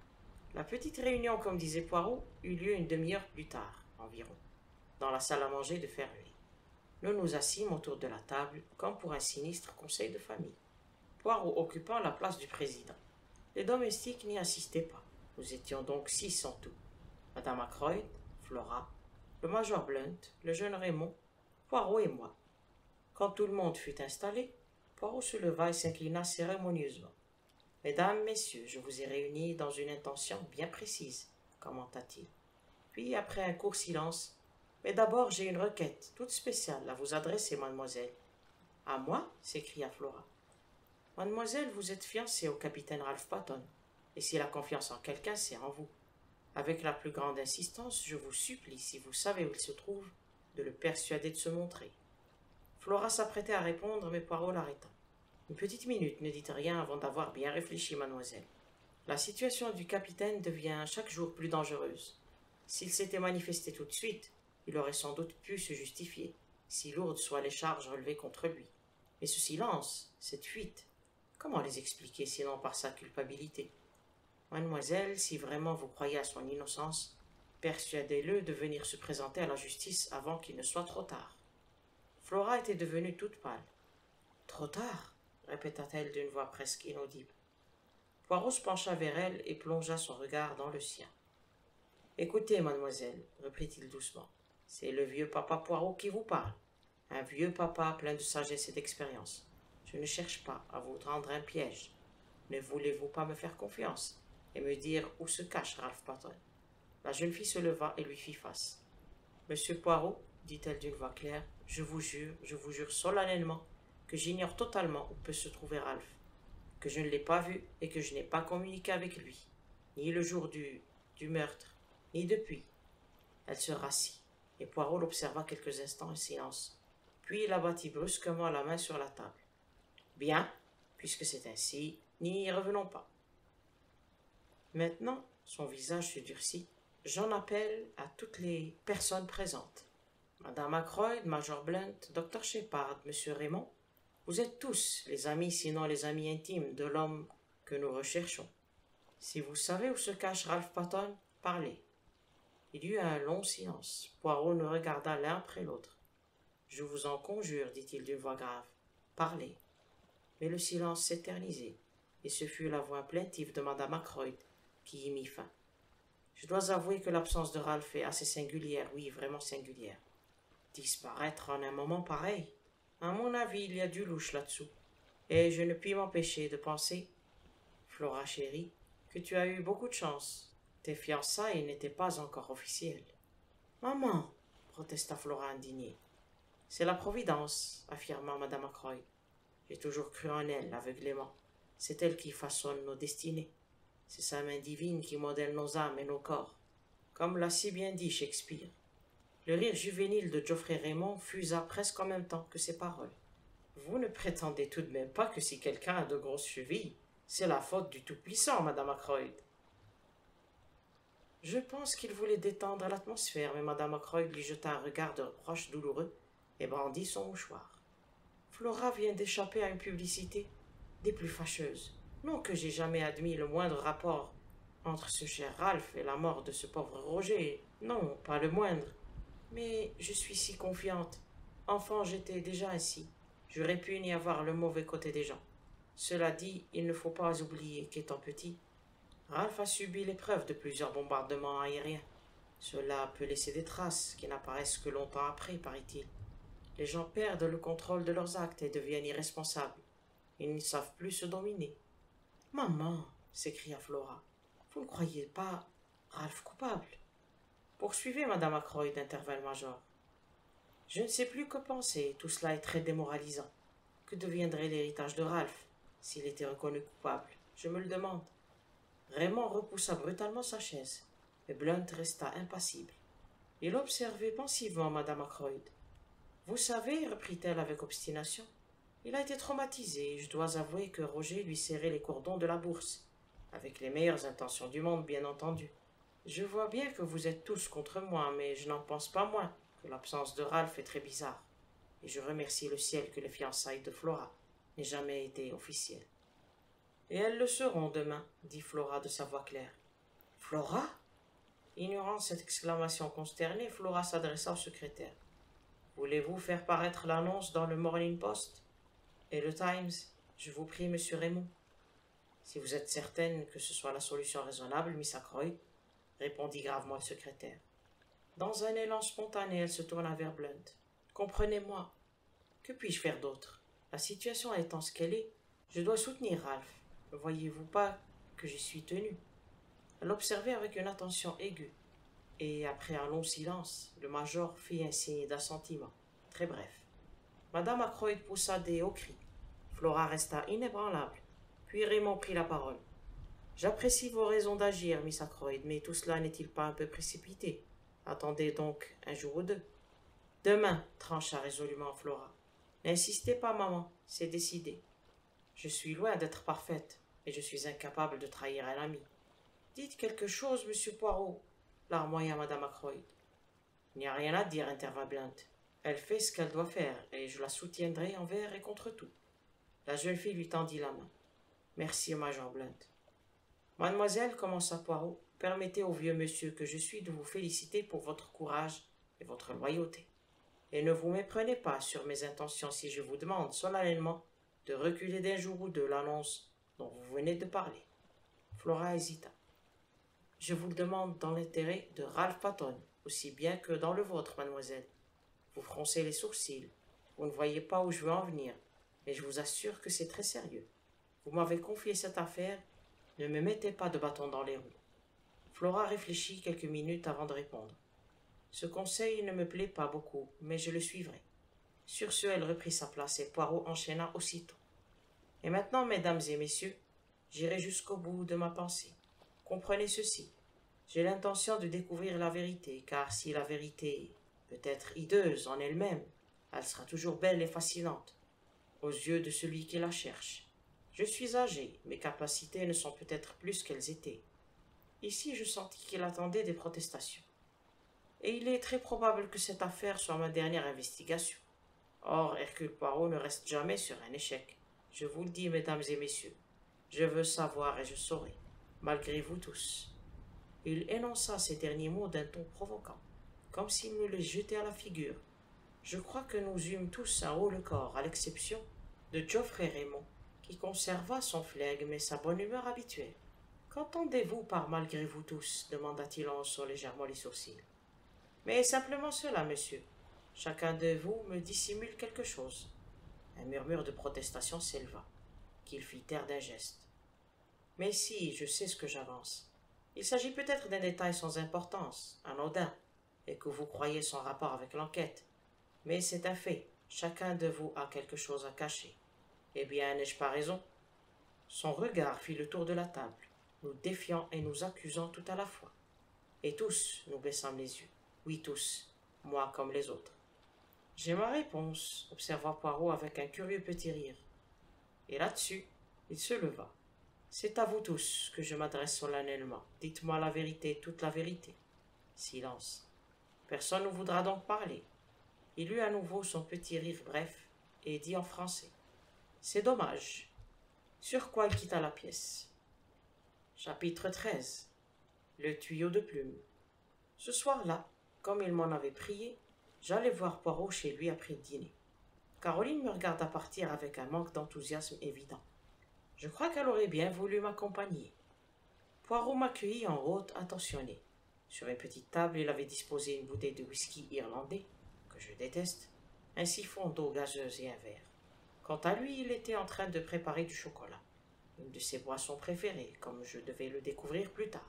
La petite réunion, comme disait Poirot, eut lieu une demi-heure plus tard, environ, dans la salle à manger de Fairley. Nous nous assîmes autour de la table, comme pour un sinistre conseil de famille, Poirot occupant la place du président. Les domestiques n'y assistaient pas. Nous étions donc 6 en tout. Madame Ackroyd, Flora, le major Blunt, le jeune Raymond, Poirot et moi. Quand tout le monde fut installé, Poirot se leva et s'inclina cérémonieusement. « Mesdames, messieurs, je vous ai réunis dans une intention bien précise, » commenta-t-il. Puis, après un court silence, « Mais d'abord, j'ai une requête toute spéciale à vous adresser, mademoiselle. »« À moi ?» s'écria Flora. « Mademoiselle, vous êtes fiancée au capitaine Ralph Patton, et s'il a confiance en quelqu'un, c'est en vous. Avec la plus grande insistance, je vous supplie, si vous savez où il se trouve, de le persuader de se montrer. » Flora s'apprêtait à répondre, mais Poirot l'arrêta. Une petite minute, ne dites rien avant d'avoir bien réfléchi, mademoiselle. La situation du capitaine devient chaque jour plus dangereuse. S'il s'était manifesté tout de suite, il aurait sans doute pu se justifier, si lourdes soient les charges relevées contre lui. Mais ce silence, cette fuite, comment les expliquer sinon par sa culpabilité? Mademoiselle, si vraiment vous croyez à son innocence, persuadez-le de venir se présenter à la justice avant qu'il ne soit trop tard. Flora était devenue toute pâle. Trop tard, répéta-t-elle d'une voix presque inaudible. Poirot se pencha vers elle et plongea son regard dans le sien. Écoutez, mademoiselle, reprit-il doucement, c'est le vieux papa Poirot qui vous parle. Un vieux papa plein de sagesse et d'expérience. Je ne cherche pas à vous tendre un piège. Ne voulez-vous pas me faire confiance et me dire où se cache Ralph Patton? La jeune fille se leva et lui fit face. Monsieur Poirot, dit-elle d'une voix claire, je vous jure solennellement que j'ignore totalement où peut se trouver Ralph, que je ne l'ai pas vu et que je n'ai pas communiqué avec lui, ni le jour du meurtre, ni depuis. Elle se rassit, et Poirot l'observa quelques instants en silence, puis il abattit brusquement la main sur la table. Bien, puisque c'est ainsi, n'y revenons pas. Maintenant, son visage se durcit. J'en appelle à toutes les personnes présentes. Madame Ackroyd, Major Blunt, Dr. Shepard, Monsieur Raymond, vous êtes tous les amis, sinon les amis intimes de l'homme que nous recherchons. Si vous savez où se cache Ralph Patton, parlez. Il y eut un long silence. Poirot nous regarda l'un après l'autre. Je vous en conjure, dit-il d'une voix grave, parlez. Mais le silence s'éternisait, et ce fut la voix plaintive de Madame Ackroyd qui y mit fin. Je dois avouer que l'absence de Ralph est assez singulière, oui, vraiment singulière. Disparaître en un moment pareil, à mon avis, il y a du louche là-dessous, et je ne puis m'empêcher de penser, Flora chérie, que tu as eu beaucoup de chance. Tes fiançailles n'étaient pas encore officielles. Maman, protesta Flora indignée. C'est la Providence, affirma Madame Ackroyd. J'ai toujours cru en elle, aveuglément. C'est elle qui façonne nos destinées. C'est sa main divine qui modèle nos âmes et nos corps. Comme l'a si bien dit Shakespeare. Le rire juvénile de Geoffrey Raymond fusa presque en même temps que ses paroles. Vous ne prétendez tout de même pas que si quelqu'un a de grosses chevilles, c'est la faute du Tout-Puissant, Madame Ackroyd. Je pense qu'il voulait détendre l'atmosphère, mais Madame Ackroyd lui jeta un regard de reproche douloureux et brandit son mouchoir. Flora vient d'échapper à une publicité des plus fâcheuses. Non que j'ai jamais admis le moindre rapport entre ce cher Ralph et la mort de ce pauvre Roger. Non, pas le moindre. Mais je suis si confiante. Enfant, j'étais déjà ainsi. J'aurais pu n'y avoir le mauvais côté des gens. Cela dit, il ne faut pas oublier qu'étant petit, Ralph a subi l'épreuve de plusieurs bombardements aériens. Cela peut laisser des traces qui n'apparaissent que longtemps après, paraît-il. Les gens perdent le contrôle de leurs actes et deviennent irresponsables. Ils ne savent plus se dominer. Maman, s'écria Flora, vous ne croyez pas Ralph coupable? Poursuivez, Madame Ackroyd, intervint le major. Je ne sais plus que penser, tout cela est très démoralisant. Que deviendrait l'héritage de Ralph s'il était reconnu coupable? Je me le demande. Raymond repoussa brutalement sa chaise, mais Blunt resta impassible. Il observait pensivement Madame Ackroyd. Vous savez, reprit-elle avec obstination, il a été traumatisé et je dois avouer que Roger lui serrait les cordons de la bourse, avec les meilleures intentions du monde, bien entendu. Je vois bien que vous êtes tous contre moi, mais je n'en pense pas moins que l'absence de Ralph est très bizarre, et je remercie le ciel que les fiançailles de Flora n'aient jamais été officielles. Et elles le seront demain, dit Flora de sa voix claire. Flora? Ignorant cette exclamation consternée, Flora s'adressa au secrétaire. Voulez-vous faire paraître l'annonce dans le Morning Post et le Times? Je vous prie, monsieur Raymond. Si vous êtes certaine que ce soit la solution raisonnable, Miss Ackroyd, répondit gravement le secrétaire. Dans un élan spontané, elle se tourna vers Blunt. Comprenez-moi. Que puis-je faire d'autre? La situation étant ce qu'elle est, je dois soutenir Ralph. Ne voyez-vous pas que j'y suis tenue? Elle l'observait avec une attention aiguë, et après un long silence, le major fit un signe d'assentiment, très bref. Madame Ackroyd poussa des hauts cris. Flora resta inébranlable, puis Raymond prit la parole. J'apprécie vos raisons d'agir, Miss Ackroyd, mais tout cela n'est-il pas un peu précipité? Attendez donc un jour ou deux. Demain, trancha résolument Flora. N'insistez pas, maman, c'est décidé. Je suis loin d'être parfaite, et je suis incapable de trahir un ami. Dites quelque chose, monsieur Poirot, larmoya madame Ackroyd. Il n'y a rien à dire, intervint Blunt. Elle fait ce qu'elle doit faire, et je la soutiendrai envers et contre tout. La jeune fille lui tendit la main. Merci, Major Blunt. Mademoiselle, commença Poirot, permettez au vieux monsieur que je suis de vous féliciter pour votre courage et votre loyauté. Et ne vous méprenez pas sur mes intentions si je vous demande solennellement de reculer d'un jour ou deux l'annonce dont vous venez de parler. Flora hésita. Je vous le demande dans l'intérêt de Ralph Patton, aussi bien que dans le vôtre, mademoiselle. Vous froncez les sourcils. Vous ne voyez pas où je veux en venir, mais je vous assure que c'est très sérieux. Vous m'avez confié cette affaire, ne me mettez pas de bâton dans les roues. Flora réfléchit quelques minutes avant de répondre. Ce conseil ne me plaît pas beaucoup, mais je le suivrai. Sur ce, elle reprit sa place et Poirot enchaîna aussitôt. Et maintenant, mesdames et messieurs, j'irai jusqu'au bout de ma pensée. Comprenez ceci. J'ai l'intention de découvrir la vérité, car si la vérité peut être hideuse en elle-même, elle sera toujours belle et fascinante, aux yeux de celui qui la cherche. Je suis âgé, mes capacités ne sont peut-être plus qu'elles étaient. Ici, je sentis qu'il attendait des protestations. Et il est très probable que cette affaire soit ma dernière investigation. Or, Hercule Poirot ne reste jamais sur un échec. Je vous le dis, mesdames et messieurs, je veux savoir et je saurai, malgré vous tous. Il énonça ces derniers mots d'un ton provoquant, comme s'il me les jetait à la figure. Je crois que nous eûmes tous un haut le corps, à l'exception de Geoffrey Raymond, qui conserva son flegme et sa bonne humeur habituelle. Qu'entendez-vous par malgré vous tous demanda-t-il en haussant légèrement les sourcils. Mais simplement cela, monsieur. Chacun de vous me dissimule quelque chose. Un murmure de protestation s'éleva, qu'il fit taire d'un geste. Mais si, je sais ce que j'avance. Il s'agit peut-être d'un détail sans importance, anodin, et que vous croyez sans rapport avec l'enquête. Mais c'est un fait. Chacun de vous a quelque chose à cacher. Eh bien, n'ai-je pas raison? Son regard fit le tour de la table, nous défiant et nous accusant tout à la fois. Et tous, nous baissâmes les yeux. Oui, tous, moi comme les autres. J'ai ma réponse, observa Poirot avec un curieux petit rire. Et là-dessus, il se leva. C'est à vous tous que je m'adresse solennellement. Dites-moi la vérité, toute la vérité. Silence. Personne ne voudra donc parler. Il eut à nouveau son petit rire bref et dit en français. C'est dommage. Sur quoi il quitta la pièce. Chapitre 13. Le tuyau de plume. Ce soir-là, comme il m'en avait prié, j'allai voir Poirot chez lui après le dîner. Caroline me regarda partir avec un manque d'enthousiasme évident. Je crois qu'elle aurait bien voulu m'accompagner. Poirot m'accueillit en hôte attentionné. Sur une petite table, il avait disposé une bouteille de whisky irlandais, que je déteste, un siphon d'eau gazeuse et un verre. Quant à lui, il était en train de préparer du chocolat, une de ses boissons préférées, comme je devais le découvrir plus tard.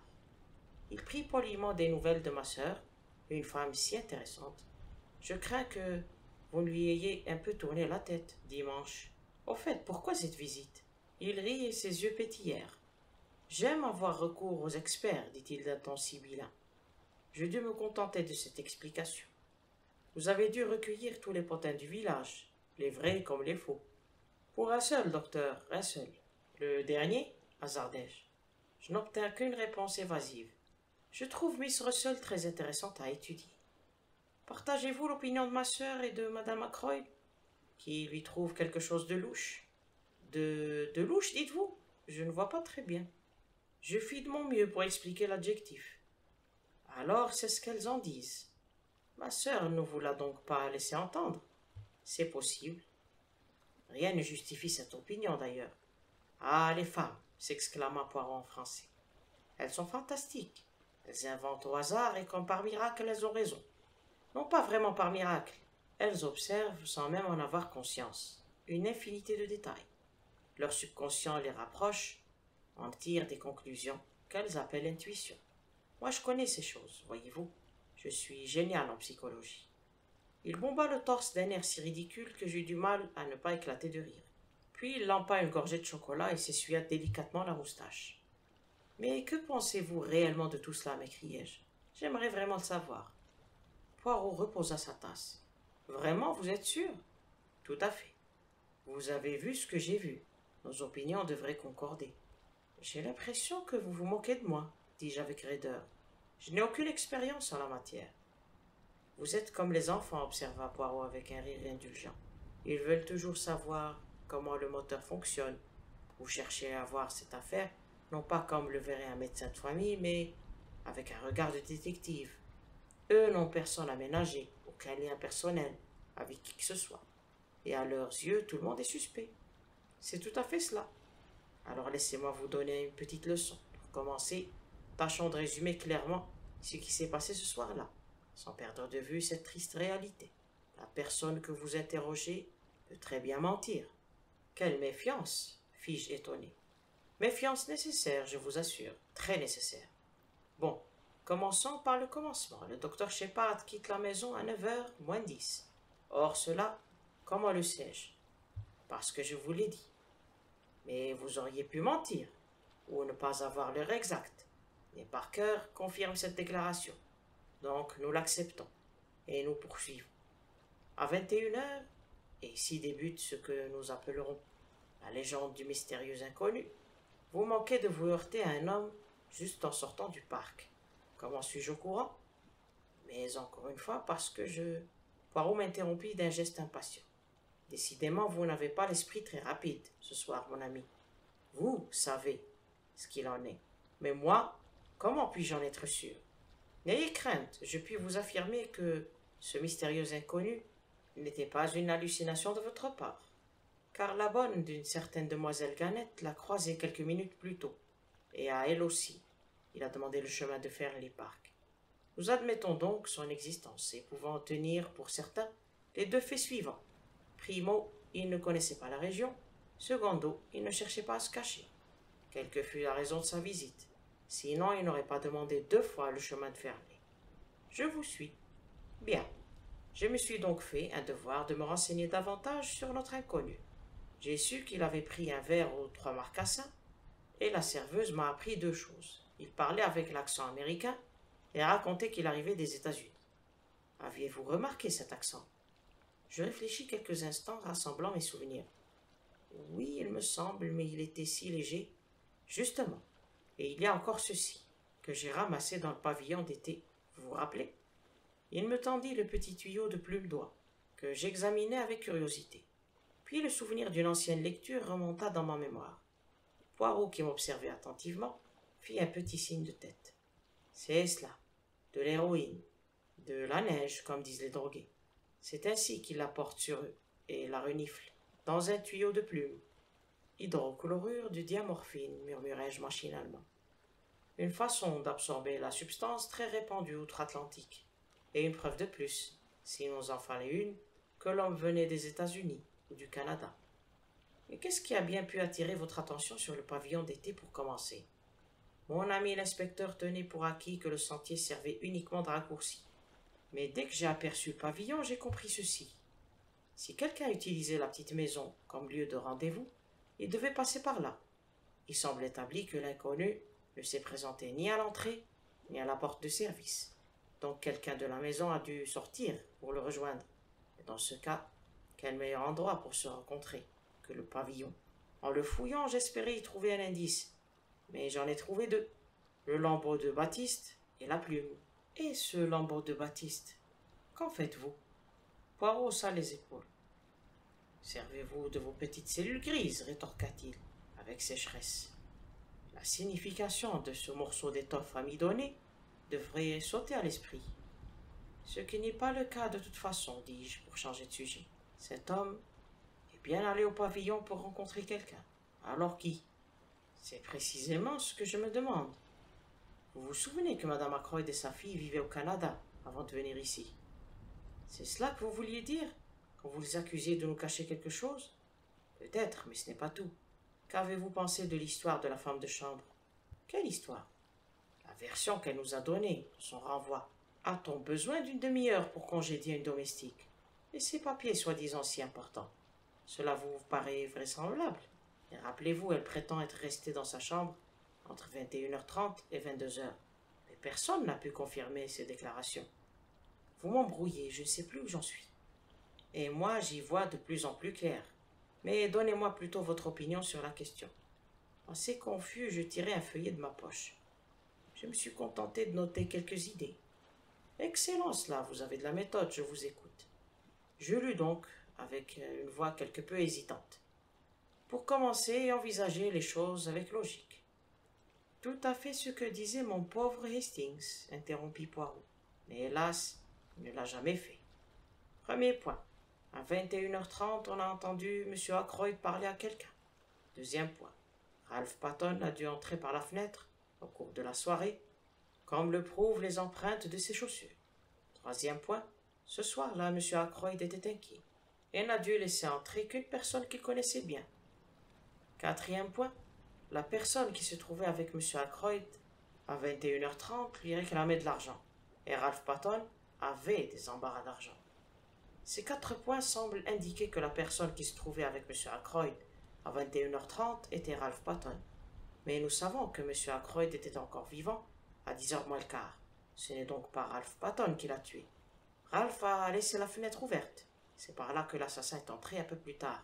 Il prit poliment des nouvelles de ma sœur, une femme si intéressante. Je crains que vous ne lui ayez un peu tourné la tête, dimanche. Au fait, pourquoi cette visite? Il rit et ses yeux pétillèrent. J'aime avoir recours aux experts, dit-il d'un ton sibyllin. Je dus me contenter de cette explication. Vous avez dû recueillir tous les potins du village, les vrais comme les faux. Pour un seul, docteur, un seul. Le dernier, hasardai-je. Je n'obtins qu'une réponse évasive. Je trouve Miss Russell très intéressante à étudier. Partagez-vous l'opinion de ma sœur et de madame Ackroyd, qui lui trouve quelque chose de louche? De louche, dites-vous? Je ne vois pas très bien. Je fis de mon mieux pour expliquer l'adjectif. Alors, c'est ce qu'elles en disent. Ma sœur ne vous l'a donc pas laissé entendre? C'est possible. Rien ne justifie cette opinion, d'ailleurs. Ah, les femmes, s'exclama Poirot en français. Elles sont fantastiques. Elles inventent au hasard et comme par miracle, elles ont raison. Non pas vraiment par miracle. Elles observent sans même en avoir conscience une infinité de détails. Leur subconscient les rapproche, en tire des conclusions qu'elles appellent intuition. Moi, je connais ces choses, voyez-vous. Je suis génial en psychologie. Il bomba le torse d'un air si ridicule que j'eus du mal à ne pas éclater de rire. Puis il lampa une gorgée de chocolat et s'essuya délicatement la moustache. « Mais que pensez-vous réellement de tout cela » m'écriai-je. « J'aimerais vraiment le savoir. » Poirot reposa sa tasse. « Vraiment, vous êtes sûr ?»« Tout à fait. Vous avez vu ce que j'ai vu. Nos opinions devraient concorder. J'ai l'impression que vous vous moquez de moi, dis-je avec raideur. Je n'ai aucune expérience en la matière. Vous êtes comme les enfants, observa Poirot avec un rire indulgent. Ils veulent toujours savoir comment le moteur fonctionne. Vous cherchez à voir cette affaire, non pas comme le verrait un médecin de famille, mais avec un regard de détective. Eux n'ont personne à ménager, aucun lien personnel avec qui que ce soit. Et à leurs yeux, tout le monde est suspect. C'est tout à fait cela. Alors laissez-moi vous donner une petite leçon. Pour commencer, tâchons de résumer clairement ce qui s'est passé ce soir-là, sans perdre de vue cette triste réalité. La personne que vous interrogez peut très bien mentir. Quelle méfiance, fis-je étonné. Méfiance nécessaire, je vous assure, très nécessaire. Bon, commençons par le commencement. Le docteur Shepard quitte la maison à 9h moins 10. Or cela, comment le sais-je? Parce que je vous l'ai dit. Mais vous auriez pu mentir, ou ne pas avoir l'heure exacte. Mais Parker confirme cette déclaration. Donc nous l'acceptons, et nous poursuivons. À 21h, et ici débute ce que nous appellerons la légende du mystérieux inconnu, vous manquez de vous heurter à un homme juste en sortant du parc. Comment suis-je au courant? Mais encore une fois, parce que Poirot m'interrompit d'un geste impatient. Décidément, vous n'avez pas l'esprit très rapide ce soir, mon ami. Vous savez ce qu'il en est. Mais moi, comment puis-je en être sûr? N'ayez crainte, je puis vous affirmer que ce mystérieux inconnu n'était pas une hallucination de votre part. Car la bonne d'une certaine demoiselle Gannett l'a croisé quelques minutes plus tôt. Et à elle aussi, il a demandé le chemin de Fairley Park. Nous admettons donc son existence et pouvons tenir pour certains les deux faits suivants. Primo, il ne connaissait pas la région. Secondo, il ne cherchait pas à se cacher. Quelle que fût la raison de sa visite. Sinon, il n'aurait pas demandé 2 fois le chemin de Fairley. Je vous suis. Bien. Je me suis donc fait un devoir de me renseigner davantage sur notre inconnu. J'ai su qu'il avait pris un verre aux 3 marcassins, et la serveuse m'a appris 2 choses. Il parlait avec l'accent américain et racontait qu'il arrivait des États-Unis. Aviez-vous remarqué cet accent? Je réfléchis quelques instants, rassemblant mes souvenirs. Oui, il me semble, mais il était si léger. Justement. Et il y a encore ceci, que j'ai ramassé dans le pavillon d'été. Vous vous rappelez? Il me tendit le petit tuyau de plume d'oie, que j'examinai avec curiosité. Puis le souvenir d'une ancienne lecture remonta dans ma mémoire. Poirot, qui m'observait attentivement, fit un petit signe de tête. C'est cela, de l'héroïne, de la neige, comme disent les drogués. C'est ainsi qu'ils la portent sur eux, et la reniflent, dans un tuyau de plume. Hydrochlorure de diamorphine, murmurai-je machinalement. Une façon d'absorber la substance très répandue outre-Atlantique. Et une preuve de plus, s'il nous en fallait une, que l'homme venait des États-Unis ou du Canada. Mais qu'est-ce qui a bien pu attirer votre attention sur le pavillon d'été pour commencer? Mon ami l'inspecteur tenait pour acquis que le sentier servait uniquement de raccourci. Mais dès que j'ai aperçu le pavillon, j'ai compris ceci. Si quelqu'un utilisait la petite maison comme lieu de rendez-vous, il devait passer par là. Il semble établi que l'inconnu ne s'est présenté ni à l'entrée, ni à la porte de service. Donc quelqu'un de la maison a dû sortir pour le rejoindre. Et dans ce cas, quel meilleur endroit pour se rencontrer que le pavillon? En le fouillant, j'espérais y trouver un indice. Mais j'en ai trouvé 2. Le lambeau de Baptiste et la plume. Et ce lambeau de Baptiste, qu'en faites-vous? Poirot haussa les épaules. Servez-vous de vos petites cellules grises, rétorqua-t-il, avec sécheresse. La signification de ce morceau d'étoffe amidonné devrait sauter à l'esprit. Ce qui n'est pas le cas de toute façon, dis-je pour changer de sujet. Cet homme est bien allé au pavillon pour rencontrer quelqu'un. Alors qui? C'est précisément ce que je me demande. Vous vous souvenez que Mme Ackroyd et sa fille vivaient au Canada avant de venir ici? C'est cela que vous vouliez dire quand vous les accusiez de nous cacher quelque chose? Peut-être, mais ce n'est pas tout. Qu'avez-vous pensé de l'histoire de la femme de chambre? Quelle histoire? La version qu'elle nous a donnée, de son renvoi. A-t-on besoin d'une demi-heure pour congédier une domestique? Et ces papiers soi-disant si importants? Cela vous paraît vraisemblable? Et rappelez-vous, elle prétend être restée dans sa chambre entre 21h30 et 22h. Mais personne n'a pu confirmer ces déclarations. Vous m'embrouillez, je ne sais plus où j'en suis. Et moi, j'y vois de plus en plus clair. Mais donnez-moi plutôt votre opinion sur la question. Assez confus, je tirai un feuillet de ma poche. Je me suis contenté de noter quelques idées. Excellent cela, vous avez de la méthode, je vous écoute. Je lus donc, avec une voix quelque peu hésitante. Pour commencer, envisagez les choses avec logique. Tout à fait ce que disait mon pauvre Hastings, interrompit Poirot. Mais hélas, il ne l'a jamais fait. Premier point. À 21h30, on a entendu M. Ackroyd parler à quelqu'un. Deuxième point. Ralph Patton a dû entrer par la fenêtre au cours de la soirée, comme le prouvent les empreintes de ses chaussures. Troisième point. Ce soir-là, M. Ackroyd était inquiet et n'a dû laisser entrer qu'une personne qu'il connaissait bien. Quatrième point. La personne qui se trouvait avec M. Ackroyd à 21h30 lui réclamait de l'argent et Ralph Patton avait des embarras d'argent. Ces 4 points semblent indiquer que la personne qui se trouvait avec M. Ackroyd à 21h30 était Ralph Patton. Mais nous savons que M. Ackroyd était encore vivant à 10h moins le quart. Ce n'est donc pas Ralph Patton qui l'a tué. Ralph a laissé la fenêtre ouverte. C'est par là que l'assassin est entré un peu plus tard.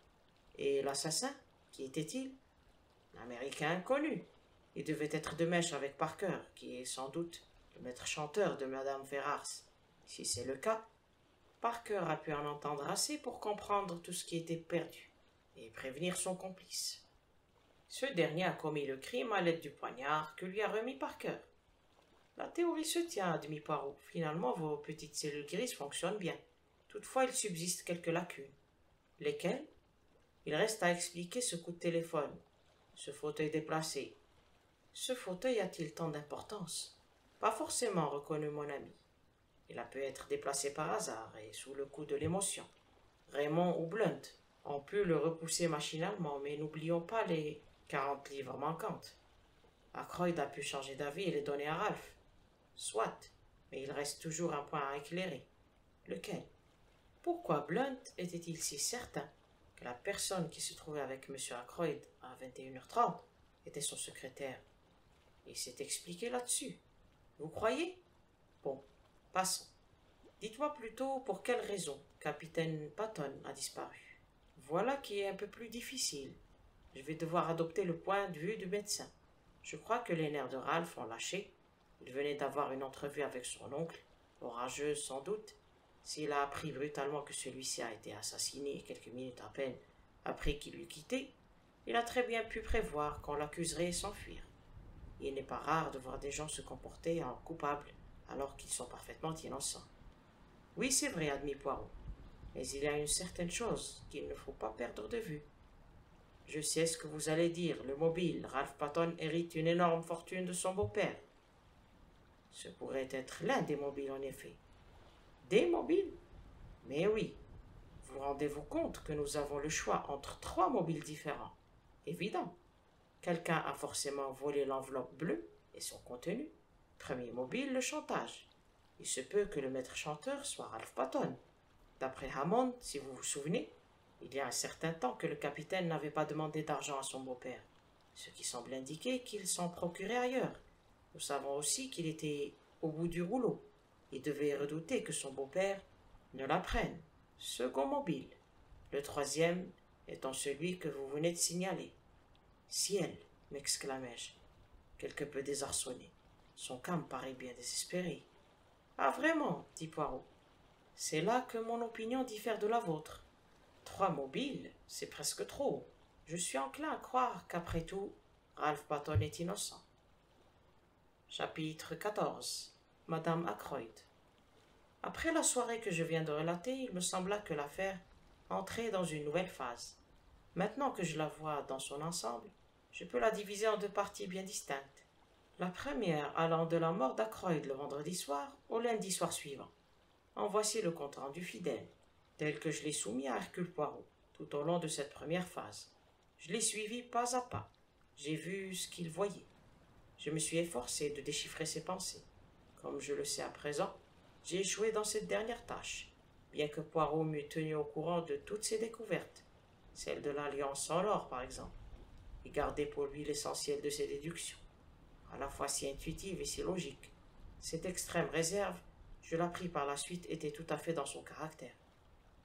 Et l'assassin, qui était-il? L'Américain inconnu. Il devait être de mèche avec Parker, qui est sans doute le maître chanteur de Madame Ferrars. Si c'est le cas, Parker a pu en entendre assez pour comprendre tout ce qui était perdu et prévenir son complice. Ce dernier a commis le crime à l'aide du poignard que lui a remis Parker. La théorie se tient, admit Poirot. Finalement, vos petites cellules grises fonctionnent bien. Toutefois, il subsiste quelques lacunes. Lesquelles? Il reste à expliquer ce coup de téléphone, ce fauteuil déplacé. Ce fauteuil a-t-il tant d'importance? Pas forcément, reconnu mon ami. Il a pu être déplacé par hasard et sous le coup de l'émotion. Raymond ou Blunt ont pu le repousser machinalement, mais n'oublions pas les 40 livres manquantes. Ackroyd a pu changer d'avis et les donner à Ralph. Soit, mais il reste toujours un point à éclairer. Lequel? Pourquoi Blunt était-il si certain que la personne qui se trouvait avec M. Ackroyd à 21h30 était son secrétaire? Il s'est expliqué là-dessus. Vous croyez? Bon, passons. Dites-moi plutôt pour quelle raison capitaine Patton a disparu. Voilà qui est un peu plus difficile. Je vais devoir adopter le point de vue du médecin. Je crois que les nerfs de Ralph ont lâché. Il venait d'avoir une entrevue avec son oncle, orageuse sans doute. S'il a appris brutalement que celui-ci a été assassiné quelques minutes à peine après qu'il l'eut quitté, il a très bien pu prévoir qu'on l'accuserait et s'enfuir. Il n'est pas rare de voir des gens se comporter en coupables alors qu'ils sont parfaitement innocents. Oui, c'est vrai, admit Poirot, mais il y a une certaine chose qu'il ne faut pas perdre de vue. Je sais ce que vous allez dire, le mobile. Ralph Patton hérite une énorme fortune de son beau-père. Ce pourrait être l'un des mobiles, en effet. Des mobiles? Mais oui. Vous rendez-vous compte que nous avons le choix entre 3 mobiles différents? Évident. Quelqu'un a forcément volé l'enveloppe bleue et son contenu. Premier mobile, le chantage. Il se peut que le maître chanteur soit Ralph Patton. D'après Hammond, si vous vous souvenez, il y a un certain temps que le capitaine n'avait pas demandé d'argent à son beau-père, ce qui semble indiquer qu'il s'en procurait ailleurs. Nous savons aussi qu'il était au bout du rouleau. Il devait redouter que son beau-père ne la prenne. Second mobile. Le troisième étant celui que vous venez de signaler. Ciel, m'exclamai-je, quelque peu désarçonné. Son cas me paraît bien désespéré. Ah vraiment, dit Poirot. C'est là que mon opinion diffère de la vôtre. 3 mobiles, c'est presque trop. Je suis enclin à croire qu'après tout, Ralph Patton est innocent. Chapitre 14. Madame Ackroyd. Après la soirée que je viens de relater, il me sembla que l'affaire entrait dans une nouvelle phase. Maintenant que je la vois dans son ensemble, je peux la diviser en 2 parties bien distinctes. La première allant de la mort d'Ackroyd le vendredi soir au lundi soir suivant. En voici le compte rendu fidèle, tel que je l'ai soumis à Hercule Poirot, tout au long de cette première phase. Je l'ai suivi pas à pas. J'ai vu ce qu'il voyait. Je me suis efforcé de déchiffrer ses pensées. Comme je le sais à présent, j'ai échoué dans cette dernière tâche, bien que Poirot m'eût tenu au courant de toutes ses découvertes, celle de l'alliance sans l'or par exemple, et gardé pour lui l'essentiel de ses déductions, à la fois si intuitive et si logique. Cette extrême réserve, je l'appris par la suite, était tout à fait dans son caractère.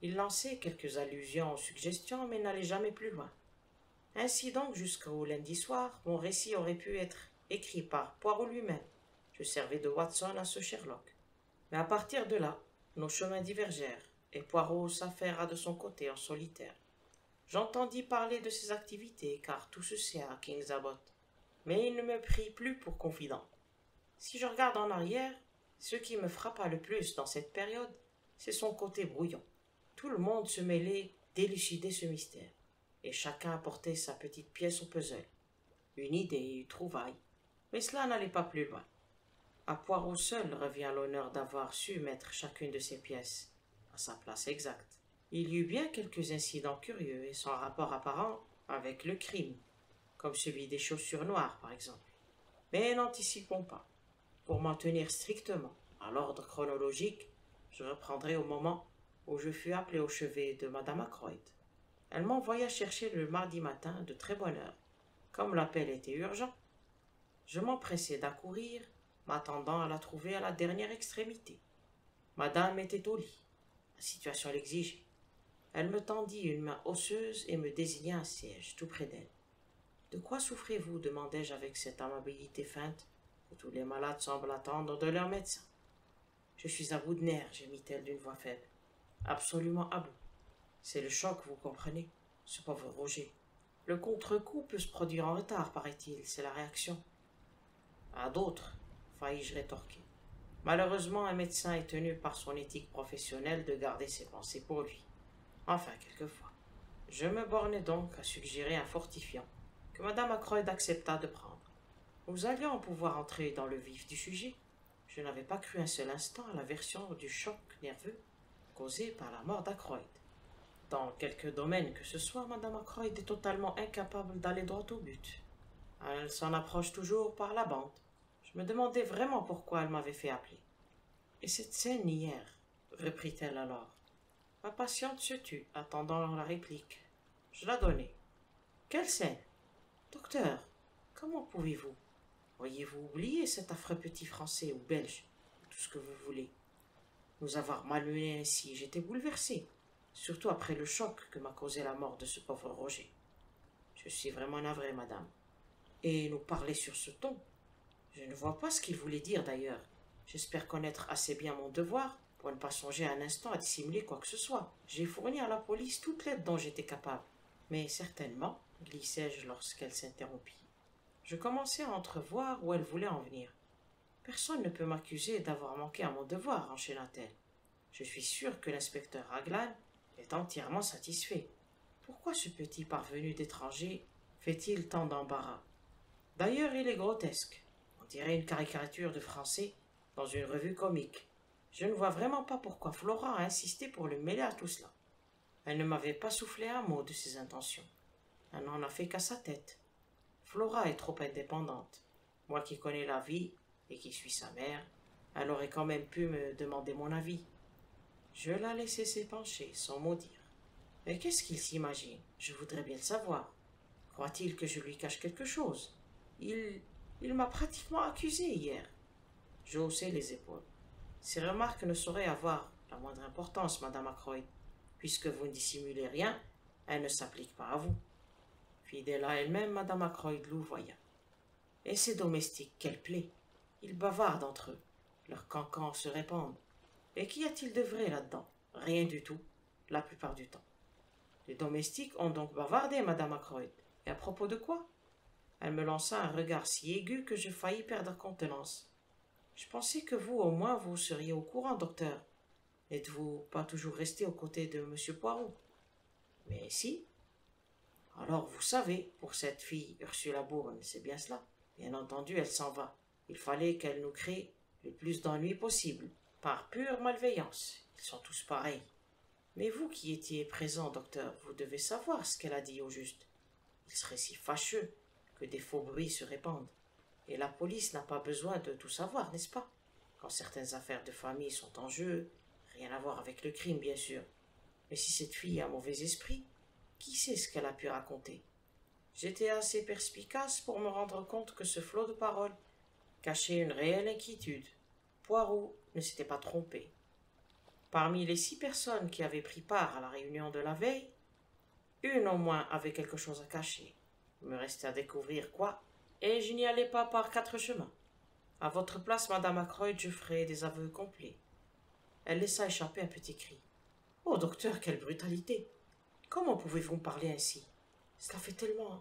Il lançait quelques allusions aux suggestions, mais n'allait jamais plus loin. Ainsi donc, jusqu'au lundi soir, mon récit aurait pu être écrit par Poirot lui-même. Je servais de Watson à ce Sherlock. Mais à partir de là, nos chemins divergèrent, et Poirot s'affaira de son côté en solitaire. J'entendis parler de ses activités, car tout se sait à King's Abbot, mais il ne me prit plus pour confident. Si je regarde en arrière, ce qui me frappa le plus dans cette période, c'est son côté brouillon. Tout le monde se mêlait d'élucider ce mystère, et chacun apportait sa petite pièce au puzzle. Une idée, une trouvaille, mais cela n'allait pas plus loin. À Poirot seul revient l'honneur d'avoir su mettre chacune de ces pièces à sa place exacte. Il y eut bien quelques incidents curieux et sans rapport apparent avec le crime, comme celui des chaussures noires par exemple. Mais n'anticipons pas. Pour m'en tenir strictement à l'ordre chronologique, je reprendrai au moment où je fus appelé au chevet de Madame Ackroyd. Elle m'envoya chercher le mardi matin de très bonne heure. Comme l'appel était urgent, je m'empressai d'accourir, m'attendant à la trouver à la dernière extrémité. Madame était au lit. La situation l'exigeait. Elle me tendit une main osseuse et me désigna un siège tout près d'elle. « De quoi souffrez-vous » demandai-je avec cette amabilité feinte que tous les malades semblent attendre de leur médecin. « Je suis à bout de nerfs » gémit-elle d'une voix faible. « Absolument à bout. C'est le choc, vous comprenez, ce pauvre Roger. Le contre-coup peut se produire en retard, paraît-il, c'est la réaction. »« À d'autres, » faillis-je rétorquer. Malheureusement, un médecin est tenu par son éthique professionnelle de garder ses pensées pour lui. Enfin, quelquefois. Je me bornai donc à suggérer un fortifiant que Madame Ackroyd accepta de prendre. Nous allions pouvoir entrer dans le vif du sujet. Je n'avais pas cru un seul instant à la version du choc nerveux causé par la mort d'Ackroyd. Dans quelque domaine que ce soit, Madame Ackroyd est totalement incapable d'aller droit au but. Elle s'en approche toujours par la bande. Je me demandais vraiment pourquoi elle m'avait fait appeler. « Et cette scène hier » reprit-elle alors. Ma patiente se tut, attendant la réplique. Je la donnai. « Quelle scène ?»« Docteur, comment pouvez-vous? Auriez-vous oublié cet affreux petit Français ou Belge, tout ce que vous voulez? Nous avoir malmenés ainsi, j'étais bouleversé, surtout après le choc que m'a causé la mort de ce pauvre Roger. Je suis vraiment navré, madame. Et nous parler sur ce ton. Je ne vois pas ce qu'il voulait dire d'ailleurs. J'espère connaître assez bien mon devoir pour ne pas songer un instant à dissimuler quoi que ce soit. J'ai fourni à la police toute l'aide dont j'étais capable. Mais certainement, glissai-je lorsqu'elle s'interrompit. Je commençai à entrevoir où elle voulait en venir. Personne ne peut m'accuser d'avoir manqué à mon devoir, enchaîna-t-elle. Je suis sûr que l'inspecteur Raglan est entièrement satisfait. Pourquoi ce petit parvenu d'étranger fait-il tant d'embarras? D'ailleurs, il est grotesque. On dirait une caricature de français dans une revue comique. Je ne vois vraiment pas pourquoi Flora a insisté pour le mêler à tout cela. Elle ne m'avait pas soufflé un mot de ses intentions. Elle n'en a fait qu'à sa tête. Flora est trop indépendante. Moi qui connais la vie et qui suis sa mère, elle aurait quand même pu me demander mon avis. Je la laissai s'épancher sans mot dire. Mais qu'est-ce qu'il s'imagine? Je voudrais bien le savoir. Croit-il que je lui cache quelque chose? Il m'a pratiquement accusé hier. Je haussai les épaules. Ces remarques ne sauraient avoir la moindre importance, Madame Ackroyd. Puisque vous ne dissimulez rien, elles ne s'appliquent pas à vous. Fidèle à elle-même, Madame Ackroyd louvoya. Et ces domestiques, quelle plaie! Ils bavardent entre eux. Leurs cancans se répandent. Et qu'y a-t-il de vrai là-dedans? Rien du tout, la plupart du temps. Les domestiques ont donc bavardé, Madame Ackroyd. Et à propos de quoi? Elle me lança un regard si aigu que je faillis perdre contenance. Je pensais que vous, au moins, vous seriez au courant, docteur. N'êtes-vous pas toujours resté aux côtés de M. Poirot? Mais si. Alors vous savez, pour cette fille, Ursula Bourne, c'est bien cela. Bien entendu, elle s'en va. Il fallait qu'elle nous crée le plus d'ennuis possible, par pure malveillance. Ils sont tous pareils. Mais vous qui étiez présent, docteur, vous devez savoir ce qu'elle a dit au juste. Il serait si fâcheux que des faux bruits se répandent. Et la police n'a pas besoin de tout savoir, n'est-ce pas? Quand certaines affaires de famille sont en jeu, rien à voir avec le crime, bien sûr. Mais si cette fille a mauvais esprit, qui sait ce qu'elle a pu raconter? J'étais assez perspicace pour me rendre compte que ce flot de paroles cachait une réelle inquiétude. Poirot ne s'était pas trompé. Parmi les 6 personnes qui avaient pris part à la réunion de la veille, une au moins avait quelque chose à cacher. Il me restait à découvrir quoi, et je n'y allais pas par 4 chemins. À votre place, Madame Ackroyd, je ferai des aveux complets. Elle laissa échapper un petit cri. Oh, docteur, quelle brutalité! Comment pouvez-vous me parler ainsi? Cela fait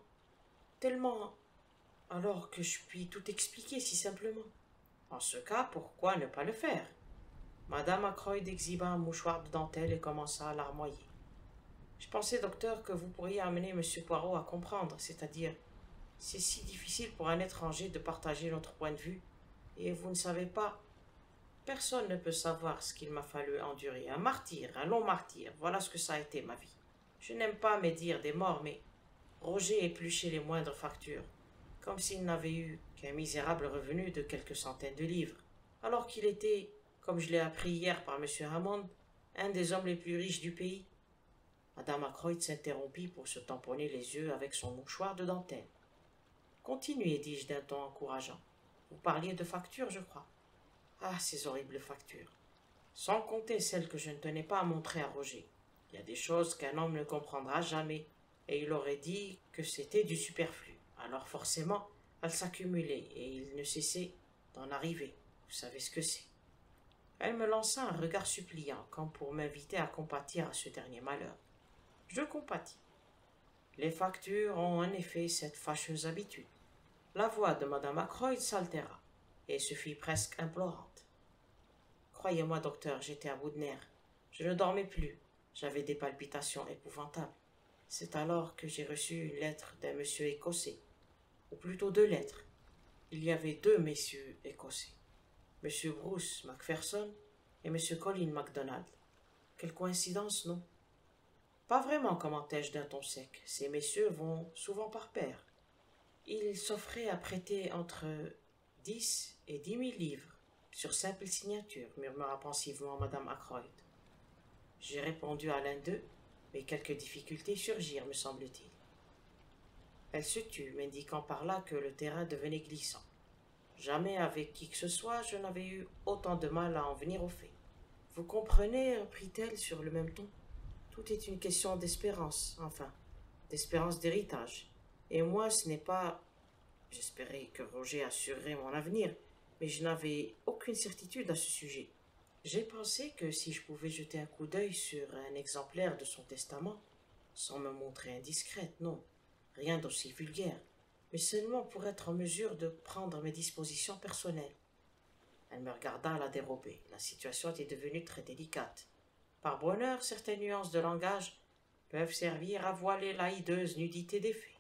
tellement, alors que je puis tout expliquer si simplement. En ce cas, pourquoi ne pas le faire? Madame Ackroyd exhiba un mouchoir de dentelle et commença à larmoyer. Je pensais, docteur, que vous pourriez amener M. Poirot à comprendre, c'est-à-dire, c'est si difficile pour un étranger de partager notre point de vue, et vous ne savez pas. Personne ne peut savoir ce qu'il m'a fallu endurer. Un martyr, un long martyr, voilà ce que ça a été ma vie. Je n'aime pas médire des morts, mais Roger épluchait les moindres factures, comme s'il n'avait eu qu'un misérable revenu de quelques centaines de livres, alors qu'il était, comme je l'ai appris hier par M. Hammond, un des hommes les plus riches du pays. Madame Ackroyd s'interrompit pour se tamponner les yeux avec son mouchoir de dentelle. Continuez, dis-je d'un ton encourageant. Vous parliez de factures, je crois. Ah, ces horribles factures. Sans compter celles que je ne tenais pas à montrer à Roger. Il y a des choses qu'un homme ne comprendra jamais, et il aurait dit que c'était du superflu. Alors forcément, elles s'accumulaient, et il ne cessait d'en arriver. Vous savez ce que c'est. Elle me lança un regard suppliant, comme pour m'inviter à compatir à ce dernier malheur. Je compatis. Les factures ont en effet cette fâcheuse habitude. La voix de Madame Ackroyd s'altéra, et se fit presque implorante. Croyez-moi, docteur, j'étais à bout de nerfs. Je ne dormais plus. J'avais des palpitations épouvantables. C'est alors que j'ai reçu une lettre d'un monsieur écossais, ou plutôt 2 lettres. Il y avait 2 messieurs écossais, monsieur Bruce Macpherson et monsieur Colin MacDonald. Quelle coïncidence, non? Pas vraiment, commentai-je d'un ton sec. Ces messieurs vont souvent par paire. Ils s'offraient à prêter entre 10 et 10 000 livres sur simple signature, murmura pensivement Madame Ackroyd. J'ai répondu à l'un d'eux, mais quelques difficultés surgirent, me semble-t-il. Elle se tut, m'indiquant par là que le terrain devenait glissant. Jamais avec qui que ce soit je n'avais eu autant de mal à en venir au fait. Vous comprenez, reprit-elle sur le même ton, tout est une question d'espérance, enfin, d'espérance d'héritage. Et moi, ce n'est pas... J'espérais que Roger assurerait mon avenir, mais je n'avais aucune certitude à ce sujet. J'ai pensé que si je pouvais jeter un coup d'œil sur un exemplaire de son testament, sans me montrer indiscrète, non, rien d'aussi vulgaire, mais seulement pour être en mesure de prendre mes dispositions personnelles. Elle me regarda à la dérobée. La situation était devenue très délicate. Par bonheur, certaines nuances de langage peuvent servir à voiler la hideuse nudité des faits.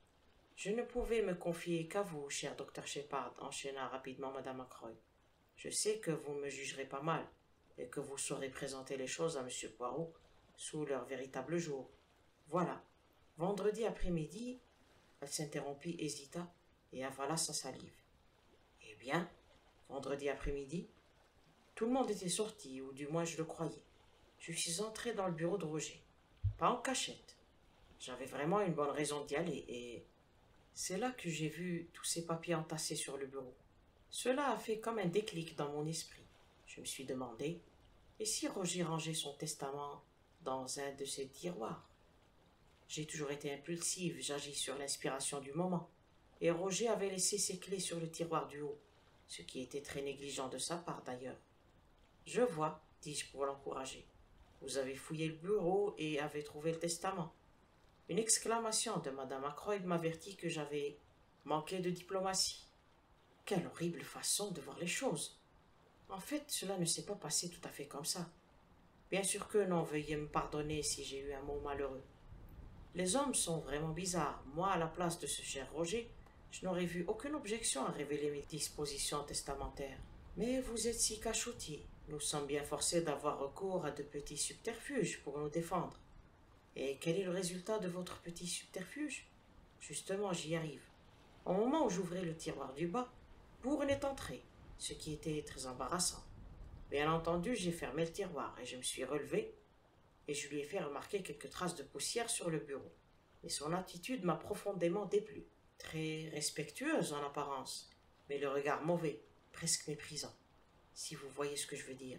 Je ne pouvais me confier qu'à vous, cher docteur Shepard, enchaîna rapidement Madame Ackroyd. Je sais que vous me jugerez pas mal, et que vous saurez présenter les choses à M. Poirot sous leur véritable jour. Voilà. Vendredi après-midi, elle s'interrompit, hésita, et avala sa salive. Eh bien, vendredi après-midi, tout le monde était sorti, ou du moins je le croyais. Je suis entré dans le bureau de Roger. Pas en cachette. J'avais vraiment une bonne raison d'y aller, et c'est là que j'ai vu tous ces papiers entassés sur le bureau. Cela a fait comme un déclic dans mon esprit. Je me suis demandé, et si Roger rangeait son testament dans un de ses tiroirs? J'ai toujours été impulsive, j'agis sur l'inspiration du moment, et Roger avait laissé ses clés sur le tiroir du haut, ce qui était très négligent de sa part d'ailleurs. Je vois, dis-je pour l'encourager. Vous avez fouillé le bureau et avez trouvé le testament. Une exclamation de Madame Ackroyd m'avertit que j'avais manqué de diplomatie. Quelle horrible façon de voir les choses. En fait, cela ne s'est pas passé tout à fait comme ça. Bien sûr que non, veuillez me pardonner si j'ai eu un mot malheureux. Les hommes sont vraiment bizarres. Moi, à la place de ce cher Roger, je n'aurais vu aucune objection à révéler mes dispositions testamentaires. Mais vous êtes si cachotier. Nous sommes bien forcés d'avoir recours à de petits subterfuges pour nous défendre. Et quel est le résultat de votre petit subterfuge? Justement, j'y arrive. Au moment où j'ouvrais le tiroir du bas, Bourne est entré, ce qui était très embarrassant. Bien entendu, j'ai fermé le tiroir et je me suis relevé et je lui ai fait remarquer quelques traces de poussière sur le bureau. Mais son attitude m'a profondément déplu. Très respectueuse en apparence, mais le regard mauvais, presque méprisant, si vous voyez ce que je veux dire.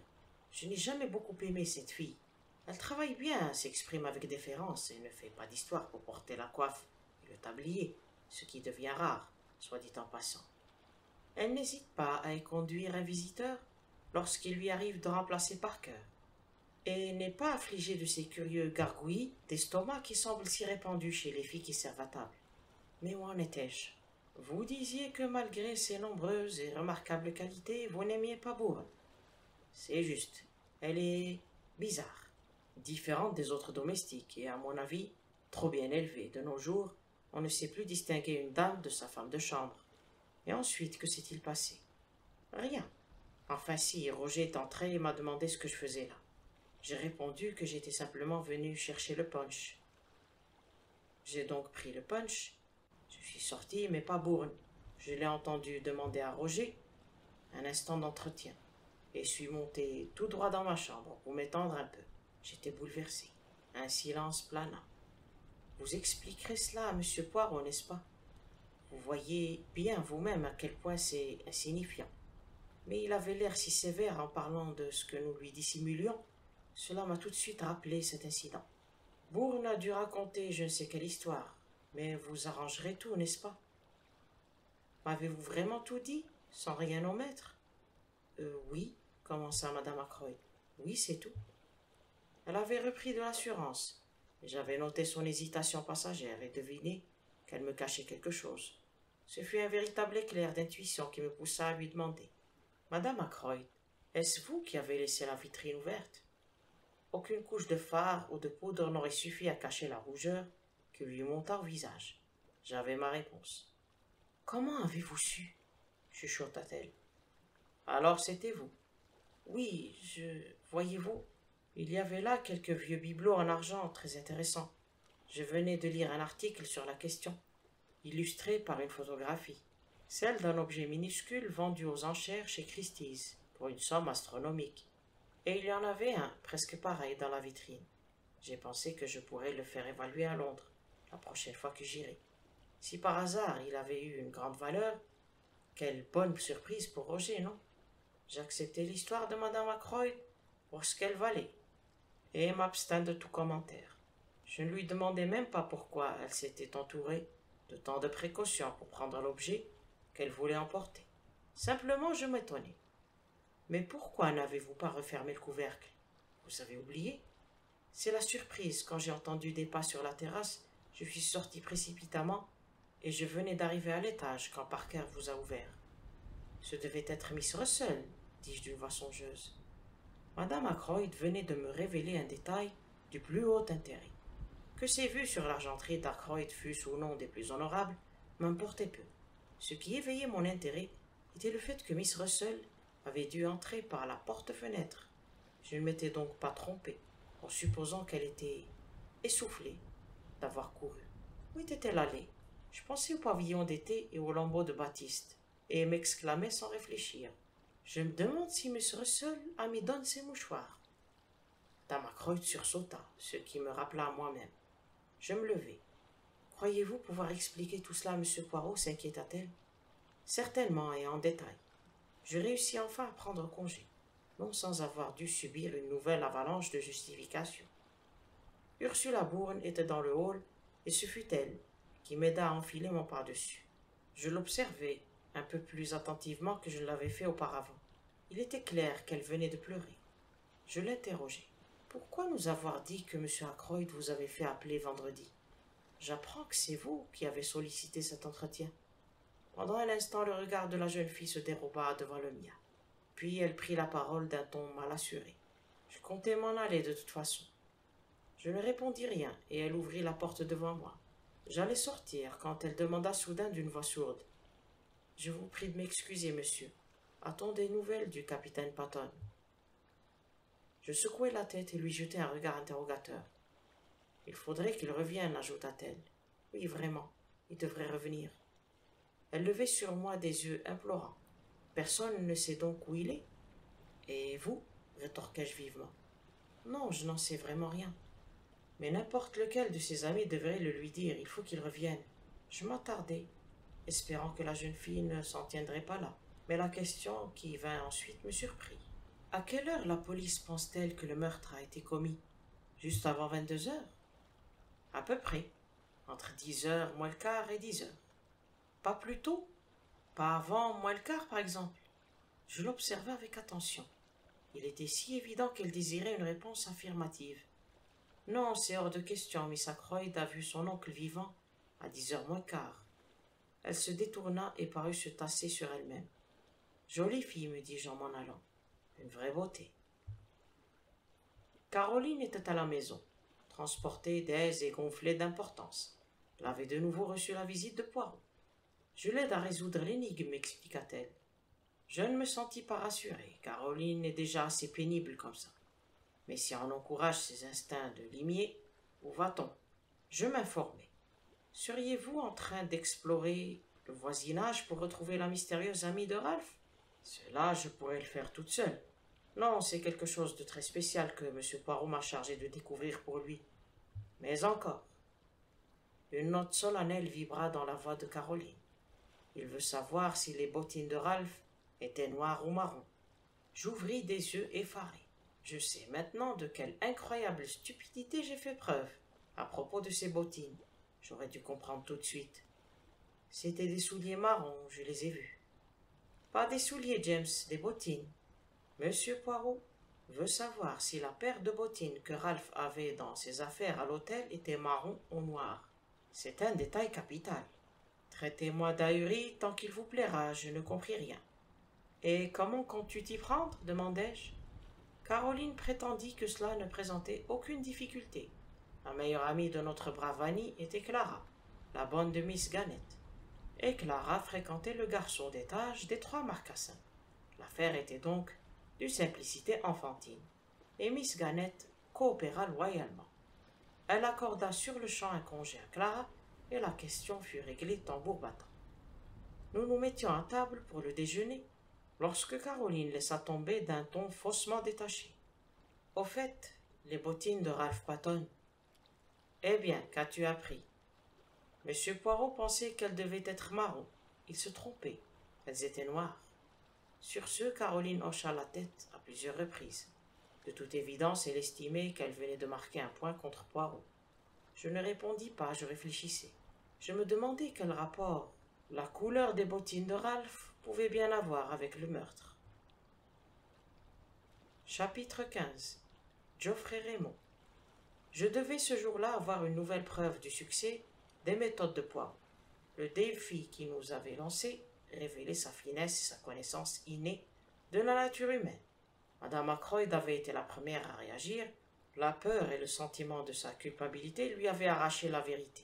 Je n'ai jamais beaucoup aimé cette fille. Elle travaille bien, s'exprime avec déférence et ne fait pas d'histoire pour porter la coiffe et le tablier, ce qui devient rare, soit dit en passant. Elle n'hésite pas à y conduire un visiteur lorsqu'il lui arrive de remplacer Parker, et n'est pas affligée de ces curieux gargouillis d'estomac qui semblent si répandus chez les filles qui servent à table. Mais où en étais-je? Vous disiez que malgré ses nombreuses et remarquables qualités, vous n'aimiez pas Bourne. C'est juste, elle est bizarre, différente des autres domestiques et, à mon avis, trop bien élevée. De nos jours, on ne sait plus distinguer une dame de sa femme de chambre. Et ensuite, que s'est-il passé? Rien. Enfin si, Roger est entré et m'a demandé ce que je faisais là. J'ai répondu que j'étais simplement venu chercher le punch. J'ai donc pris le punch. Je suis sorti, mais pas Bourne. Je l'ai entendu demander à Roger un instant d'entretien et suis monté tout droit dans ma chambre pour m'étendre un peu. J'étais bouleversé. Un silence plana. Vous expliquerez cela à M. Poirot, n'est-ce pas? Vous voyez bien vous-même à quel point c'est insignifiant. Mais il avait l'air si sévère en parlant de ce que nous lui dissimulions. Cela m'a tout de suite rappelé cet incident. Bourne a dû raconter je ne sais quelle histoire, mais vous arrangerez tout, n'est-ce pas? M'avez-vous vraiment tout dit, sans rien omettre? Oui, commença Madame Ackroyd. Oui, c'est tout. Elle avait repris de l'assurance, mais j'avais noté son hésitation passagère et deviné qu'elle me cachait quelque chose. Ce fut un véritable éclair d'intuition qui me poussa à lui demander. Madame Ackroyd, est-ce vous qui avez laissé la vitrine ouverte? Aucune couche de fard ou de poudre n'aurait suffi à cacher la rougeur qui lui monta au visage. J'avais ma réponse. Comment avez-vous su? Chuchota-t-elle. Alors c'était vous. Oui, voyez-vous, il y avait là quelques vieux bibelots en argent très intéressants. Je venais de lire un article sur la question, illustré par une photographie, celle d'un objet minuscule vendu aux enchères chez Christie's pour une somme astronomique. Et il y en avait un, presque pareil, dans la vitrine. J'ai pensé que je pourrais le faire évaluer à Londres, la prochaine fois que j'irai. Si par hasard il avait eu une grande valeur, quelle bonne surprise pour Roger, non? J'acceptai l'histoire de Madame Ackroyd pour ce qu'elle valait, et m'abstins de tout commentaire. Je ne lui demandai même pas pourquoi elle s'était entourée de tant de précautions pour prendre l'objet qu'elle voulait emporter. Simplement, je m'étonnais. Mais pourquoi n'avez-vous pas refermé le couvercle? Vous avez oublié? C'est la surprise. Quand j'ai entendu des pas sur la terrasse, je suis sorti précipitamment et je venais d'arriver à l'étage quand Parker vous a ouvert. Ce devait être Miss Russell, dis-je d'une voix songeuse. Madame Ackroyd venait de me révéler un détail du plus haut intérêt. Que ses vues sur l'argenterie d'Ackroyd fussent ou non des plus honorables m'importait peu. Ce qui éveillait mon intérêt était le fait que Miss Russell avait dû entrer par la porte-fenêtre. Je ne m'étais donc pas trompé, en supposant qu'elle était essoufflée d'avoir couru. Où était-elle allée? Je pensais au pavillon d'été et aux lambeaux de Baptiste, et m'exclamais sans réfléchir. Je me demande si Miss Russell amidonne ses mouchoirs. Dame Ackroyd sursauta, ce qui me rappela à moi-même. Je me levai. Croyez-vous pouvoir expliquer tout cela à M. Poirot, s'inquiéta-t-elle. Certainement et en détail. Je réussis enfin à prendre congé, non sans avoir dû subir une nouvelle avalanche de justifications. Ursula Bourne était dans le hall, et ce fut elle qui m'aida à enfiler mon pardessus. Je l'observai un peu plus attentivement que je ne l'avais fait auparavant. Il était clair qu'elle venait de pleurer. Je l'interrogeai. Pourquoi nous avoir dit que M. Ackroyd vous avait fait appeler vendredi? J'apprends que c'est vous qui avez sollicité cet entretien. Pendant un instant, le regard de la jeune fille se déroba devant le mien. Puis elle prit la parole d'un ton mal assuré. Je comptais m'en aller de toute façon. Je ne répondis rien et elle ouvrit la porte devant moi. J'allais sortir quand elle demanda soudain d'une voix sourde. « Je vous prie de m'excuser, monsieur. A-t-on des nouvelles du capitaine Patton ?» Je secouai la tête et lui jetai un regard interrogateur. « Il faudrait qu'il revienne, ajouta-t-elle. « Oui, vraiment, il devrait revenir. » Elle levait sur moi des yeux implorants. « Personne ne sait donc où il est. »« Et vous ?» rétorquai-je vivement. « Non, je n'en sais vraiment rien. Mais n'importe lequel de ses amis devrait le lui dire, il faut qu'il revienne. » Je m'attardai, espérant que la jeune fille ne s'en tiendrait pas là. Mais la question qui vint ensuite me surprit. À quelle heure la police pense-t-elle que le meurtre a été commis? Juste avant 22 heures? À peu près. Entre 10 heures moins le quart et 10 heures. Pas plus tôt? Pas avant moins le quart, par exemple? Je l'observais avec attention. Il était si évident qu'elle désirait une réponse affirmative. Non, c'est hors de question. Miss Ackroyd a vu son oncle vivant à 10 heures moins quart. Elle se détourna et parut se tasser sur elle-même. Jolie fille, me dis-je en m'en allant. Une vraie beauté. Caroline était à la maison, transportée d'aise et gonflée d'importance. Elle avait de nouveau reçu la visite de Poirot. Je l'aide à résoudre l'énigme, m'expliqua-t-elle. Je ne me sentis pas rassuré. Caroline est déjà assez pénible comme ça. Mais si on encourage ses instincts de limier, où va-t-on? Je m'informai. Seriez-vous en train d'explorer le voisinage pour retrouver la mystérieuse amie de Ralph? Cela, je pourrais le faire toute seule. Non, c'est quelque chose de très spécial que M. Poirot m'a chargé de découvrir pour lui. Mais encore. Une note solennelle vibra dans la voix de Caroline. Il veut savoir si les bottines de Ralph étaient noires ou marron. J'ouvris des yeux effarés. Je sais maintenant de quelle incroyable stupidité j'ai fait preuve à propos de ces bottines. J'aurais dû comprendre tout de suite. C'étaient des souliers marrons, je les ai vus. Pas des souliers, James, des bottines. Monsieur Poirot veut savoir si la paire de bottines que Ralph avait dans ses affaires à l'hôtel était marron ou noire. C'est un détail capital. Traitez-moi d'ahuri tant qu'il vous plaira, je ne compris rien. Et comment comptes-tu t'y prendre? Demandai-je. Caroline prétendit que cela ne présentait aucune difficulté. La meilleure amie de notre brave Annie était Clara, la bonne de Miss Gannett. Et Clara fréquentait le garçon d'étage des 3 Marcassins. L'affaire était donc d'une simplicité enfantine, et Miss Gannett coopéra loyalement. Elle accorda sur-le-champ un congé à Clara, et la question fut réglée tambour battant. Nous nous mettions à table pour le déjeuner, lorsque Caroline laissa tomber d'un ton faussement détaché. Au fait, les bottines de Ralph Patton. Eh bien, qu'as-tu appris? Monsieur Poirot pensait qu'elles devaient être marron. Il se trompait. Elles étaient noires. Sur ce, Caroline hocha la tête à plusieurs reprises. De toute évidence, elle estimait qu'elle venait de marquer un point contre Poirot. Je ne répondis pas, je réfléchissais. Je me demandais quel rapport la couleur des bottines de Ralph pouvait bien avoir avec le meurtre. Chapitre 15. Geoffrey Raymond. Je devais ce jour-là avoir une nouvelle preuve du succès des méthodes de Poirot. Le défi qui nous avait lancé révélait sa finesse et sa connaissance innée de la nature humaine. Madame Ackroyd avait été la première à réagir. La peur et le sentiment de sa culpabilité lui avaient arraché la vérité.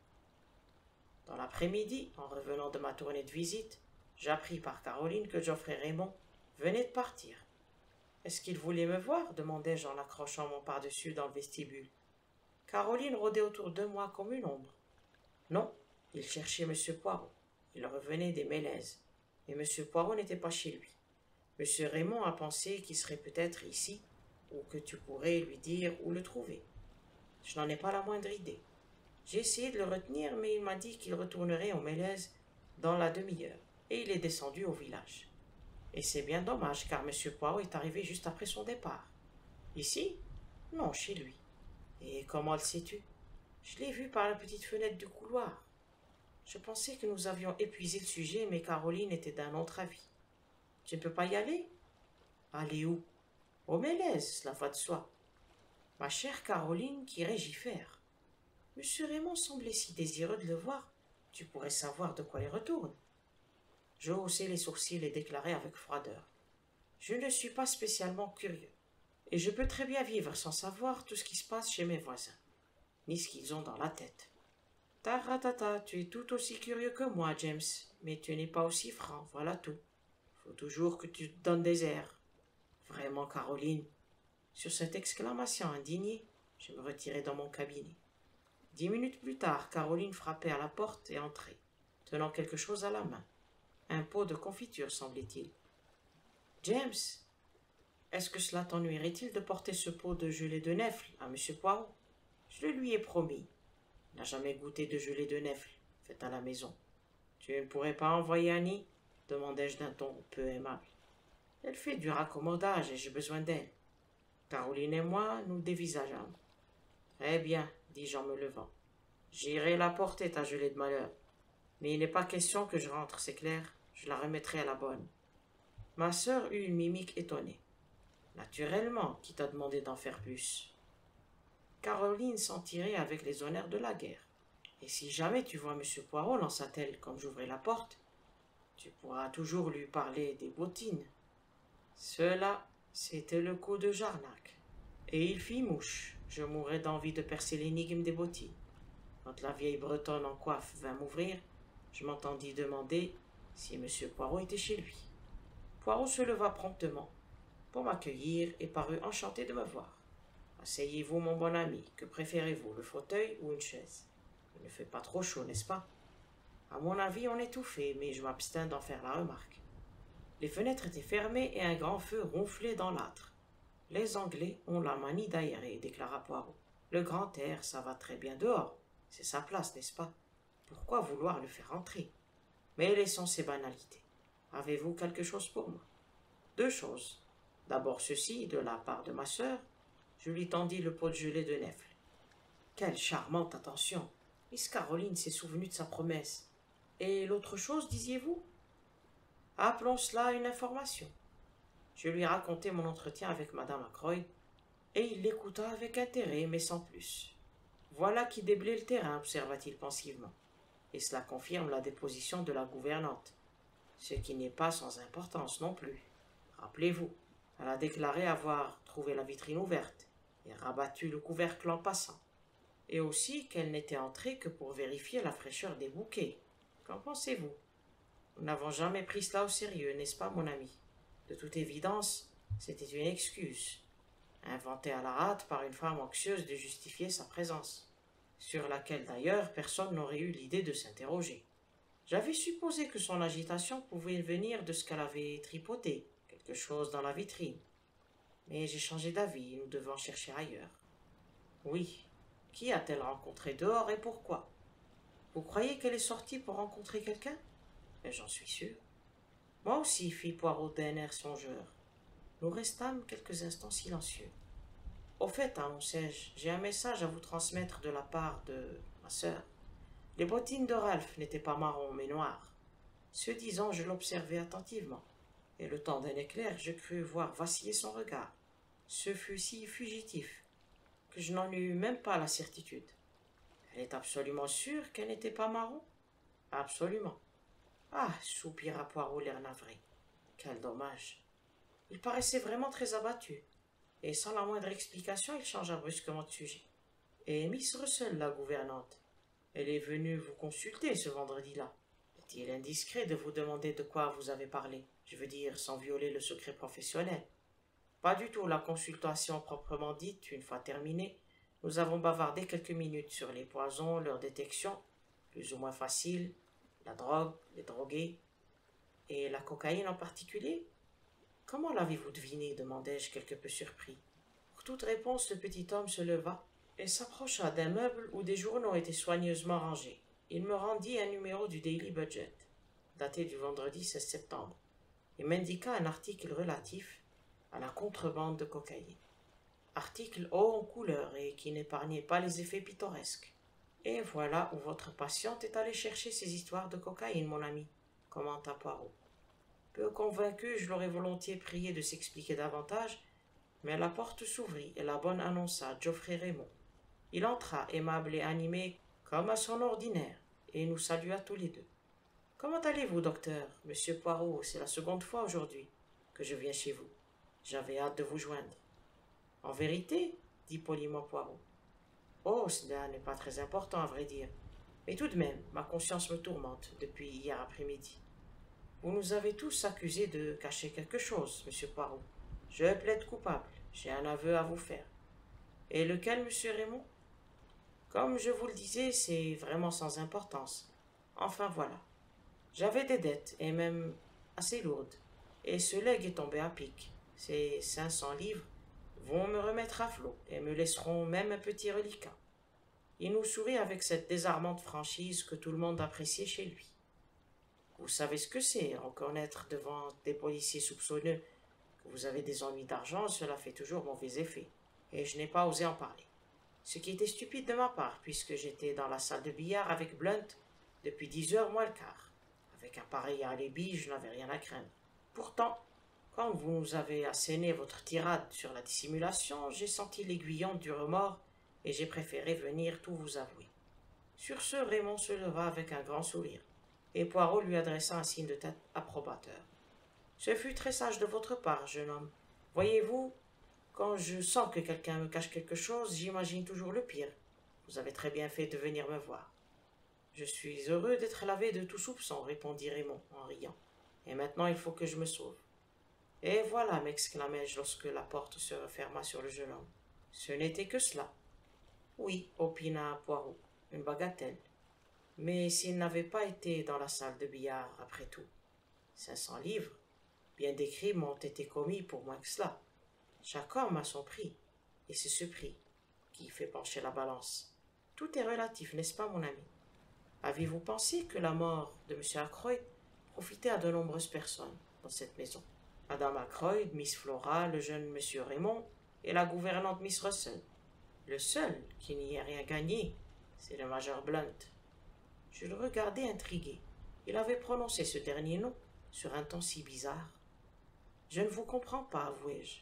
Dans l'après-midi, en revenant de ma tournée de visite, j'appris par Caroline que Geoffrey Raymond venait de partir. Est-ce qu'il voulait me voir? Demandai-je en accrochant mon pardessus dans le vestibule. Caroline rôdait autour de moi comme une ombre. Non, il cherchait M. Poirot. Il revenait des Mélèzes, mais M. Poirot n'était pas chez lui. M. Raymond a pensé qu'il serait peut-être ici, ou que tu pourrais lui dire où le trouver. Je n'en ai pas la moindre idée. J'ai essayé de le retenir, mais il m'a dit qu'il retournerait aux Mélèzes dans la demi-heure, et il est descendu au village. Et c'est bien dommage, car M. Poirot est arrivé juste après son départ. Ici? Non, chez lui. Et comment le sais-tu? Je l'ai vu par la petite fenêtre du couloir. Je pensais que nous avions épuisé le sujet, mais Caroline était d'un autre avis. Tu ne peux pas y aller? Aller où? Aux Mélèzes, cela va de soi. Ma chère Caroline, qu'irais-je y faire? Monsieur Raymond semblait si désireux de le voir, tu pourrais savoir de quoi il retourne. Je haussai les sourcils et déclarai avec froideur. Je ne suis pas spécialement curieux, et je peux très bien vivre sans savoir tout ce qui se passe chez mes voisins, ni ce qu'ils ont dans la tête. Taratata, tu es tout aussi curieux que moi, James, mais tu n'es pas aussi franc, voilà tout. Faut toujours que tu te donnes des airs. Vraiment, Caroline. Sur cette exclamation indignée, je me retirai dans mon cabinet. 10 minutes plus tard, Caroline frappait à la porte et entrait, tenant quelque chose à la main. Un pot de confiture, semblait-il. James, est-ce que cela t'ennuierait-il de porter ce pot de gelée de nèfles à M. Poirot? Je le lui ai promis. Il n'a jamais goûté de gelée de nèfles, faite à la maison. Tu ne pourrais pas envoyer Annie? Demandai-je d'un ton peu aimable. Elle fait du raccommodage et j'ai besoin d'elle. Caroline et moi, nous dévisageâmes. Très bien, dis-je en me levant. J'irai la porter, ta gelée de malheur. Mais il n'est pas question que je rentre, c'est clair. Je la remettrai à la bonne. Ma sœur eut une mimique étonnée. Naturellement, qui t'a demandé d'en faire plus? Caroline s'en tirait avec les honneurs de la guerre. Et si jamais tu vois M. Poirot, lança-t-elle comme j'ouvrais la porte, tu pourras toujours lui parler des bottines. Cela, c'était le coup de Jarnac. Et il fit mouche. Je mourais d'envie de percer l'énigme des bottines. Quand la vieille bretonne en coiffe vint m'ouvrir, je m'entendis demander si M. Poirot était chez lui. Poirot se leva promptement pour m'accueillir et parut enchanté de me voir. Asseyez-vous, mon bon ami. Que préférez-vous, le fauteuil ou une chaise? Il ne fait pas trop chaud, n'est-ce pas? À mon avis, on étouffait, mais je m'abstins d'en faire la remarque. Les fenêtres étaient fermées et un grand feu ronflait dans l'âtre. Les Anglais ont la manie d'aérer, déclara Poirot. Le grand air, ça va très bien dehors. C'est sa place, n'est-ce pas? Pourquoi vouloir le faire entrer? Mais laissons ces banalités. Avez-vous quelque chose pour moi? Deux choses. D'abord ceci, de la part de ma sœur. Je lui tendis le pot de gelée de Nèfles. Quelle charmante attention! Miss Caroline s'est souvenue de sa promesse. Et l'autre chose, disiez-vous? Appelons cela une information. Je lui racontai mon entretien avec Madame Ackroyd, et il l'écouta avec intérêt, mais sans plus. Voilà qui déblaye le terrain, observa-t-il pensivement. Et cela confirme la déposition de la gouvernante, ce qui n'est pas sans importance non plus. Rappelez-vous, elle a déclaré avoir trouvé la vitrine ouverte et rabattu le couvercle en passant, et aussi qu'elle n'était entrée que pour vérifier la fraîcheur des bouquets. Qu'en pensez-vous? Nous n'avons jamais pris cela au sérieux, n'est-ce pas, mon ami? De toute évidence, c'était une excuse, inventée à la hâte par une femme anxieuse de justifier sa présence, sur laquelle d'ailleurs personne n'aurait eu l'idée de s'interroger. J'avais supposé que son agitation pouvait venir de ce qu'elle avait tripoté, quelque chose dans la vitrine. Mais j'ai changé d'avis, nous devons chercher ailleurs. Oui, qui a-t-elle rencontré dehors et pourquoi? Vous croyez qu'elle est sortie pour rencontrer quelqu'un? Mais j'en suis sûr. Moi aussi, fit Poirot d'un air songeur. Nous restâmes quelques instants silencieux. Au fait, annonçai-je, j'ai un message à vous transmettre de la part de ma sœur. Les bottines de Ralph n'étaient pas marron, mais noires. Ce disant, je l'observai attentivement, et le temps d'un éclair, je crus voir vaciller son regard. Ce fut si fugitif que je n'en eus même pas la certitude. Elle est absolument sûre qu'elle n'était pas marron? Absolument. Ah, soupira Poirot, l'air navré. Quel dommage. Il paraissait vraiment très abattu, et sans la moindre explication, il changea brusquement de sujet. Et Miss Russell, la gouvernante, elle est venue vous consulter ce vendredi-là. Est-il indiscret de vous demander de quoi vous avez parlé? Je veux dire, sans violer le secret professionnel. Pas du tout, la consultation proprement dite, une fois terminée, nous avons bavardé quelques minutes sur les poisons, leur détection, plus ou moins facile, la drogue, les drogués, et la cocaïne en particulier. Comment l'avez-vous deviné? Demandai-je quelque peu surpris. Pour toute réponse, le petit homme se leva et s'approcha d'un meuble où des journaux étaient soigneusement rangés. Il me rendit un numéro du Daily Budget, daté du vendredi 16 septembre, et m'indiqua un article relatif à la contrebande de cocaïne. Article haut en couleur et qui n'épargnait pas les effets pittoresques. Et voilà où votre patiente est allée chercher ses histoires de cocaïne, mon ami, commenta Poirot. Peu convaincu, je l'aurais volontiers prié de s'expliquer davantage, mais la porte s'ouvrit et la bonne annonça Geoffrey Raymond. Il entra, aimable et animé, comme à son ordinaire, et nous salua tous les deux. « Comment allez-vous, docteur? Monsieur Poirot, c'est la seconde fois aujourd'hui que je viens chez vous. J'avais hâte de vous joindre. »« En vérité? » dit poliment Poirot. « Oh, cela n'est pas très important, à vrai dire. Mais tout de même, ma conscience me tourmente depuis hier après-midi. Vous nous avez tous accusés de cacher quelque chose, monsieur Poirot. Je plaide coupable. J'ai un aveu à vous faire. Et lequel, monsieur Raymond? Comme je vous le disais, c'est vraiment sans importance. Enfin voilà. J'avais des dettes, et même assez lourdes. Et ce legs est tombé à pic. Ces 500 livres vont me remettre à flot et me laisseront même un petit reliquat. Il nous sourit avec cette désarmante franchise que tout le monde appréciait chez lui. Vous savez ce que c'est, reconnaître devant des policiers soupçonneux Vous avez des ennuis d'argent, cela fait toujours mauvais effet. Et je n'ai pas osé en parler. Ce qui était stupide de ma part, puisque j'étais dans la salle de billard avec Blunt depuis 10 heures moins le quart. Avec un pareil alibi, je n'avais rien à craindre. Pourtant, quand vous nous avez asséné votre tirade sur la dissimulation, j'ai senti l'aiguillon du remords et j'ai préféré venir tout vous avouer. Sur ce, Raymond se leva avec un grand sourire, et Poirot lui adressa un signe de tête approbateur. Ce fut très sage de votre part, jeune homme. Voyez-vous, quand je sens que quelqu'un me cache quelque chose, j'imagine toujours le pire. Vous avez très bien fait de venir me voir. Je suis heureux d'être lavé de tout soupçon, répondit Raymond en riant. Et maintenant il faut que je me sauve. Et voilà, m'exclamai-je lorsque la porte se referma sur le jeune homme. Ce n'était que cela. Oui, opina Poirot, une bagatelle. Mais s'il n'avait pas été dans la salle de billard, après tout. 500 livres. Bien des crimes ont été commis pour moins que cela. Chaque homme a son prix, et c'est ce prix qui fait pencher la balance. Tout est relatif, n'est-ce pas, mon ami? Avez-vous pensé que la mort de M. Ackroyd profitait à de nombreuses personnes dans cette maison? Madame Ackroyd, Miss Flora, le jeune M. Raymond et la gouvernante Miss Russell. Le seul qui n'y ait rien gagné, c'est le major Blunt. Je le regardais intrigué. Il avait prononcé ce dernier nom sur un ton si bizarre. Je ne vous comprends pas, avouai-je.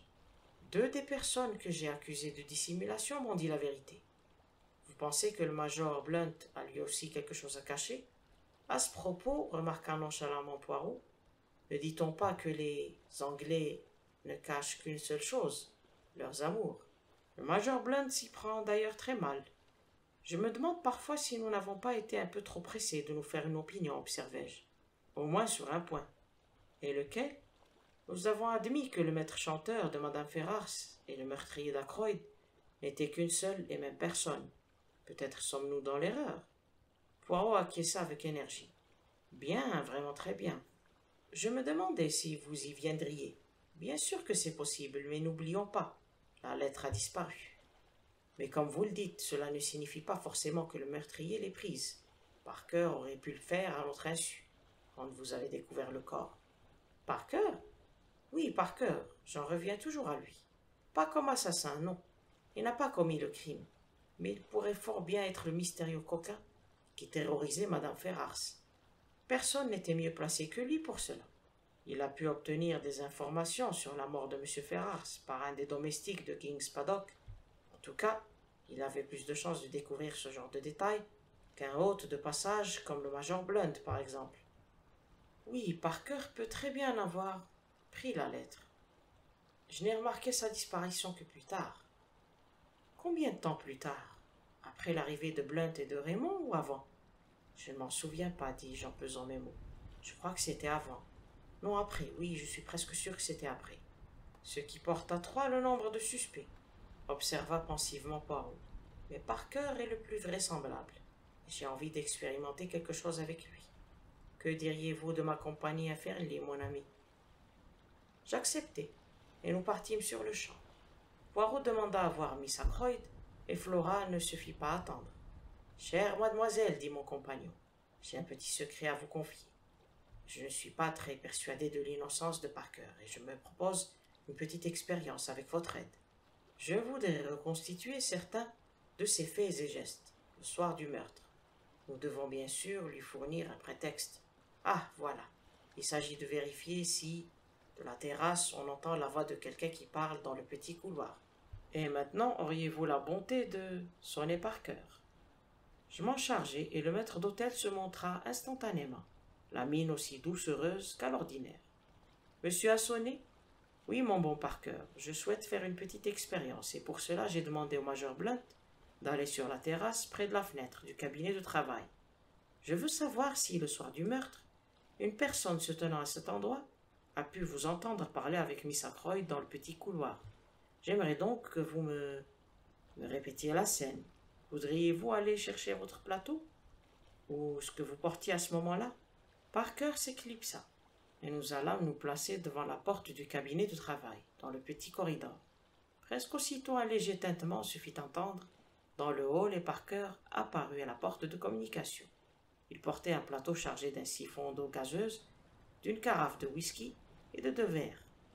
2 des personnes que j'ai accusées de dissimulation m'ont dit la vérité. Vous pensez que le major Blunt a lui aussi quelque chose à cacher? À ce propos, remarqua nonchalamment Poirot, ne dit-on pas que les Anglais ne cachent qu'une seule chose, leurs amours? Le major Blunt s'y prend d'ailleurs très mal. Je me demande parfois si nous n'avons pas été un peu trop pressés de nous faire une opinion, observai-je. Au moins sur un point. Et lequel? Nous avons admis que le maître chanteur de Madame Ferrars et le meurtrier d'Ackroyd n'étaient qu'une seule et même personne. Peut-être sommes-nous dans l'erreur. Poirot acquiesça avec énergie. Bien, vraiment très bien. Je me demandais si vous y viendriez. Bien sûr que c'est possible, mais n'oublions pas, la lettre a disparu. Mais comme vous le dites, cela ne signifie pas forcément que le meurtrier l'ait prise. Parker aurait pu le faire à notre insu, quand vous avez découvert le corps. Parker? Oui, Parker, j'en reviens toujours à lui. Pas comme assassin, non. Il n'a pas commis le crime. Mais il pourrait fort bien être le mystérieux coquin qui terrorisait Madame Ferrars. Personne n'était mieux placé que lui pour cela. Il a pu obtenir des informations sur la mort de M. Ferrars par un des domestiques de King's Paddock. En tout cas, il avait plus de chances de découvrir ce genre de détails qu'un hôte de passage comme le major Blunt, par exemple. Oui, Parker peut très bien avoir pris la lettre. Je n'ai remarqué sa disparition que plus tard. Combien de temps plus tard? Après l'arrivée de Blunt et de Raymond ou avant? Je ne m'en souviens pas, dis-je en pesant mes mots. Je crois que c'était avant. Non, après, oui, je suis presque sûr que c'était après. Ce qui porte à 3 le nombre de suspects, observa pensivement Poirot. Mais Parker est le plus vraisemblable. J'ai envie d'expérimenter quelque chose avec lui. Que diriez-vous de m'accompagner à Fernley, mon ami? J'acceptai, et nous partîmes sur le champ. Poirot demanda à voir Miss Ackroyd, et Flora ne se fit pas attendre. Chère mademoiselle, dit mon compagnon, j'ai un petit secret à vous confier. Je ne suis pas très persuadé de l'innocence de Parker, et je me propose une petite expérience avec votre aide. Je voudrais reconstituer certains de ses faits et gestes, le soir du meurtre. Nous devons bien sûr lui fournir un prétexte. Ah, voilà. Il s'agit de vérifier si, de la terrasse, on entend la voix de quelqu'un qui parle dans le petit couloir. Et maintenant, auriez-vous la bonté de sonner Parker? Je m'en chargeai et le maître d'hôtel se montra instantanément, la mine aussi doucereuse qu'à l'ordinaire. Monsieur a sonné? Oui, mon bon Parker, je souhaite faire une petite expérience et pour cela j'ai demandé au major Blunt d'aller sur la terrasse près de la fenêtre du cabinet de travail. Je veux savoir si, le soir du meurtre, une personne se tenant à cet endroit a pu vous entendre parler avec Miss Ackroyd dans le petit couloir. J'aimerais donc que vous me répétiez la scène. Voudriez-vous aller chercher votre plateau? Ou ce que vous portiez à ce moment-là? Parker s'éclipsa, et nous allâmes nous placer devant la porte du cabinet de travail, dans le petit corridor. Presque aussitôt un léger tintement se fit entendre dans le hall et Parker apparut à la porte de communication. Il portait un plateau chargé d'un siphon d'eau gazeuse, d'une carafe de whisky et de 2 verres.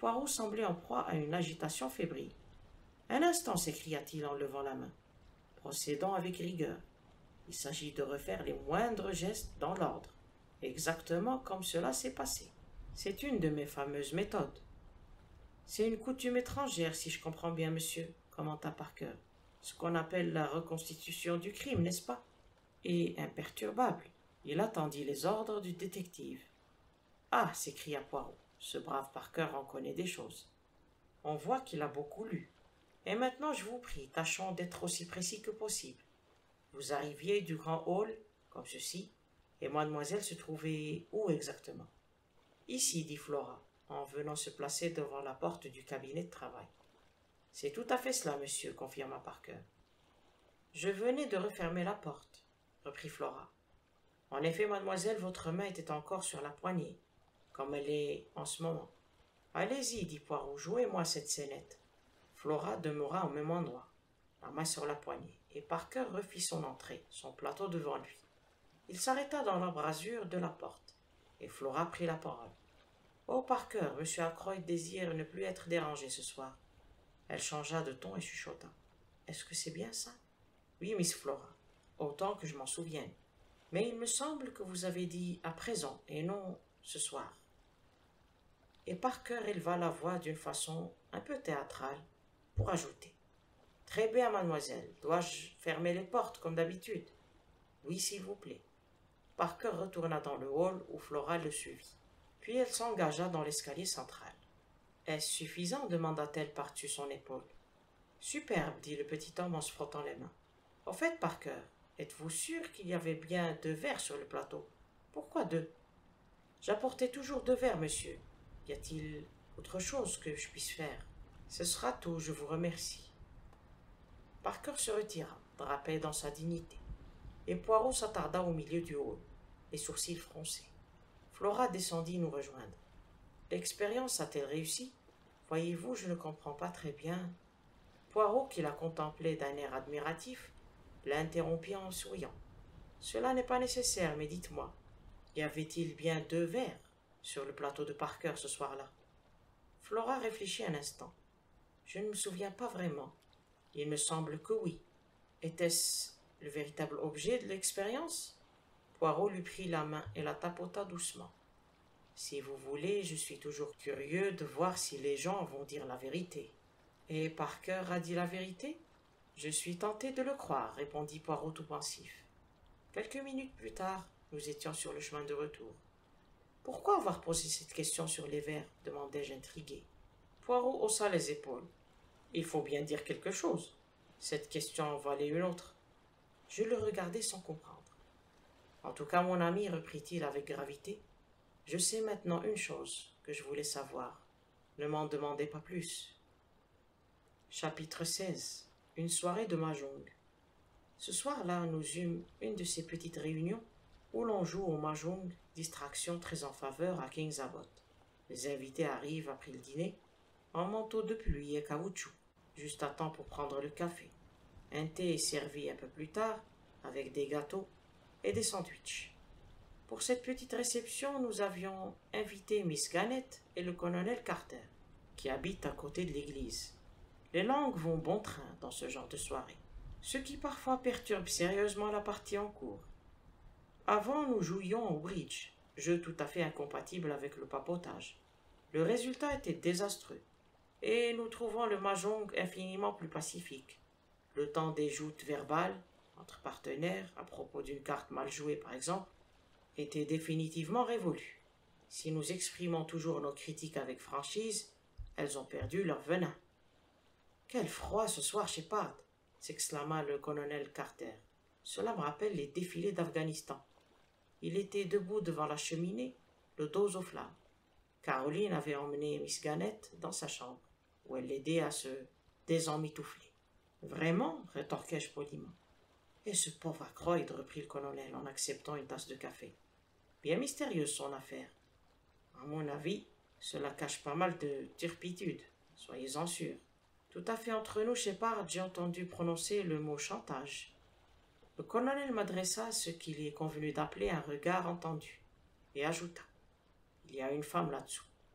Poirot semblait en proie à une agitation fébrile. Un instant, s'écria-t-il en levant la main. Procédons avec rigueur. Il s'agit de refaire les moindres gestes dans l'ordre, exactement comme cela s'est passé. C'est une de mes fameuses méthodes. C'est une coutume étrangère, si je comprends bien, monsieur, commenta Parker. Ce qu'on appelle la reconstitution du crime, n'est-ce pas? Et imperturbable. Il attendit les ordres du détective. Ah, s'écria Poirot, ce brave Parker en connaît des choses. On voit qu'il a beaucoup lu. Et maintenant, je vous prie, tâchons d'être aussi précis que possible. Vous arriviez du grand hall, comme ceci, et mademoiselle se trouvait où exactement? Ici, dit Flora, en venant se placer devant la porte du cabinet de travail. C'est tout à fait cela, monsieur, confirma Parker. Je venais de refermer la porte, reprit Flora. En effet, mademoiselle, votre main était encore sur la poignée, comme elle est en ce moment. Allez-y, dit Poirot, jouez-moi cette scénette. Flora demeura au même endroit, la main sur la poignée, et Parker refit son entrée, son plateau devant lui. Il s'arrêta dans l'embrasure de la porte, et Flora prit la parole. « Oh, Parker, M. Ackroyd désire ne plus être dérangé ce soir. » Elle changea de ton et chuchota. « Est-ce que c'est bien ça? »« Oui, Miss Flora, autant que je m'en souvienne. Mais il me semble que vous avez dit à présent et non ce soir. » Et Parker éleva la voix d'une façon un peu théâtrale pour ajouter. « Très bien, mademoiselle. Dois-je fermer les portes comme d'habitude? »« Oui, s'il vous plaît. » Parker retourna dans le hall où Flora le suivit. Puis elle s'engagea dans l'escalier central. « Est-ce suffisant? » demanda-t-elle par-dessus son épaule. « Superbe, » dit le petit homme en se frottant les mains. « Au fait, Parker, êtes-vous sûr qu'il y avait bien 2 verres sur le plateau? Pourquoi 2? J'apportais toujours 2 verres, monsieur. Y a-t-il autre chose que je puisse faire? Ce sera tout, je vous remercie. » Parker se retira, drapé dans sa dignité, et Poirot s'attarda au milieu du hall, les sourcils froncés. Flora descendit nous rejoindre. L'expérience a-t-elle réussi? Voyez-vous, je ne comprends pas très bien. Poirot, qui la contemplait d'un air admiratif, l'interrompit en souriant. Cela n'est pas nécessaire, mais dites-moi, y avait-il bien 2 verres sur le plateau de Parker ce soir-là? Flora réfléchit un instant. Je ne me souviens pas vraiment. Il me semble que oui. Était-ce le véritable objet de l'expérience? Poirot lui prit la main et la tapota doucement. Si vous voulez, je suis toujours curieux de voir si les gens vont dire la vérité. Et Parker a dit la vérité? Je suis tenté de le croire, répondit Poirot tout pensif. Quelques minutes plus tard, nous étions sur le chemin de retour. Pourquoi avoir posé cette question sur les verres? Demandai-je intrigué. Poirot haussa les épaules. Il faut bien dire quelque chose. Cette question en valait une autre. Je le regardai sans comprendre. En tout cas, mon ami, reprit-il avec gravité, je sais maintenant une chose que je voulais savoir. Ne m'en demandez pas plus. Chapitre 16. Une soirée de mahjong. Ce soir-là, nous eûmes une de ces petites réunions où l'on joue au mahjong, distraction très en faveur à King's Abbot. Les invités arrivent après le dîner, en manteau de pluie et caoutchouc, juste à temps pour prendre le café. Un thé est servi un peu plus tard, avec des gâteaux et des sandwichs. Pour cette petite réception, nous avions invité Miss Gannett et le colonel Carter, qui habitent à côté de l'église. Les langues vont bon train dans ce genre de soirée, ce qui parfois perturbe sérieusement la partie en cours. Avant, nous jouions au bridge, jeu tout à fait incompatible avec le papotage. Le résultat était désastreux, et nous trouvons le mahjong infiniment plus pacifique. Le temps des joutes verbales, entre partenaires, à propos d'une carte mal jouée par exemple, était définitivement révolue. Si nous exprimons toujours nos critiques avec franchise, elles ont perdu leur venin. « Quel froid ce soir, Shepard !» s'exclama le colonel Carter. « Cela me rappelle les défilés d'Afghanistan. » Il était debout devant la cheminée, le dos aux flammes. Caroline avait emmené Miss Gannett dans sa chambre, où elle l'aidait à se désemmitoufler. « Vraiment ?» rétorquai-je poliment. « Et ce pauvre Ackroyd, reprit le colonel en acceptant une tasse de café. Bien mystérieuse son affaire. À mon avis, cela cache pas mal de turpitude, soyez-en sûrs. Tout à fait entre nous, Shepard, j'ai entendu prononcer le mot chantage. » Le colonel m'adressa ce qu'il est convenu d'appeler un regard entendu, et ajouta. « Il y a une femme là-dessous.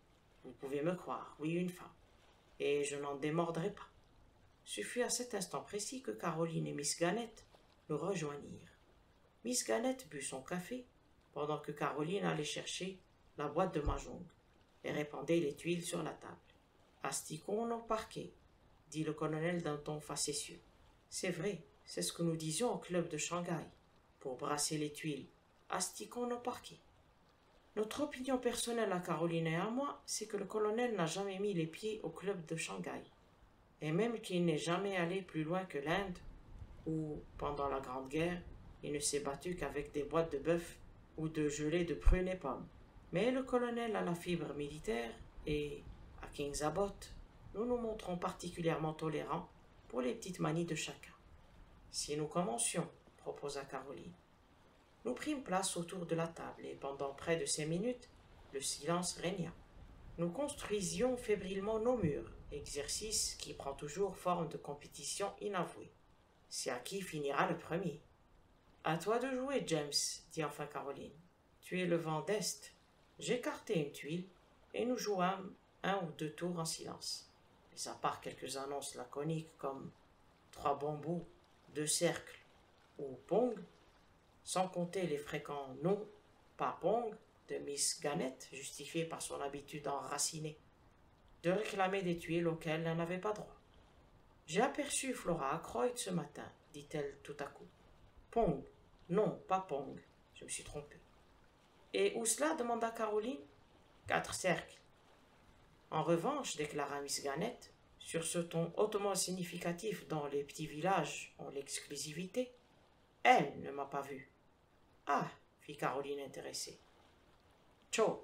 Vous pouvez me croire, oui, une femme. Et je n'en démordrai pas. Ce fut à cet instant précis que Caroline et Miss Gannett nous rejoignirent. Miss Gannett but son café, pendant que Caroline allait chercher la boîte de mahjong et répandait les tuiles sur la table. Asticons au parquet, dit le colonel d'un ton facétieux. C'est vrai, c'est ce que nous disions au club de Shanghai. Pour brasser les tuiles, asticons au parquet. Notre opinion personnelle à Caroline et à moi, c'est que le colonel n'a jamais mis les pieds au club de Shanghai, et même qu'il n'est jamais allé plus loin que l'Inde, où, pendant la Grande Guerre, il ne s'est battu qu'avec des boîtes de bœuf ou de gelée de prunes et pommes. Mais le colonel a la fibre militaire et, à King's Abbot, nous nous montrons particulièrement tolérants pour les petites manies de chacun. Si nous commencions, proposa Caroline. Nous prîmes place autour de la table et pendant près de 5 minutes, le silence régna. Nous construisions fébrilement nos murs, exercice qui prend toujours forme de compétition inavouée. C'est à qui finira le premier. À toi de jouer, James, dit enfin Caroline. Tu es le vent d'Est. J'écartai une tuile et nous jouâmes 1 ou 2 tours en silence. Mais à part quelques annonces laconiques comme 3 bambous, 2 cercles ou Pong, sans compter les fréquents non, pas Pong de Miss Gannett, justifiés par son habitude enracinée de réclamer des tuiles auxquelles elle n'avait pas droit. J'ai aperçu Flora Ackroyd ce matin, dit-elle tout à coup. Pong, non, pas Pong, je me suis trompée. Et où cela demanda Caroline. 4 cercles. En revanche, déclara Miss Gannett, sur ce ton hautement significatif dont les petits villages ont l'exclusivité, elle ne m'a pas vu. Ah, fit Caroline intéressée. Cho.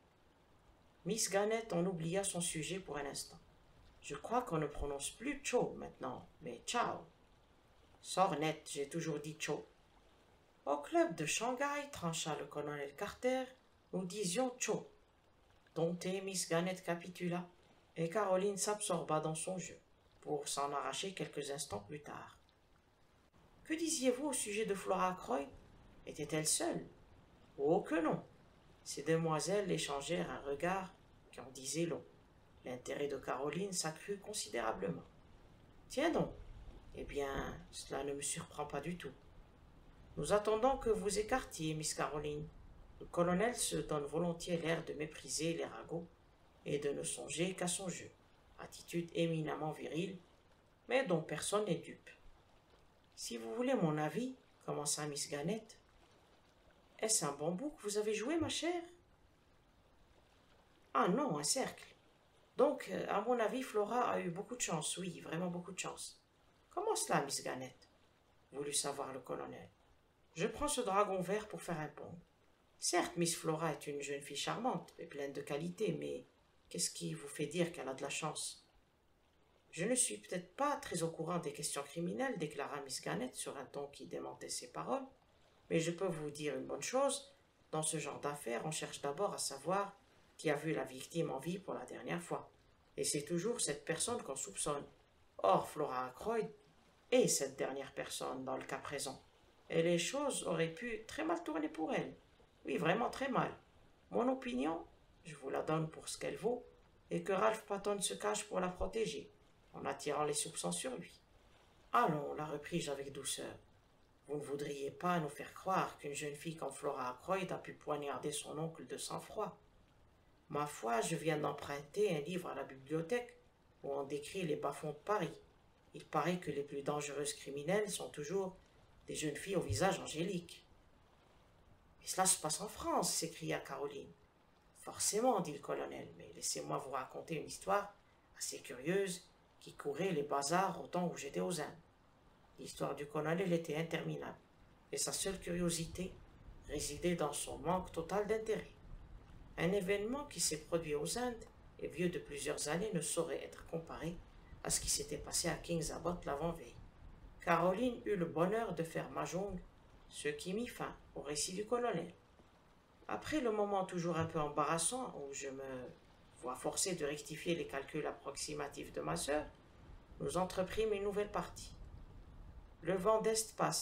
Miss Gannett en oublia son sujet pour un instant. Je crois qu'on ne prononce plus Cho maintenant, mais Ciao. Sors net, j'ai toujours dit Cho. Au club de Shanghai, trancha le colonel Carter, nous disions Cho. Domptée, Miss Gannett capitula, et Caroline s'absorba dans son jeu, pour s'en arracher quelques instants plus tard. Que disiez-vous au sujet de Flora Ackroyd? Était-elle seule? Oh que non! Ces demoiselles échangèrent un regard qui en disait long. L'intérêt de Caroline s'accrut considérablement. Tiens donc, eh bien, cela ne me surprend pas du tout. Nous attendons que vous écartiez, Miss Caroline. Le colonel se donne volontiers l'air de mépriser les ragots et de ne songer qu'à son jeu, attitude éminemment virile, mais dont personne n'est dupe. Si vous voulez mon avis, commença Miss Gannett, est-ce un bambou que vous avez joué, ma chère? Ah non, un cercle. Donc, à mon avis, Flora a eu beaucoup de chance, oui, vraiment beaucoup de chance. Comment cela, Miss Gannett? Voulut savoir le colonel. Je prends ce dragon vert pour faire un pont. Certes, Miss Flora est une jeune fille charmante et pleine de qualités, mais qu'est-ce qui vous fait dire qu'elle a de la chance? Je ne suis peut-être pas très au courant des questions criminelles, déclara Miss Gannett sur un ton qui démentait ses paroles, mais je peux vous dire une bonne chose, dans ce genre d'affaires, on cherche d'abord à savoir qui a vu la victime en vie pour la dernière fois, et c'est toujours cette personne qu'on soupçonne. Or, Flora Ackroyd est cette dernière personne dans le cas présent, et les choses auraient pu très mal tourner pour elle. Oui, vraiment très mal. Mon opinion, je vous la donne pour ce qu'elle vaut, est que Ralph Patton se cache pour la protéger, en attirant les soupçons sur lui. Allons, la repris-je avec douceur. Vous ne voudriez pas nous faire croire qu'une jeune fille comme Flora Ackroyd a pu poignarder son oncle de sang-froid. Ma foi, je viens d'emprunter un livre à la bibliothèque où on décrit les bas-fonds de Paris. Il paraît que les plus dangereuses criminelles sont toujours des jeunes filles au visage angélique. « Mais cela se passe en France !» s'écria Caroline. « Forcément, dit le colonel, mais laissez-moi vous raconter une histoire assez curieuse qui courait les bazars au temps où j'étais aux Indes. » L'histoire du colonel était interminable, et sa seule curiosité résidait dans son manque total d'intérêt. Un événement qui s'est produit aux Indes et vieux de plusieurs années ne saurait être comparé à ce qui s'était passé à King's Abbot l'avant-veille. Caroline eut le bonheur de faire mahjong, ce qui mit fin au récit du colonel. Après le moment toujours un peu embarrassant où je me vois forcé de rectifier les calculs approximatifs de ma sœur, nous entreprîmes une nouvelle partie. « Le vent d'Est passe, »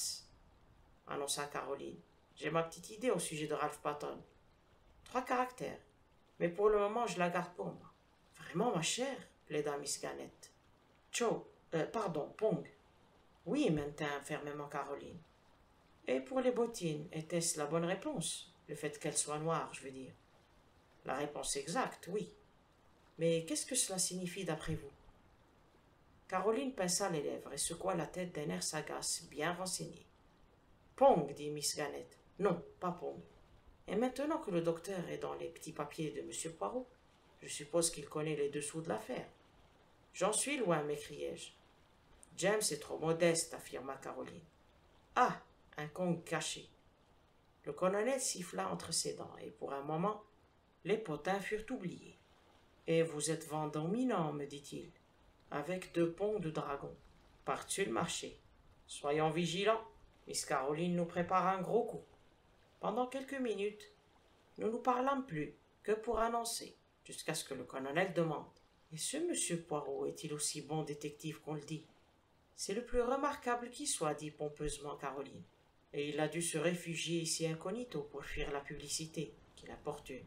annonça Caroline. « J'ai ma petite idée au sujet de Ralph Patton. 3 caractères. Mais pour le moment, je la garde pour moi. Vraiment, ma chère, plaida Miss Gannett. Pardon, Pong. Oui, maintint fermement Caroline. Et pour les bottines, était-ce la bonne réponse? Le fait qu'elles soient noires, je veux dire. La réponse exacte, oui. Mais qu'est-ce que cela signifie d'après vous? Caroline pinça les lèvres et secoua la tête d'un air sagace, bien renseigné. Pong, dit Miss Gannett. Non, pas Pong. Et maintenant que le docteur est dans les petits papiers de M. Poirot, je suppose qu'il connaît les dessous de l'affaire. J'en suis loin, m'écriai-je. James est trop modeste, affirma Caroline. Ah, un Kong caché. Le colonel siffla entre ses dents, et pour un moment, les potins furent oubliés. Et vous êtes vent dominant, me dit-il, avec 2 ponts de dragon, par-dessus le marché. Soyons vigilants, Miss Caroline nous prépare un gros coup. Pendant quelques minutes, nous ne parlâmes plus que pour annoncer, jusqu'à ce que le colonel demande. Et ce monsieur Poirot est-il aussi bon détective qu'on le dit? C'est le plus remarquable qui soit, dit pompeusement Caroline. Et il a dû se réfugier ici incognito pour fuir la publicité qui l'importune.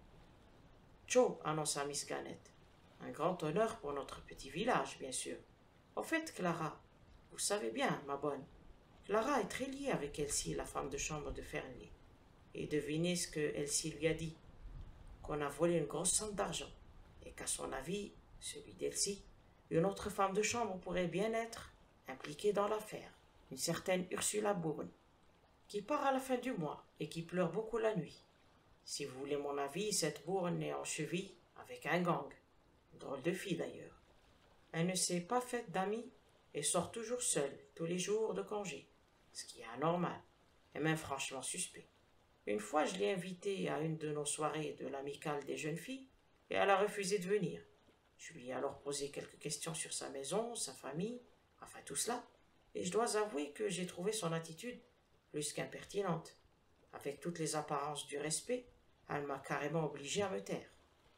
Joe, annonça Miss Gannett. Un grand honneur pour notre petit village, bien sûr. Au fait, Clara, vous savez bien, ma bonne, Clara est très liée avec Elsie, la femme de chambre de Fernley. Et devinez ce que Elsie lui a dit. Qu'on a volé une grosse somme d'argent, et qu'à son avis, celui d'Elsie, une autre femme de chambre pourrait bien être impliquée dans l'affaire, une certaine Ursula Bourne, qui part à la fin du mois et qui pleure beaucoup la nuit. Si vous voulez mon avis, cette Bourne est en cheville avec un gang. Une drôle de fille d'ailleurs. Elle ne s'est pas faite d'amis et sort toujours seule, tous les jours de congé, ce qui est anormal, et même franchement suspect. Une fois, je l'ai invitée à une de nos soirées de l'amicale des jeunes filles, et elle a refusé de venir. Je lui ai alors posé quelques questions sur sa maison, sa famille, enfin tout cela, et je dois avouer que j'ai trouvé son attitude plus qu'impertinente. Avec toutes les apparences du respect, elle m'a carrément obligé à me taire.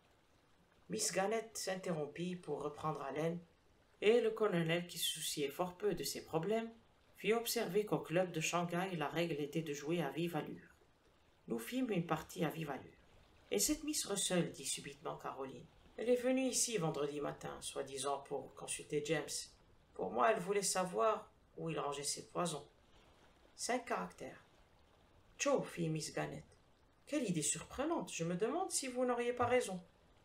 Miss Gannett s'interrompit pour reprendre haleine, et le colonel, qui se souciait fort peu de ses problèmes, fit observer qu'au club de Shanghai, la règle était de jouer à vive allure. Nous fîmes une partie à vive allure. Et cette Miss Russell, dit subitement Caroline, elle est venue ici vendredi matin, soi-disant pour consulter James. Pour moi, elle voulait savoir où il rangeait ses poisons. 5 caractères. Joe, fit Miss Gannett. Quelle idée surprenante. Je me demande si vous n'auriez pas raison.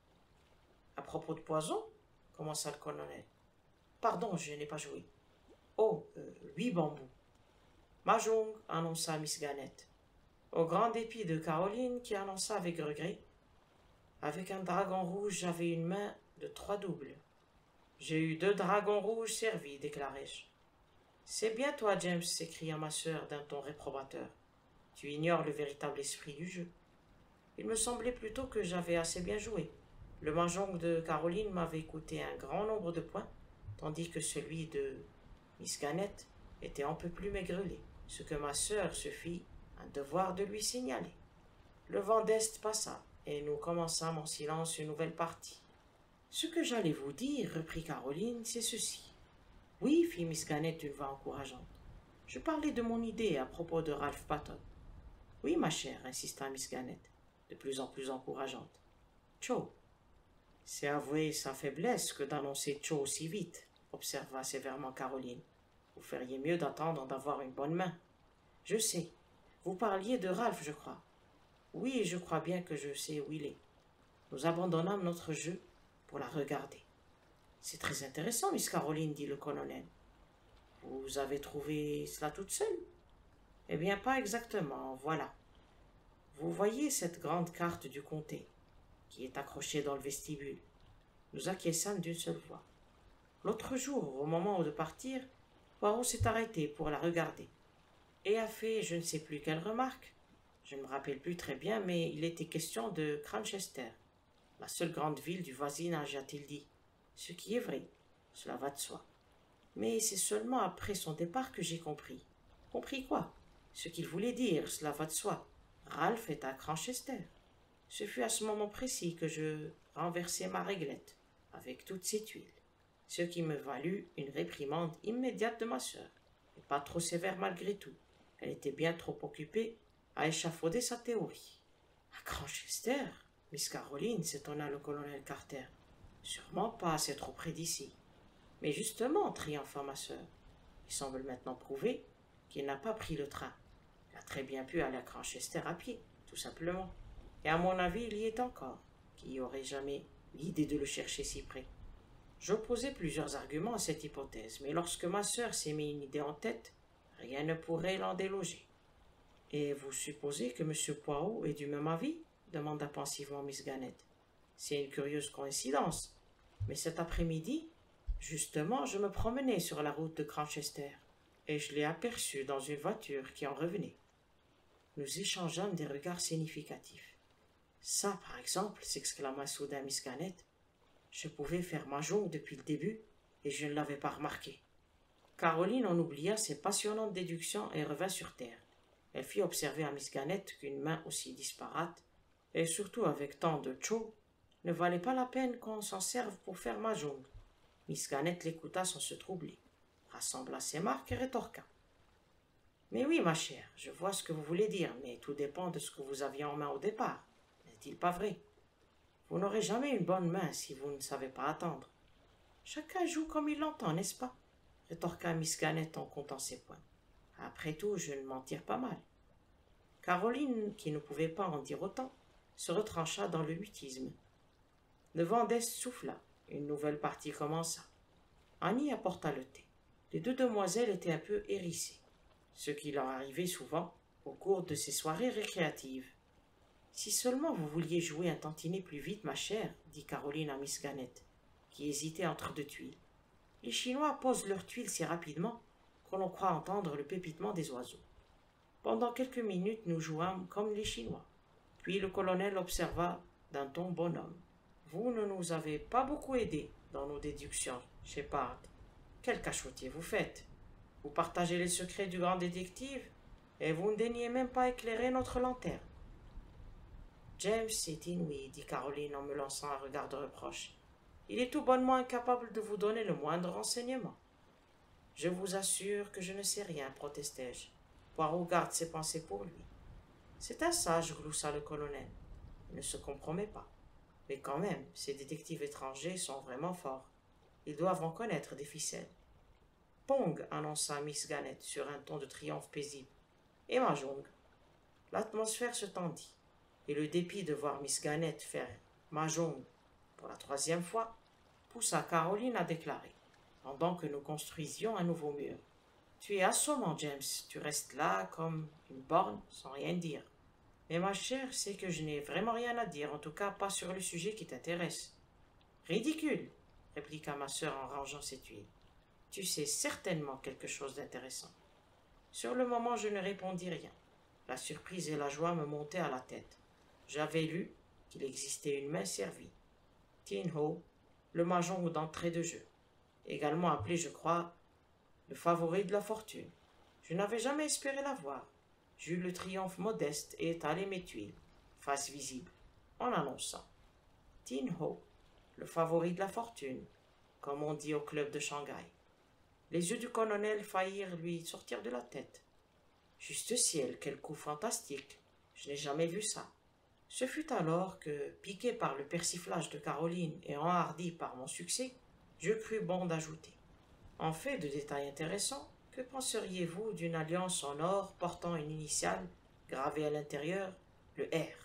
À propos de poison, commença le colonel. Pardon, je n'ai pas joué. Oh, 8 bambous. Mahjong, annonça Miss Gannett, au grand dépit de Caroline qui annonça avec regret. Avec un dragon rouge, j'avais une main de 3 doubles. J'ai eu 2 dragons rouges servis, déclarai-je. C'est bien toi, James, s'écria ma sœur d'un ton réprobateur. Tu ignores le véritable esprit du jeu. Il me semblait plutôt que j'avais assez bien joué. Le mahjong de Caroline m'avait coûté un grand nombre de points, tandis que celui de Miss Gannett était un peu plus maigrelet, ce que ma sœur se fit un devoir de lui signaler. Le vent d'Est passa, et nous commençâmes en silence une nouvelle partie. Ce que j'allais vous dire, reprit Caroline, c'est ceci. Oui, fit Miss Gannett d'une voix encourageante. Je parlais de mon idée à propos de Ralph Patton. Oui, ma chère, insista Miss Gannett, de plus en plus encourageante. Joe. C'est avouer sa faiblesse que d'annoncer Joe si vite, observa sévèrement Caroline. Vous feriez mieux d'attendre d'avoir une bonne main. Je sais. Vous parliez de Ralph, je crois. Oui, je crois bien que je sais où il est. Nous abandonnâmes notre jeu pour la regarder. C'est très intéressant, Miss Caroline, dit le colonel. Vous avez trouvé cela toute seule? Eh bien, pas exactement, voilà. Vous voyez cette grande carte du comté, qui est accrochée dans le vestibule. Nous acquiesçâmes d'une seule voix. L'autre jour, au moment de partir, Poirot s'est arrêté pour la regarder, et a fait je ne sais plus quelle remarque. Je ne me rappelle plus très bien, mais il était question de Cranchester, la seule grande ville du voisinage, a-t-il dit. Ce qui est vrai, cela va de soi. Mais c'est seulement après son départ que j'ai compris. Compris quoi? Ce qu'il voulait dire, cela va de soi. Ralph est à Cranchester. Ce fut à ce moment précis que je renversai ma réglette, avec toutes ses tuiles, ce qui me valut une réprimande immédiate de ma sœur, et pas trop sévère malgré tout. Elle était bien trop occupée à échafauder sa théorie. À Cranchester? Miss Caroline, s'étonna le colonel Carter. Sûrement pas, c'est trop près d'ici. Mais justement, triompha ma sœur, il semble maintenant prouver qu'il n'a pas pris le train. Il a très bien pu aller à Granchester à pied, tout simplement. Et à mon avis, il y est encore. Qui aurait jamais l'idée de le chercher si près? J'opposai plusieurs arguments à cette hypothèse, mais lorsque ma sœur s'est mis une idée en tête, rien ne pourrait l'en déloger. Et vous supposez que M. Poirot est du même avis? Demanda pensivement Miss Gannett. C'est une curieuse coïncidence, mais cet après-midi, justement, je me promenais sur la route de Granchester, et je l'ai aperçu dans une voiture qui en revenait. Nous échangeâmes des regards significatifs. Ça, par exemple, s'exclama soudain Miss Gannett. Je pouvais faire ma jonque depuis le début, et je ne l'avais pas remarqué. Caroline en oublia ses passionnantes déductions et revint sur terre. Elle fit observer à Miss Gannett qu'une main aussi disparate, et surtout avec tant de tcho, ne valait pas la peine qu'on s'en serve pour faire ma jonque. Miss Gannett l'écouta sans se troubler, rassembla ses marques et rétorqua. « Mais oui, ma chère, je vois ce que vous voulez dire, mais tout dépend de ce que vous aviez en main au départ. N'est-il pas vrai? Vous n'aurez jamais une bonne main si vous ne savez pas attendre. Chacun joue comme il l'entend, n'est-ce pas? Rétorqua Miss Gannett en comptant ses points. Après tout, je ne m'en tire pas mal. Caroline, qui ne pouvait pas en dire autant, se retrancha dans le mutisme. Le vent d'est souffla. Une nouvelle partie commença. Annie apporta le thé. Les deux demoiselles étaient un peu hérissées, ce qui leur arrivait souvent au cours de ces soirées récréatives. « Si seulement vous vouliez jouer un tantinet plus vite, ma chère, dit Caroline à Miss Gannett, qui hésitait entre deux tuiles. Les Chinois posent leurs tuiles si rapidement que l'on croit entendre le pépitement des oiseaux. Pendant quelques minutes, nous jouâmes comme les Chinois. Puis le colonel observa d'un ton bonhomme. Vous ne nous avez pas beaucoup aidés dans nos déductions, Shepard. Quel cachotier vous faites? Vous partagez les secrets du grand détective et vous ne daignez même pas éclairer notre lanterne. James est inouï, dit Caroline en me lançant un regard de reproche. Il est tout bonnement incapable de vous donner le moindre renseignement. Je vous assure que je ne sais rien, protestai-je. Poirot garde ses pensées pour lui. C'est un sage, gloussa le colonel. Il ne se compromet pas. Mais quand même, ces détectives étrangers sont vraiment forts. Ils doivent en connaître des ficelles. Pong, annonça Miss Gannett sur un ton de triomphe paisible. Et ma jonque. L'atmosphère se tendit, et le dépit de voir Miss Gannett faire ma jonque pour la troisième fois poussa Caroline à déclarer, pendant que nous construisions un nouveau mur. Tu es assommant, James, tu restes là comme une borne sans rien dire. Mais ma chère, c'est que je n'ai vraiment rien à dire, en tout cas pas sur le sujet qui t'intéresse. Ridicule, répliqua ma sœur en rangeant ses tuiles. Tu sais certainement quelque chose d'intéressant. Sur le moment, je ne répondis rien. La surprise et la joie me montaient à la tête. J'avais lu qu'il existait une main servie. Tin Ho, le mahjong d'entrée de jeu, également appelé, je crois, le favori de la fortune. Je n'avais jamais espéré la voir. J'eus le triomphe modeste et étalai mes tuiles, face visible, en annonçant Tin Ho, le favori de la fortune, comme on dit au club de Shanghai. Les yeux du colonel faillirent lui sortir de la tête. Juste ciel, quel coup fantastique! Je n'ai jamais vu ça. Ce fut alors que, piqué par le persiflage de Caroline et enhardi par mon succès, je crus bon d'ajouter. En fait de détails intéressants, que penseriez-vous d'une alliance en or portant une initiale gravée à l'intérieur, le R?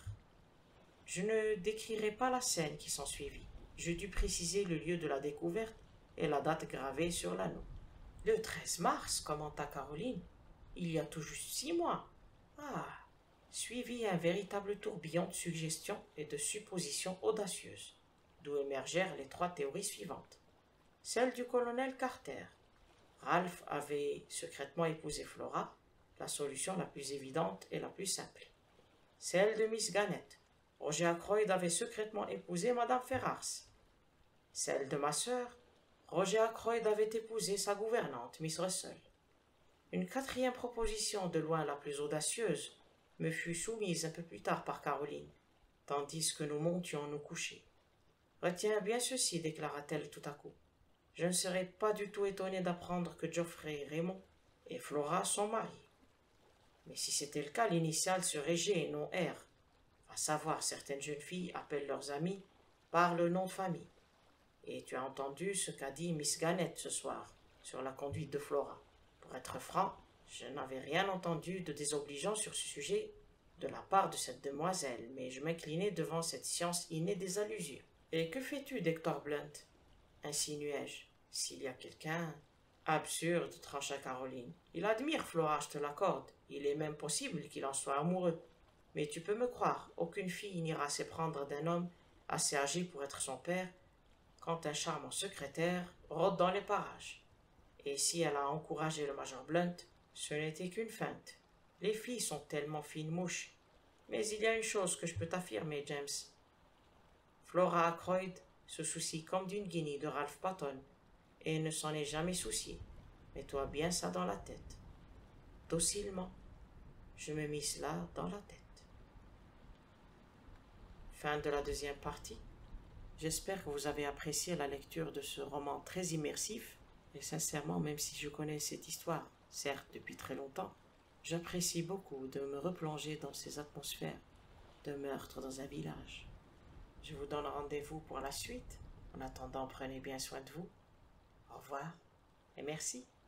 Je ne décrirai pas la scène qui s'ensuivit. Je dus préciser le lieu de la découverte et la date gravée sur l'anneau. Le 13 mars, commenta Caroline, il y a tout juste 6 mois. Ah, suivit un véritable tourbillon de suggestions et de suppositions audacieuses, d'où émergèrent les 3 théories suivantes. Celle du colonel Carter. Ralph avait secrètement épousé Flora, la solution la plus évidente et la plus simple. Celle de Miss Gannett. Roger Ackroyd avait secrètement épousé Madame Ferrars. Celle de ma sœur. Roger Ackroyd avait épousé sa gouvernante, Miss Russell. Une 4e proposition, de loin la plus audacieuse, me fut soumise un peu plus tard par Caroline, tandis que nous montions nous coucher. « Retiens bien ceci, déclara-t-elle tout à coup. Je ne serais pas du tout étonné d'apprendre que Geoffrey Raymond et Flora sont mariés. Mais si c'était le cas, l'initiale serait G et non R. À savoir, certaines jeunes filles appellent leurs amis par le nom de famille. Et tu as entendu ce qu'a dit Miss Gannett ce soir sur la conduite de Flora. Pour être franc, je n'avais rien entendu de désobligeant sur ce sujet de la part de cette demoiselle, mais je m'inclinai devant cette science innée des allusions. Et que fais-tu d'Hector Blunt? Insinuai-je. S'il y a quelqu'un... Absurde, trancha Caroline. Il admire Flora, je te l'accorde. Il est même possible qu'il en soit amoureux. Mais tu peux me croire, aucune fille n'ira s'éprendre d'un homme assez âgé pour être son père quand un charmant secrétaire rôde dans les parages. Et si elle a encouragé le major Blunt, ce n'était qu'une feinte. Les filles sont tellement fines mouches. Mais il y a une chose que je peux t'affirmer, James. Flora Ackroyd se soucie comme d'une guinée de Ralph Patton et ne s'en est jamais souciée. Mets-toi bien ça dans la tête. Docilement, je me mis cela dans la tête. Fin de la deuxième partie. J'espère que vous avez apprécié la lecture de ce roman très immersif. Et sincèrement, même si je connais cette histoire, certes depuis très longtemps, j'apprécie beaucoup de me replonger dans ces atmosphères de meurtre dans un village. Je vous donne rendez-vous pour la suite. En attendant, prenez bien soin de vous. Au revoir et merci.